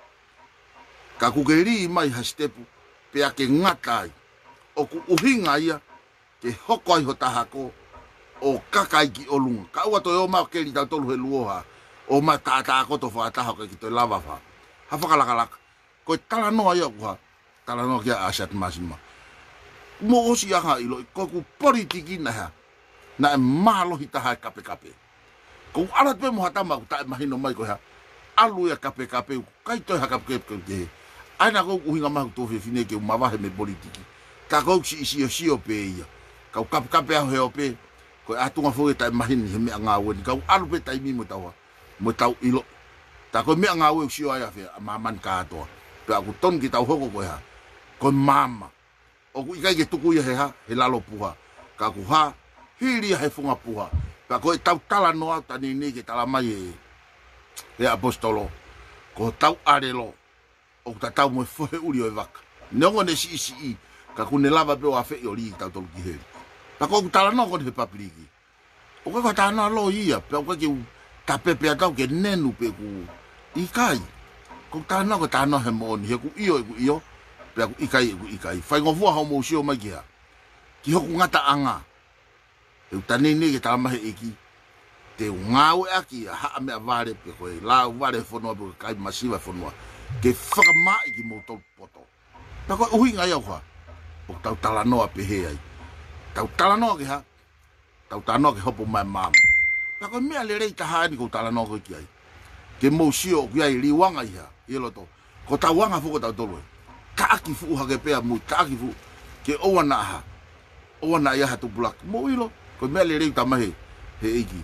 ka ku geri mai ha stepu pe ake ngatai o ku uhinga ia ke hoko ai ho tahako o kakai ki olunga ka ua to yo ma ke li tau tolu he luoha o ma ta ko to fa ta ko ki to lava fa ha fa kala ko tala no ayo ko tala no kia asat masima mo osi anga ilo ko ku politiki na ha na malo hita ha kape ko ala pe mo hata ma ta mahino mai ko ha alu ya kape kai to ha kape ke ana ko uhinga ma to fe fine ke uma va me politiki ka ko si o pe ia ka kape a he pe ko atunga fo ta mahini he me anga woni ka alu pe tai mi mo tau ilo ta ko me anga we si o ya fe maman ka to pe aku ton ki tau hoko ko ha ko mama o ku ikai ke tuku ia he ha he lalo puha ka ku ha hiri he funga puha ka ko tau tala no ta ni ke tala mai e apostolo ko tau arelo o ta tau mo fo uri o vaka nongo ne si ka ku ne lava pe o afe o li tau tolu ki he ta ko tala no ko he papliki o ka ta no lo ia pe o ke ta pepe atau ke nenu pe ku ikai ko ta no he mo ni he ku io pe ku ikai fai ngofu ha mo sio mai kia ki ho ngata anga e tani ni ke tala mai iki te ngau aki ha me vale pe ko la vale fono pe kai masiva fono ke faka mai ki mo to poto ta ko hui ngai au ha o tau tala no pe he ai tau tala no ke ha tau tala no ke hopo mai mam ta ko me ale rei ta ha ni ko tala no ko ki ai ke mo sio ki ai liwanga ia ilo to ko ta wanga fu ko ta tolo ka aki fu ha ke pe mu ta aki fu ke o wana ia ha tu blak mo ilo ko me ale rei ta mai he iki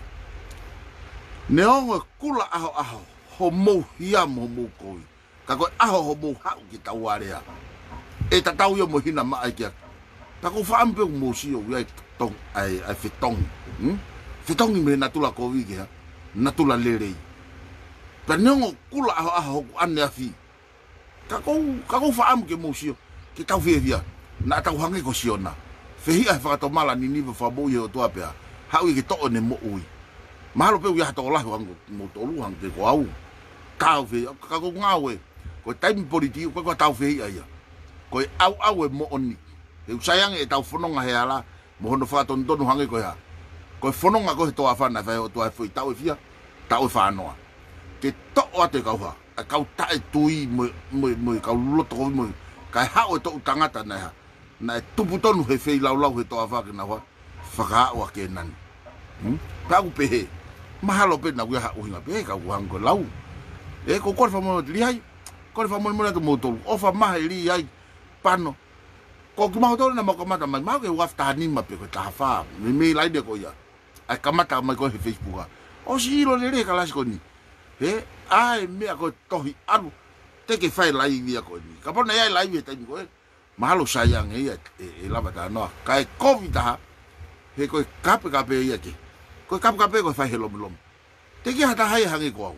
neongo kula aho ho mo hia mo koi ka ko aho ho mo ha ki tawarea e ta tau yo mo hina ma ai kia ta ko fa ampe mo si o ai tong ai fitong fitong me natula ko wi kia natula lere pa neongo kula aho ane afi ka ko fa am ke mo si ki tau via na tau hangi ko siona fe hi ai fa to mala ni fa bo yo to apea ha wi ki to ne mo ui malo pe ya to la mo to lu hang te ko au tau fe ka ko ngawe ko time politiki ko tau fe ia ko au mo oni e sayang e tau fononga he ala mo hono fa ton ton hange ko ya ko fononga ko to afa na fa to foi tau fia tau fa no ke to o te ka ha ka ta tui mo ka lo to mo ka ha o to tangata na tupu tonu he fe lau he to afa ke na fa ka wa ke nan pa ku pe mahalo pe na wi ha uhinga pe ka wang ko lau e ko fa mo li ai ko fa mo na to motor o fa ma li ai pano ko ki ma to na mo ko mata ma ke wa sta ni ma pe ko ta fa mi lai de ko ya ai ka mata ma ko he Facebook o si lo le ka las ko ni e ai me ko to hi alu te ke fai lai vi ko ni ka pona ai lai vi ta ni ko mahalo sayang e la bata no ka covid ha he ko kape ya ke ko kape ko fa helom te ki hata hai hangi ko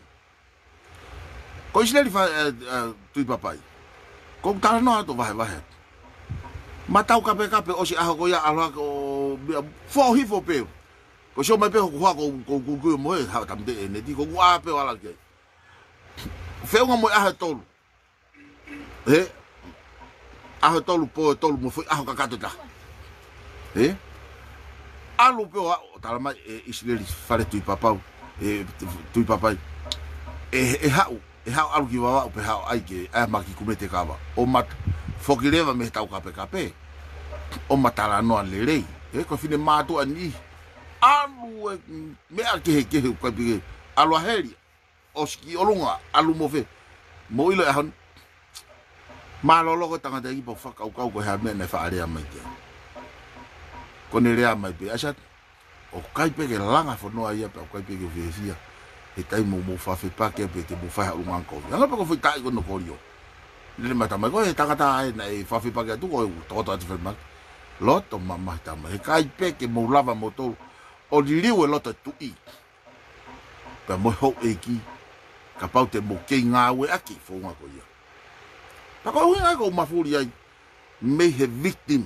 ko isle fa tu papai ko ta no to va matau kape o si aho ko ya ala ko fo hi fo pe ko so mai pe ko ko mo ha tam de ne di ko wa pe wala ke fe ngo mo aho tolu aho tolu mo foi aho ka ta alu pe o talama isleri fale tu papau tu papai hau alu ki wa pe hau ai ke ma ki kumete kava o mat fokileva me tau kape o matala no lelei ko fine matu ani alu me ake ke ko bi alu heri oski olunga alu mofe mo ilo han malolo ko tanga de ipo fa kau ko ha me ne fa area mai ko ne rea mai pe asat o kai pe ke langa fo no ai pe kai pe ke vesia e tai mo fa fe pa ke pe te mo fa lu man ko nga pa ko foi tai ko no ko rio le mata mai ko e tanga ta na e fa fe pa ke tu ko to te fe ma loto mama ta mai kai pe ke mo lava motor o li liu e loto tu i pe mo ho e ki ka pau te mo ke nga we aki fo nga ko ia pa ko nga ko ma furi ai me he victim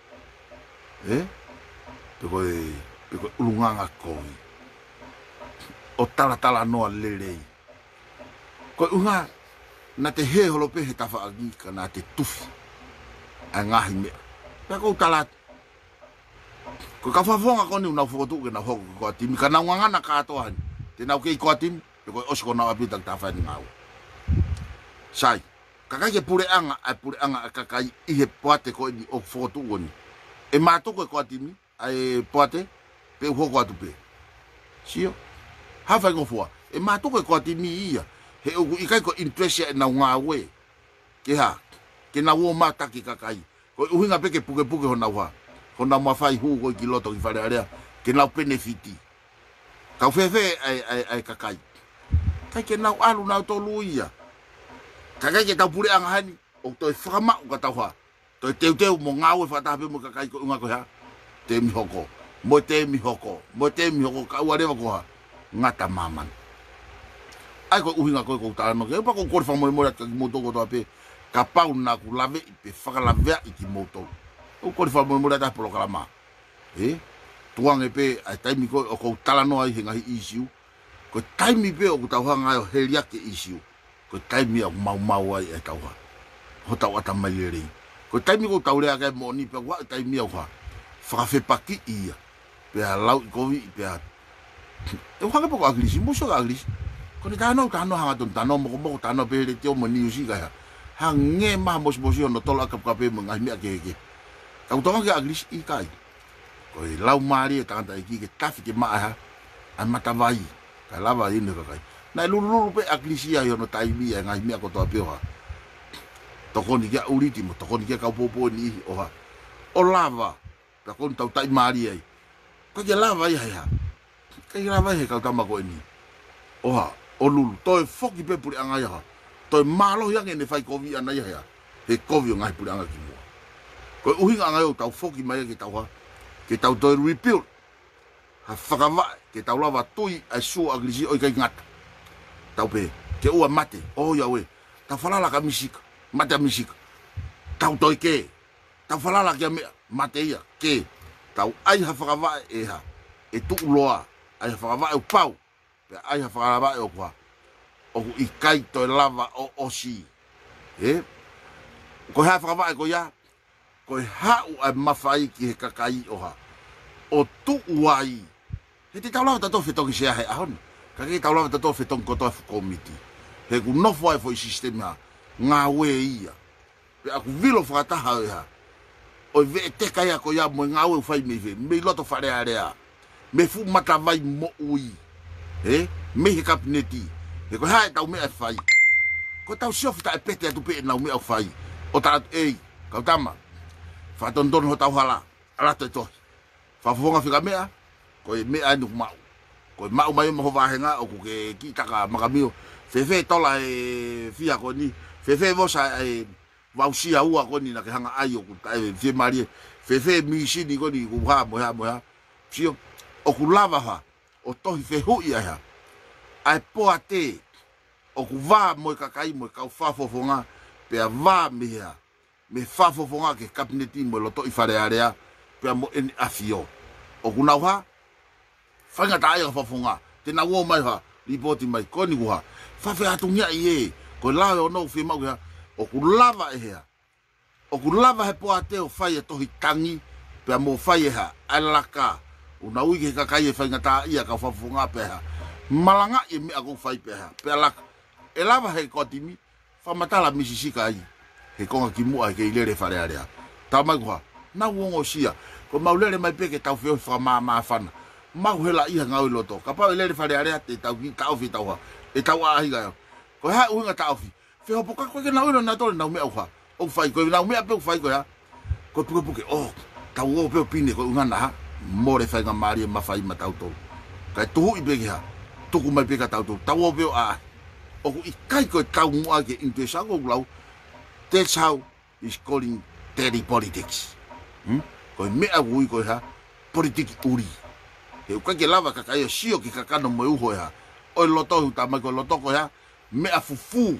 Peko ulunganga koi o tala noa lelei ko unga na te he holo pe he tafa agi ka na te tufi a ngahi mea peko tala ko ka whawonga koni unau whokotu ke na hoko ko atimi ka na ngangana ka atoan te nau kei ko atimi peko osko na apitang tafa ni ngau sai Kakai ke pure anga kakai I he poate ko ni o fotu woni. E matoko ko atimi ai poate pe ho ko atu pe. Sio. Hafa ngo fua. E matoko ko atimi ia. He o ikai ko interest na nga we. Ke ha. Ke na wo mata ki kakai. Ko uhinga pe ke puke hona wa. Hona mafai hu ko ki loto ki fare area. Ke na benefiti. Ka fefe ai kakai. Kai ke na alu na to luia. Kakai ke tau pure anga hani o toi whakama o ka tau ha. Toi teu mo ngau e whatape mo kakai ko unga ko ha. Te mihoko. Mo te mihoko ka uarewa ko ha. Ngata maman. Ai ko uhinga ko tāno ke pa ko kor fa mo ka moto ko tape. Ka pau na ku lave I pe whakalawea I ki moto. O kor fa mo ta polo kalama. Tuang e pe ai taimi ko o ko talano ai hinga hi issue. Ko taimi pe o tau hanga o heria ke issue. Ko taimi au mau ai e tau ha. Ho tau ata mai rei. Ko taimi ko tau rea kai moni pe wa taimi au ha. Whakawhe paki ia. Pe a lau I kovi pe a. E whaka poko aglisi, muso ka aglisi. Ko ni tano hanga ton tano moko tano pe re teo mani usi ka ha. Ha nge maha mosi ono tola kape mo ngai mea keke. Kau tonga ke aglisi I kai. Ko I lau maari e tangata I ki ke tafi ke maa ha. Ai matawai. Kai lava inu ka kai. Nai lulu pe aglisia yono taimi e ngai mea kotoa peo ha. Tokoni kia uriti mo, tokoni kia kau popo ni o ha. O lava. Takoni tau tai maari ai. Kai kia lava I hai ha. Kai lava I kau tamako ni. O ha. O lulu. Toi foki pe puri anga ha. Toi malo yang ene fai kovi ana ia ha. He kovi o ngai puri anga ki mua. Koi uhinga anga o tau foki mai ke tau ha. Ke tau toi rebuild. Ha whakawa. Ke tau lava tui ai su aglisi oi kai ngata. Tau pe, ke ua mate, oh ya we, tau falala ka misika, mate a misika, tau toi ke, tau falala kia mea, mate ia, ke, tau ai ha whakawae e ha, e tu uloa, ai ha whakawae o pau, pe ai ha whakawae o kua, o ku ikai toi lava o osi, ko ha whakawae ko ia, ko hau ai mawhai ki he kakai o ha, o tu uai, he te tau lava tato whetongi sea he ahon, Kaki tau lawa tato whetong kotoa whukomiti. He ku nofo ai fo I sistema ngā we ia. Pe aku vilo whakataha e ha. O ve te kai ako ia mo ngā we whai me ve. Me loto wharea rea. Me fu matawai mo ui. Me he kapineti. He ko hae tau mea whai. Ko tau siofu ta e pete atu pe nau mea whai. O taratu ei. Kau tama. Whatondon ho tau hala. Alato e tohi. Whafonga whika mea. Ko e mea anu mau. Ko mau mai mo vahenga o ku ke ki taka makamio fefe tola e fia ko ni fefe vosa e vausia ua ko ni na ke hanga ai o ku tai fe mari fefe mi sini ko ni ku ha mo ha sio o ku lava ha o tohi fe hu ia ha ai poate o ku va mo kakai mo ka fa fofonga pe va me ha me fa fofonga ke kabineti mo lo to I fare area pe mo en afio o ku na ha Whanga ta aia whafonga, te na wō mai ha, ripoti mai, koni kuha, whawhi atu ngia I e, ko lawe o nou whi mau hea, o ku lava e hea, o ku lava he poa te o whai e tohi tangi, pia mō whai e ha, alaka, o na ui ke kakai e whainga ta ia ka whafonga pe ha, malanga I mea kou whai pe ha, pia laka, e lava he kotimi, whamatala misisika ai, he konga ki mua ke I lere whare area, ta mai kuha, na wongo sia, ko maulere mai peke tau whio whamama whana, mau hela ia ngau loto ka pa ele fale area te tau ki tau fi tau ha e tau a higa ko ha unga tau fi fe ho poka ko ke na na to na me ha o fai ko na me pe fai ko ya ko tu ko o tau o pe pine ko unga na more fai ga mari ma fai ma tau to ka tu I be ha tu ku mai pe ka tau to tau o pe a o ku I kai ko tau mo a ke into sa go glau that's how is calling dirty politics ko me a ui ko ha politics uri He uka ke lava kakai o sio ki kakano mo uho ha. O loto hu ta mai ko loto ko ha me a fufu.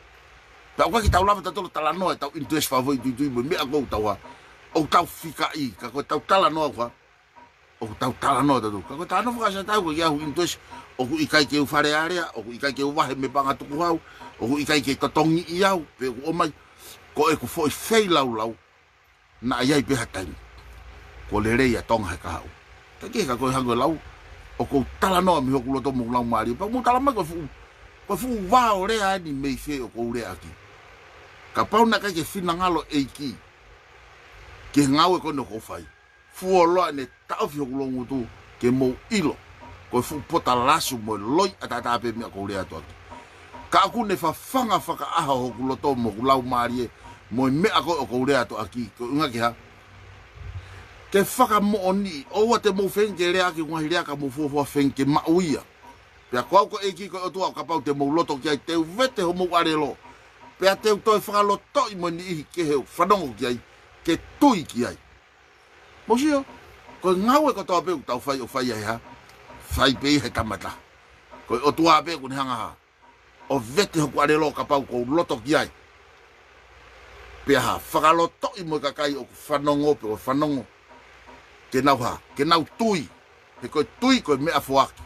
Pa uka ki tau lava tato talano e tau interest favor tu me a go tau ha. O tau fika I ka ko tau talano ha. O tau talano tato. Ka ko tano fuka sa tau ko ya hu interest o ku ikai ke u fare area o ku ikai ke u wahe me panga tuku hau o ku ikai ke totongi I au pe o mai ko e ku foi fei lau na ai pe hatai. Ko le rei a tonga he ka hau. Ke ka ko hango lau o ko tala no mi ko loto mo lau mari pa mo tala ma ko fu wa o re ani me fe o ko re aki ka pau na ka ke fina ngalo eiki ke ngau ko no ko fai fuolo ne tau fi longu tu ke mo ilo ko fu pota lasu mo loi atata pe me ko le ato ka ku ne fa fanga faka aha ho kuloto mo kulau marie mo me ako ko le ato aki ko nga ke ha ke faka mo oni o wa te mo fenge le aki ngwa hile ka mo fo fenge ma uia pe ko ko eiki ko tu ka pau te mo loto ki te vete ho mo arelo pe te to faka loto mo ni ke he fadongo ki ke tui ki ai mo sio ko ngawe ko to pe tau fai o fai ha fai pe he tamata ko o tu ape ko hanga o vete ho arelo ka pau ko loto ki ai pe ha faka loto mo ka kai o fanongo pe o fanongo ke nau tui he ko tui ko me afuaki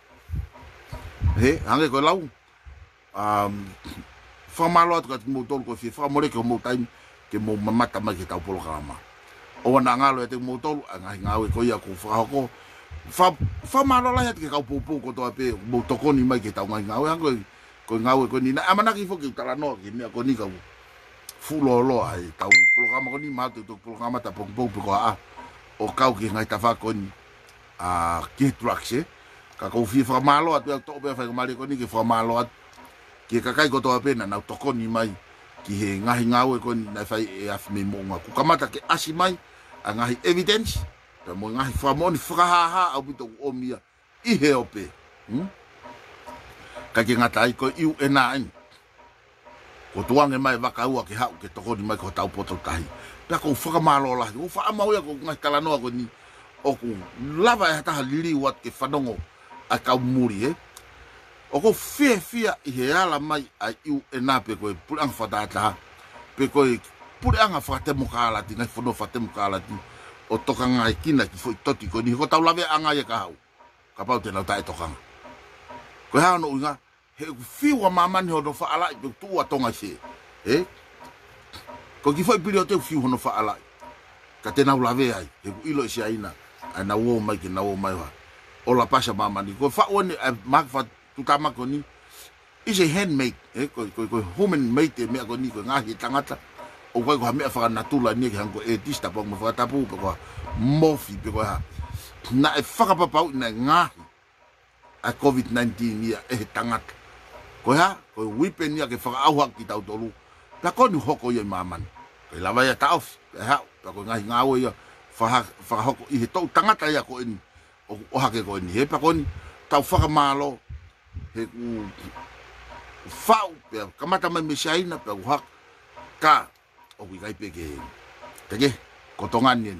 he hange ko lau fa malo at mo tol ko fi fa mo le ko mo time ke mo mamata ma ke tau polo kama o na ngalo te mo tol nga ngawe ko ya ko fa malo la ke ka popo ko to ape mo tokoni mai ke tau ngawe hango ko ngawe ko ni na amana ki fo ke tala no ke me ko ni ka fulo lo ai tau polo kama ko ni ma to polo kama ta popo ko a o kau ki ngai tafa ko ni ki trucks ka ko fi fa malo at to be fa mali ko ni ki fa malo at ki ka kai ko to pena na to ko ni mai ki he ngahi ngawe ko ni na fai e af me mo nga ku kamata ke asi mai a ngahi evidence ta mo ngahi fa mo ni fra ha au bito o mia I he ope ka ki ngata ai ko iu enain ko tuange mai waka ua ki hau ke to ko ni mai ko tau poto tahi ta ko fa malo la ko fa mau ya ko ngai kala no ko ni o ku lava ya ta lili wat ke fadongo a ka muri o ko fia I he ala mai a iu enape ko pulang fadata pe ko pulang fa te mukala ti ngai fono fa te mukala ti o toka ngai kina ki foi toti ko ni ko tau lave anga ya ka hau ka pau te na ta toka ko ha no nga he fi wa mama ni ho fa ala tu wa tonga se ko ki foi pili o te fiu hono fa ala ka te na lave ai e ilo si aina ana wo mai ki na wo mai wa o la pasa mama ni ko fa one mak fa tu tama ko ni is a handmade ko human made me ko ni ko ngahi tangata o ko me fa na tula ni ki hanko e tista po mo fa tapu ko mofi pe ko ha na e fa pa pa na ngahi a covid-19 ya e tangata ko ha ko wipen ya ke fa au ki tau tolu ta ko ni hoko ye mama ke la vai ta off ha ta ko ngai ngawe ya fa hoko I to tangata ya ko ni o ha ke ko ni he pa ko ni tau fa malo he fa pe kamata mai mesaina pe ha ka o wi kai pe ke ko tongan ni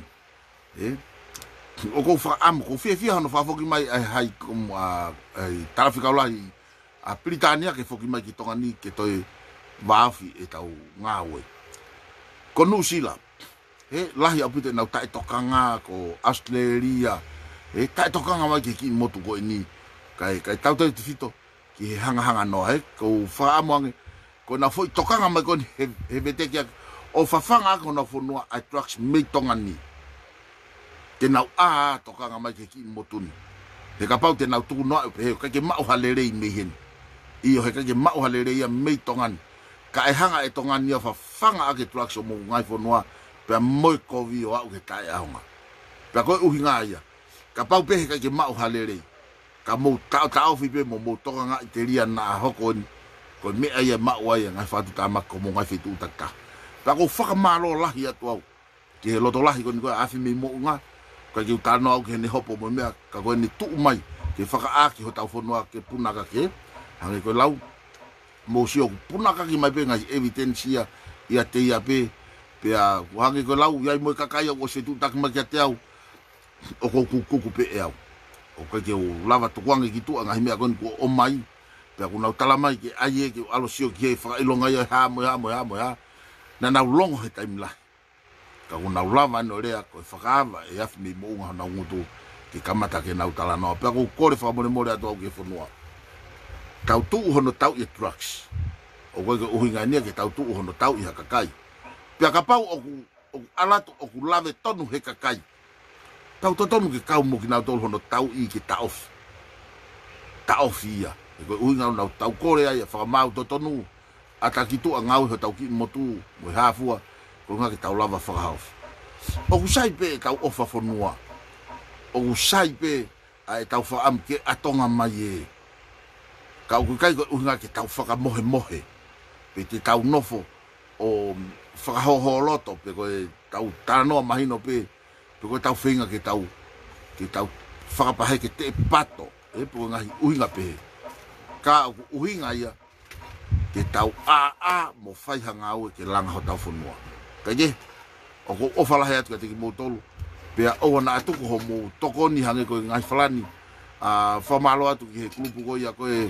o ko fa am ko fi no fa fo ki mai hai ko trafika la a Britania ke fo ki mai ki tongan ni ke toi vafi e tau ngawe ko New Zealand lahi apute na tai tokanga ko Australia tai tokanga mai ki motu ko ni kai tau te fito ki hanga no ko fa amange ko na foi tokanga mai ko he bete ki o fa fanga ko na fo no attracts me tongani te na tokanga mai ki motu ni he ka pau te na tu no he ka ke mau halere me hen I he ka ke mau halere ya me tongani ka e hanga e tongani fa fanga ake trucks mo ngai fo no pe moi ko vi o au ke tai aunga pe ko uhinga ia ka pau pe ka ke mau halere ka mo tau fi pe mo toka nga iteria na hoko ni ko me ai ma wa ia ngai fa tu ta ma ko mo ngai fitu ta ka pa ko fa ma lo la ia tu ke lo to la ko ni ko afi me mo nga ka ki ta no ke ni hopo mo me ka ko ni tu mai ke fa ka aki ho tau fo no ke puna ka ke hange ko lau mo si o puna ka ki mai pe ngai evidencia ia te ia pe a hange ko lau ia mo ka kai o se tu ta ma ke te au o ko ku pe e au o ke o lava to kwangi ki tu anga me ko o mai pe ko na tala mai ke ai ke alo sio ke fa ilonga ia ha mo na na longo he time la ka ko na lava no rea ko fa kava e af me mo nga na ngutu ke kamata ke na tala no pe ko ko le fa mo le ato ke fo no tau tu hono tau e trucks o ko uhinga ni ke tau tu hono tau I hakakai pe ka pau o alato o lave tonu he kakai tau tonu ke kau mo ki na tol hono tau I ke ta off ia ko uhinga na tau kore ai fa mau tonu atakitu angau ho tau ki motu mo hafua ko nga ki tau lava whakahaofi. O kusai pe tau ofa fonua. O kusai pe ai tau whaam ke atonga mai e. Ka uku kai ko unga ki tau whaka mohe mohe. Pe te tau nofo o whakahoho loto pe koe tau tānoa mahino pe koe tau whinga ke tau whakapahe ke te pato e po ngahi uhinga pe. Ka uhinga ia ke tau mo whaihanga au e ke langa ho tau whanua. Ka ye, o ko ofalahe atu ka teki mou tolu. Pea oa na atuku ho mou tokoni hange koe ngai whalani. Whamalo atu ki he klupu koe ia koe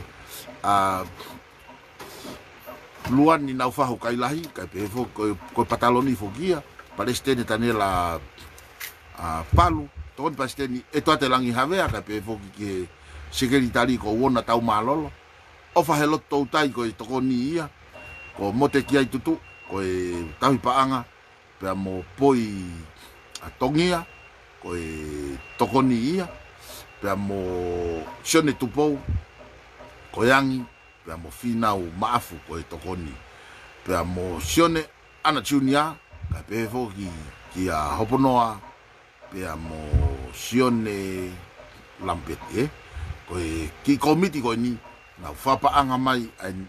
luani nau whahu kailahi. Kai pe fo koe pataloni fo kia. Palestine tane la palu. Tokoni Palestine e toate langi havea. Kai pe fo ki he sekeritari ko wona tau malolo. Ofa he loto tautai koe tokoni ia. Ko mote ki ai tutu. Koe tahi paanga. Pea mo poi tongia. Koe tokoni ia. Pea mo sione tupou. Koe angi. Pea mo finau maafu koe tokoni. Pea mo sione ana tiunia. Ka pe fo ki a hoponoa. Pea mo sione lampete. Koe ki komiti koe ni. Nga whapaanga mai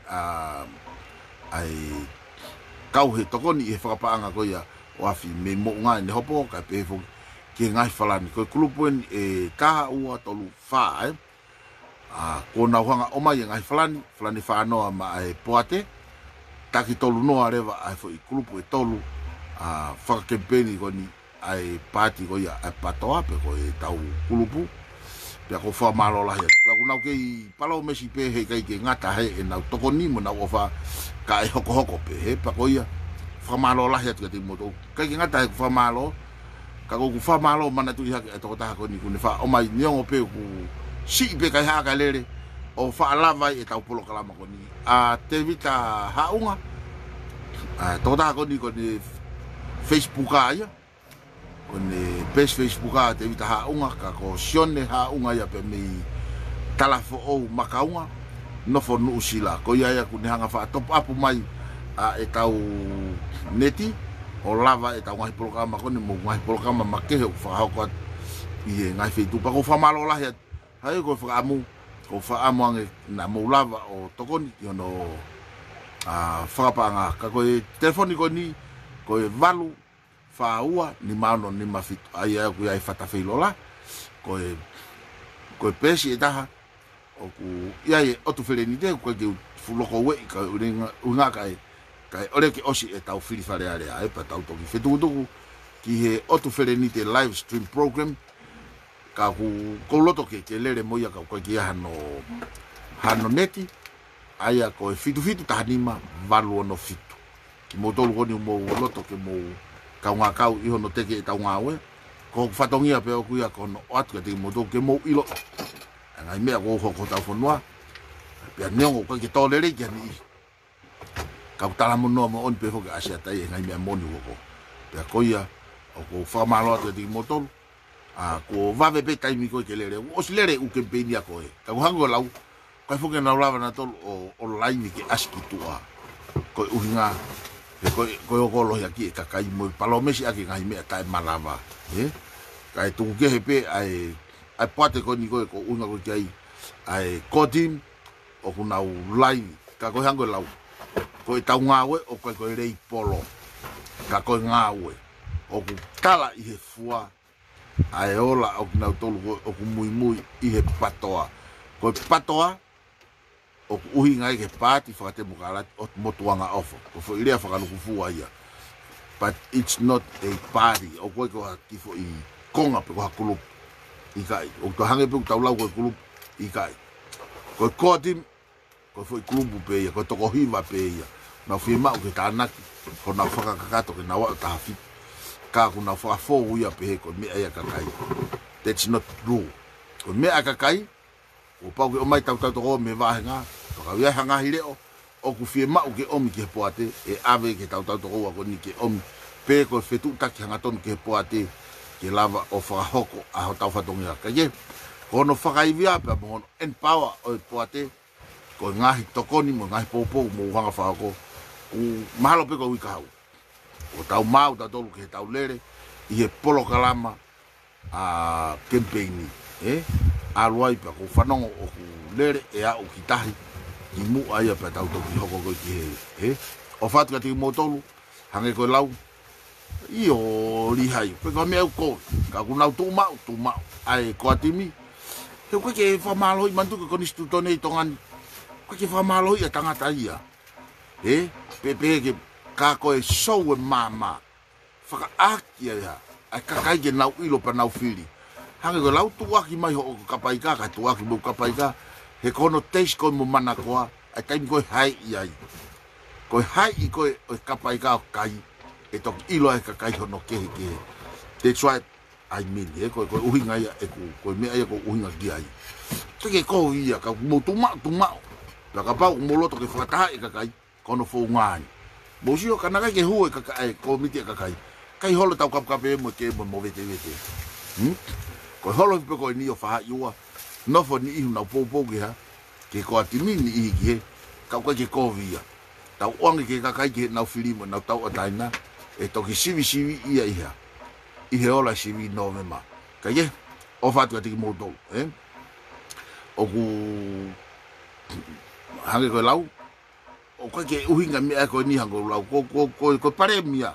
ai kau he tokoni e whakapaanga koe ia o afi me mo ngai ne hopo ka pe fo ki ngai whalani koe kulupuen e kaha ua tolu wha ko na hanga o mai ngai whalani whanoa ma e poate taki tolu noa rewa ai fo i kulupu e tolu whakakempeni koe ni ai pati koe ia ai patoa pe koe tau kulupu pia ko wha malo lahi ka kunau kei palo mesi pe he kai ke ngata he e nau tokoni mo nau ofa ka e hoko hoko pe he pa ko ia wha malo lahi atu ka te moto kai ke ngata he wha malo ka ko wha malo mana tu iha e toko taha koni kune wha o mai niongo pe ku si pe kai haka lere o wha alavai e tau polo kalama koni te vita haunga toko taha koni Facebook a ia kone best Facebook a te vita haunga ka ko sione haunga ia pe mei talafo o makaunga no fo nu sila ko ia kune hanga fa top up mai e tau neti o lava e tau ngai programa kone mo ngai programa make ho fa ho ko i ngai feitu pa ko fa malo la hai ko fa amu ange na mo lava o tokoni yo no fa pa nga ka ko telefoni ko ni ko valu fa ua ni mano ni mafit ai ku ai fata feilola ko pesi e taha o ku ia o tu felenite ko ke fuloko we ka unga kai ore ki osi e tau fili fare area e pa tau toki fetu ki he o tu felenite live stream program ka ku loto ke lere moia ka ko ki hano neti aya ko fitu tahanima valu no fitu ki motolo ko ni mo loto ke mo ka nga kau iho no teke tau ngawe ko fatongia pe ku ia ko no atu ke mo do ke mo ilo ngai me ko ko tau fonua pe niongo ko ki tolere ki ni ka tala mo no mo on pe fo ka asia tai ngai me mo ni ko pe ko ia o ko fa malo atu ke mo tol ko va ve pe tai mi ko ke lere o lere u ke pe ni ko e ka hango lau ka fo ke na lava na tol o live ke aski tua ko uhinga ko lo ya ki ka kai mo palomesi aki ngai me tai malava kai tu ke hepe ai pate ko ni ko unga ko kai ai kodim o kuna ulai ka ko hango lau ko tau ngawe o ko rei polo ka ko ngawe o ku tala i he fua ai ola o kuna tolu o ku mui i he patoa ko patoa o uhi ngai ke pati whakate mukala o motuanga ofo. Ko fo irea whakanuku fua ia. But it's not a party. O koe ko kifo i konga pe ko ha kulup i kai. O to hange pe tau lau koe kulup i kai. Ko kotim, ko fo i kulupu pe ia, ko toko hiva pe ia. Nau whima o ke tānaki, ko nau whakakakato ke nau taha fit. Ka ko nau whakafo uia pe he ko mea ia kakai. That's not true. Ko mea kakai, o pau ke o mai tau toko me vahenga to ka ia hanga hile o ku fie ma o ke omi ke poate e ave ke tau toko ko ni ke omi pe ko fetu taki hanga ton ke poate ke lava o fa hoko a tau fatonga ka ye ko no whakaivia pe mo empower o poate ko ngahi tokoni mo ngahi popo mo hanga fa ko mahalo pe ko wika hau o tau mau ta tolu ke tau lere i he polo kalama a campaigni aluai pa ko whanongo o ku lere e a o kitahi i mu aia pa tau toki hoko ko ki he o whatu ka tiki motolu hange koe lau i o lihai pe ko mea ko ka kunau tu mau ai ko atimi he ko ke whamalo i mantu ke konistu tone i tongani ko ke whamalo i a tangata ia pepe ke ka koe sou e mama whakaakia ia ai kakai ke nau ilo pa nau whiri hange koe lau tuaki mai ho kapaika ka tuaki mo kapaika he kono teis koe mo mana koa ai taimi koe hai i ai koe hai i koe o kapaika o kai e toki ilo ai kakai hono kehe kehe that's why I mean koe uhinga ia e koe mea ia koe uhinga ki ai teke koe ia ka mo tumau la ka pau mo loto ke whakataha e kakai kono fo ngani bosio kanaka ke hu e kakai komiti e kakai kai holo tau kape mo ke mo vete ko holo pe ko ni o fa iwa no fo ni na po ge ha ke ko atimi ni i ge ka ko ke ko via tau onge ke kakai ke na filimo na tau ataina e to ki sivi ia ia i he ola sivi novema ka ye o fa tu ati mo do o ku hange ko lau o ko ke uhinga mi ko ni hango lau ko pare mia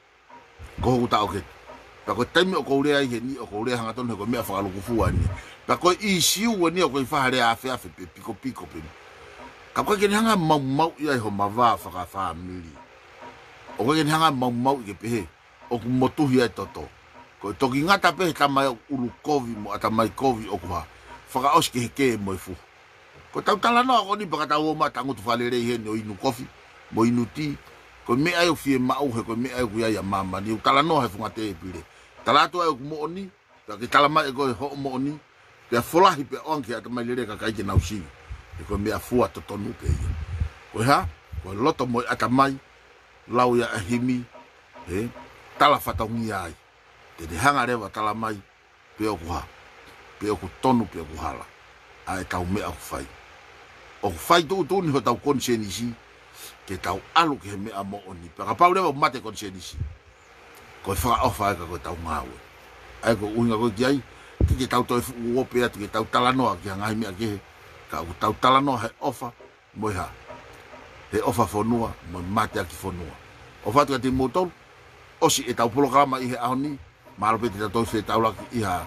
ko uta o ke pa ko taimi o ko le ai ni o ko le hanga ton ko me fa lu ku fuani pa ko i siu ni o ko fa hare afe piko pe ka ko ke hanga mau ia ho mava fa ka family o ko ke hanga mau ke pe o ku motu ia toto ko to ki ngata pe ka mai ulu kovi mo ata mai kovi o ko fa ka os ke mo fu ko tau tala no ko ni baka tau ma tangu tu falere he no inu kofi mo inu ti ko me ai o fie ma o he ko me ai ku ya mama ni tala no he funga te pile tala to ai ku mo ni ta ki tala ma e ko ho mo ni te fola hi pe on ki ata mai lere ka kai ke na usi e ko me afua to tonu pe ko ha ko loto mo ata mai lau ya himi tala fata ngi ai te hanga rewa tala mai pe o ku ha pe o ku tonu pe o ku hala ai tau me aku fai o fai tu ni ho tau konsenisi ke tau alu ke me amo oni pa pa le mate konsenisi ko fa ofa ka ko tau ngau ai ko unga ko ai ke tau to o pe atu ke tau talano ki ngai me ke ka tau talano he ofa mo ha he ofa fonua mo mate aki fonua o fa tu te motor o si e tau programa i he aoni malo pe te tau fe tau la i ha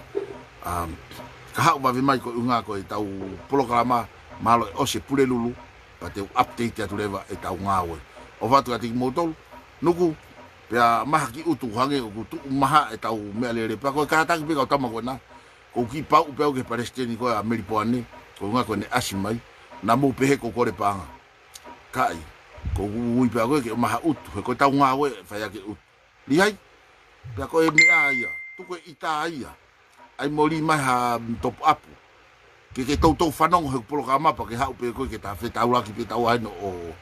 ka hau ma mai ko unga ko e tau programa malo o se pule lulu pa te update atu leva e tau ngawe o vatu ati motol nuku pea maha ki utu hange o kutu maha e tau mea lere pa ko kahataki peka o tama ko na ko ki pau peo ke palestini ko a meripoane ko unga ko ne asimai na mu pehe ko kore panga kai ko ui pea ko ke maha utu ko tau ngawe faya ke utu lihai pea ko e mea ia tuko e ita ia ai mori mai ha top up ke tau whanong he programa pa ke hau pe ko ke ta fe tau la ki pe tau ai no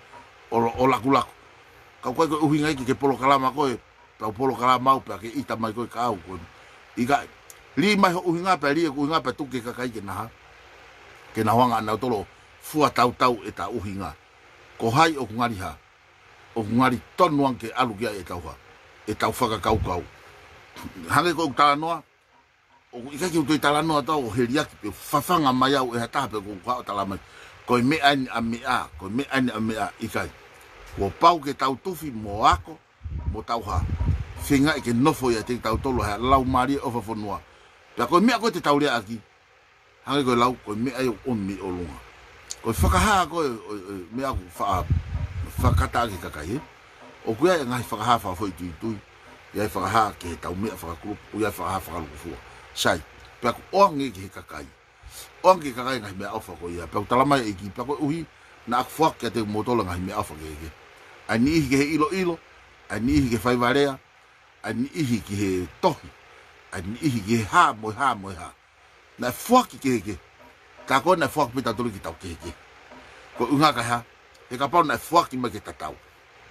o la kula ka ko uhinga ki ke programa ko tau programa pa ke ita mai ko ka ko iga li mai uhinga pa li ko uhinga pa tu ke ka kai ke na ke na wanga na tolo fua tau e ta uhinga ko hai o ngari ha o ngari tonu anke alu kia e tau whaka kau hange ko tala noa o ika ki utoi tala noa tau o heriaki pe whawhanga mai au e hataha pe kukao tala mai ko me ani a mea ikai ko pau ke tau tufi mo ako mo tau ha whinga e ke nofo ia te tau tolo hea lau maria o whawhanua pea ko mea ko te tau rea aki hange ko lau ko mea e o mi o lunga ko whakahaa ko mea ko whakata aki kakai o kuia e ngai whakahaa whawhoi tui ia e whakahaa ke tau mea whakakurupu ia e whakahaa whakalukufua sai pe ko onge ki kakai ngai me ofa ko ia pe talama e ki pe ko uhi na akfua ke te motola ngai me ofa ke ani ke ilo ani ke fai varea ani ki he tohi ani ke ha mo na fua ki ka ko na fua pe ta tolu ki tau ke ko unga ka ha e ka pa na fua ki me ke tatau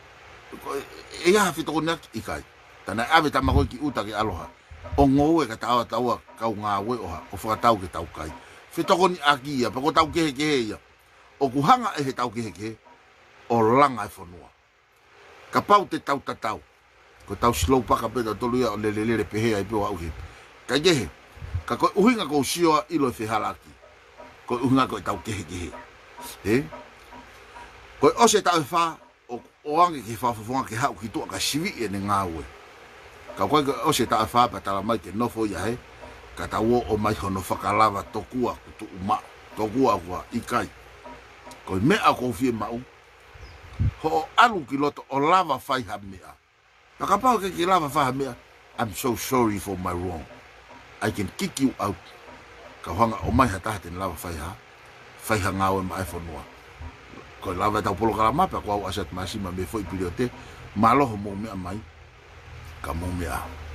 ko e ya fito ko nak ikai tana ave ta mako ki uta ki aloha o ngou e ka tau kau ngā we oha o whakatau ke tau kai whitoko ni aki ia pa ko tau kehe ia o kuhanga e he tau kehe o langa e whanua Ka pau te tau tatau. Ko tau slow paka peta tolu ia o le pehe ai peo au he. Ka gehe. Ka koe uhinga ko sioa ilo te halaki. Koe uhinga koe tau kehe. He? Koe ose tau wha o ange ki whafafonga ke hau ki tua ka sivi e ne ngāue. Ka koe ose tau wha patala mai ke nofo ia he. Ka tau o mai hono whakalava tokua ku tu uma. Tokua kua ikai. Koe mea ko fie mau. Ho alu ki loto o lava whai ha mea. Ka pau ke ki lava whai ha mea. I'm so sorry for my wrong. I can kick you out. Ka hanga o mai hata te lava whai ha. Whai ha ngāwe mai whanua. Koe lava tau polo kala mapa. Kua au asat masima me foi piri o te. Maloho mō mea mai. Ka mō mea.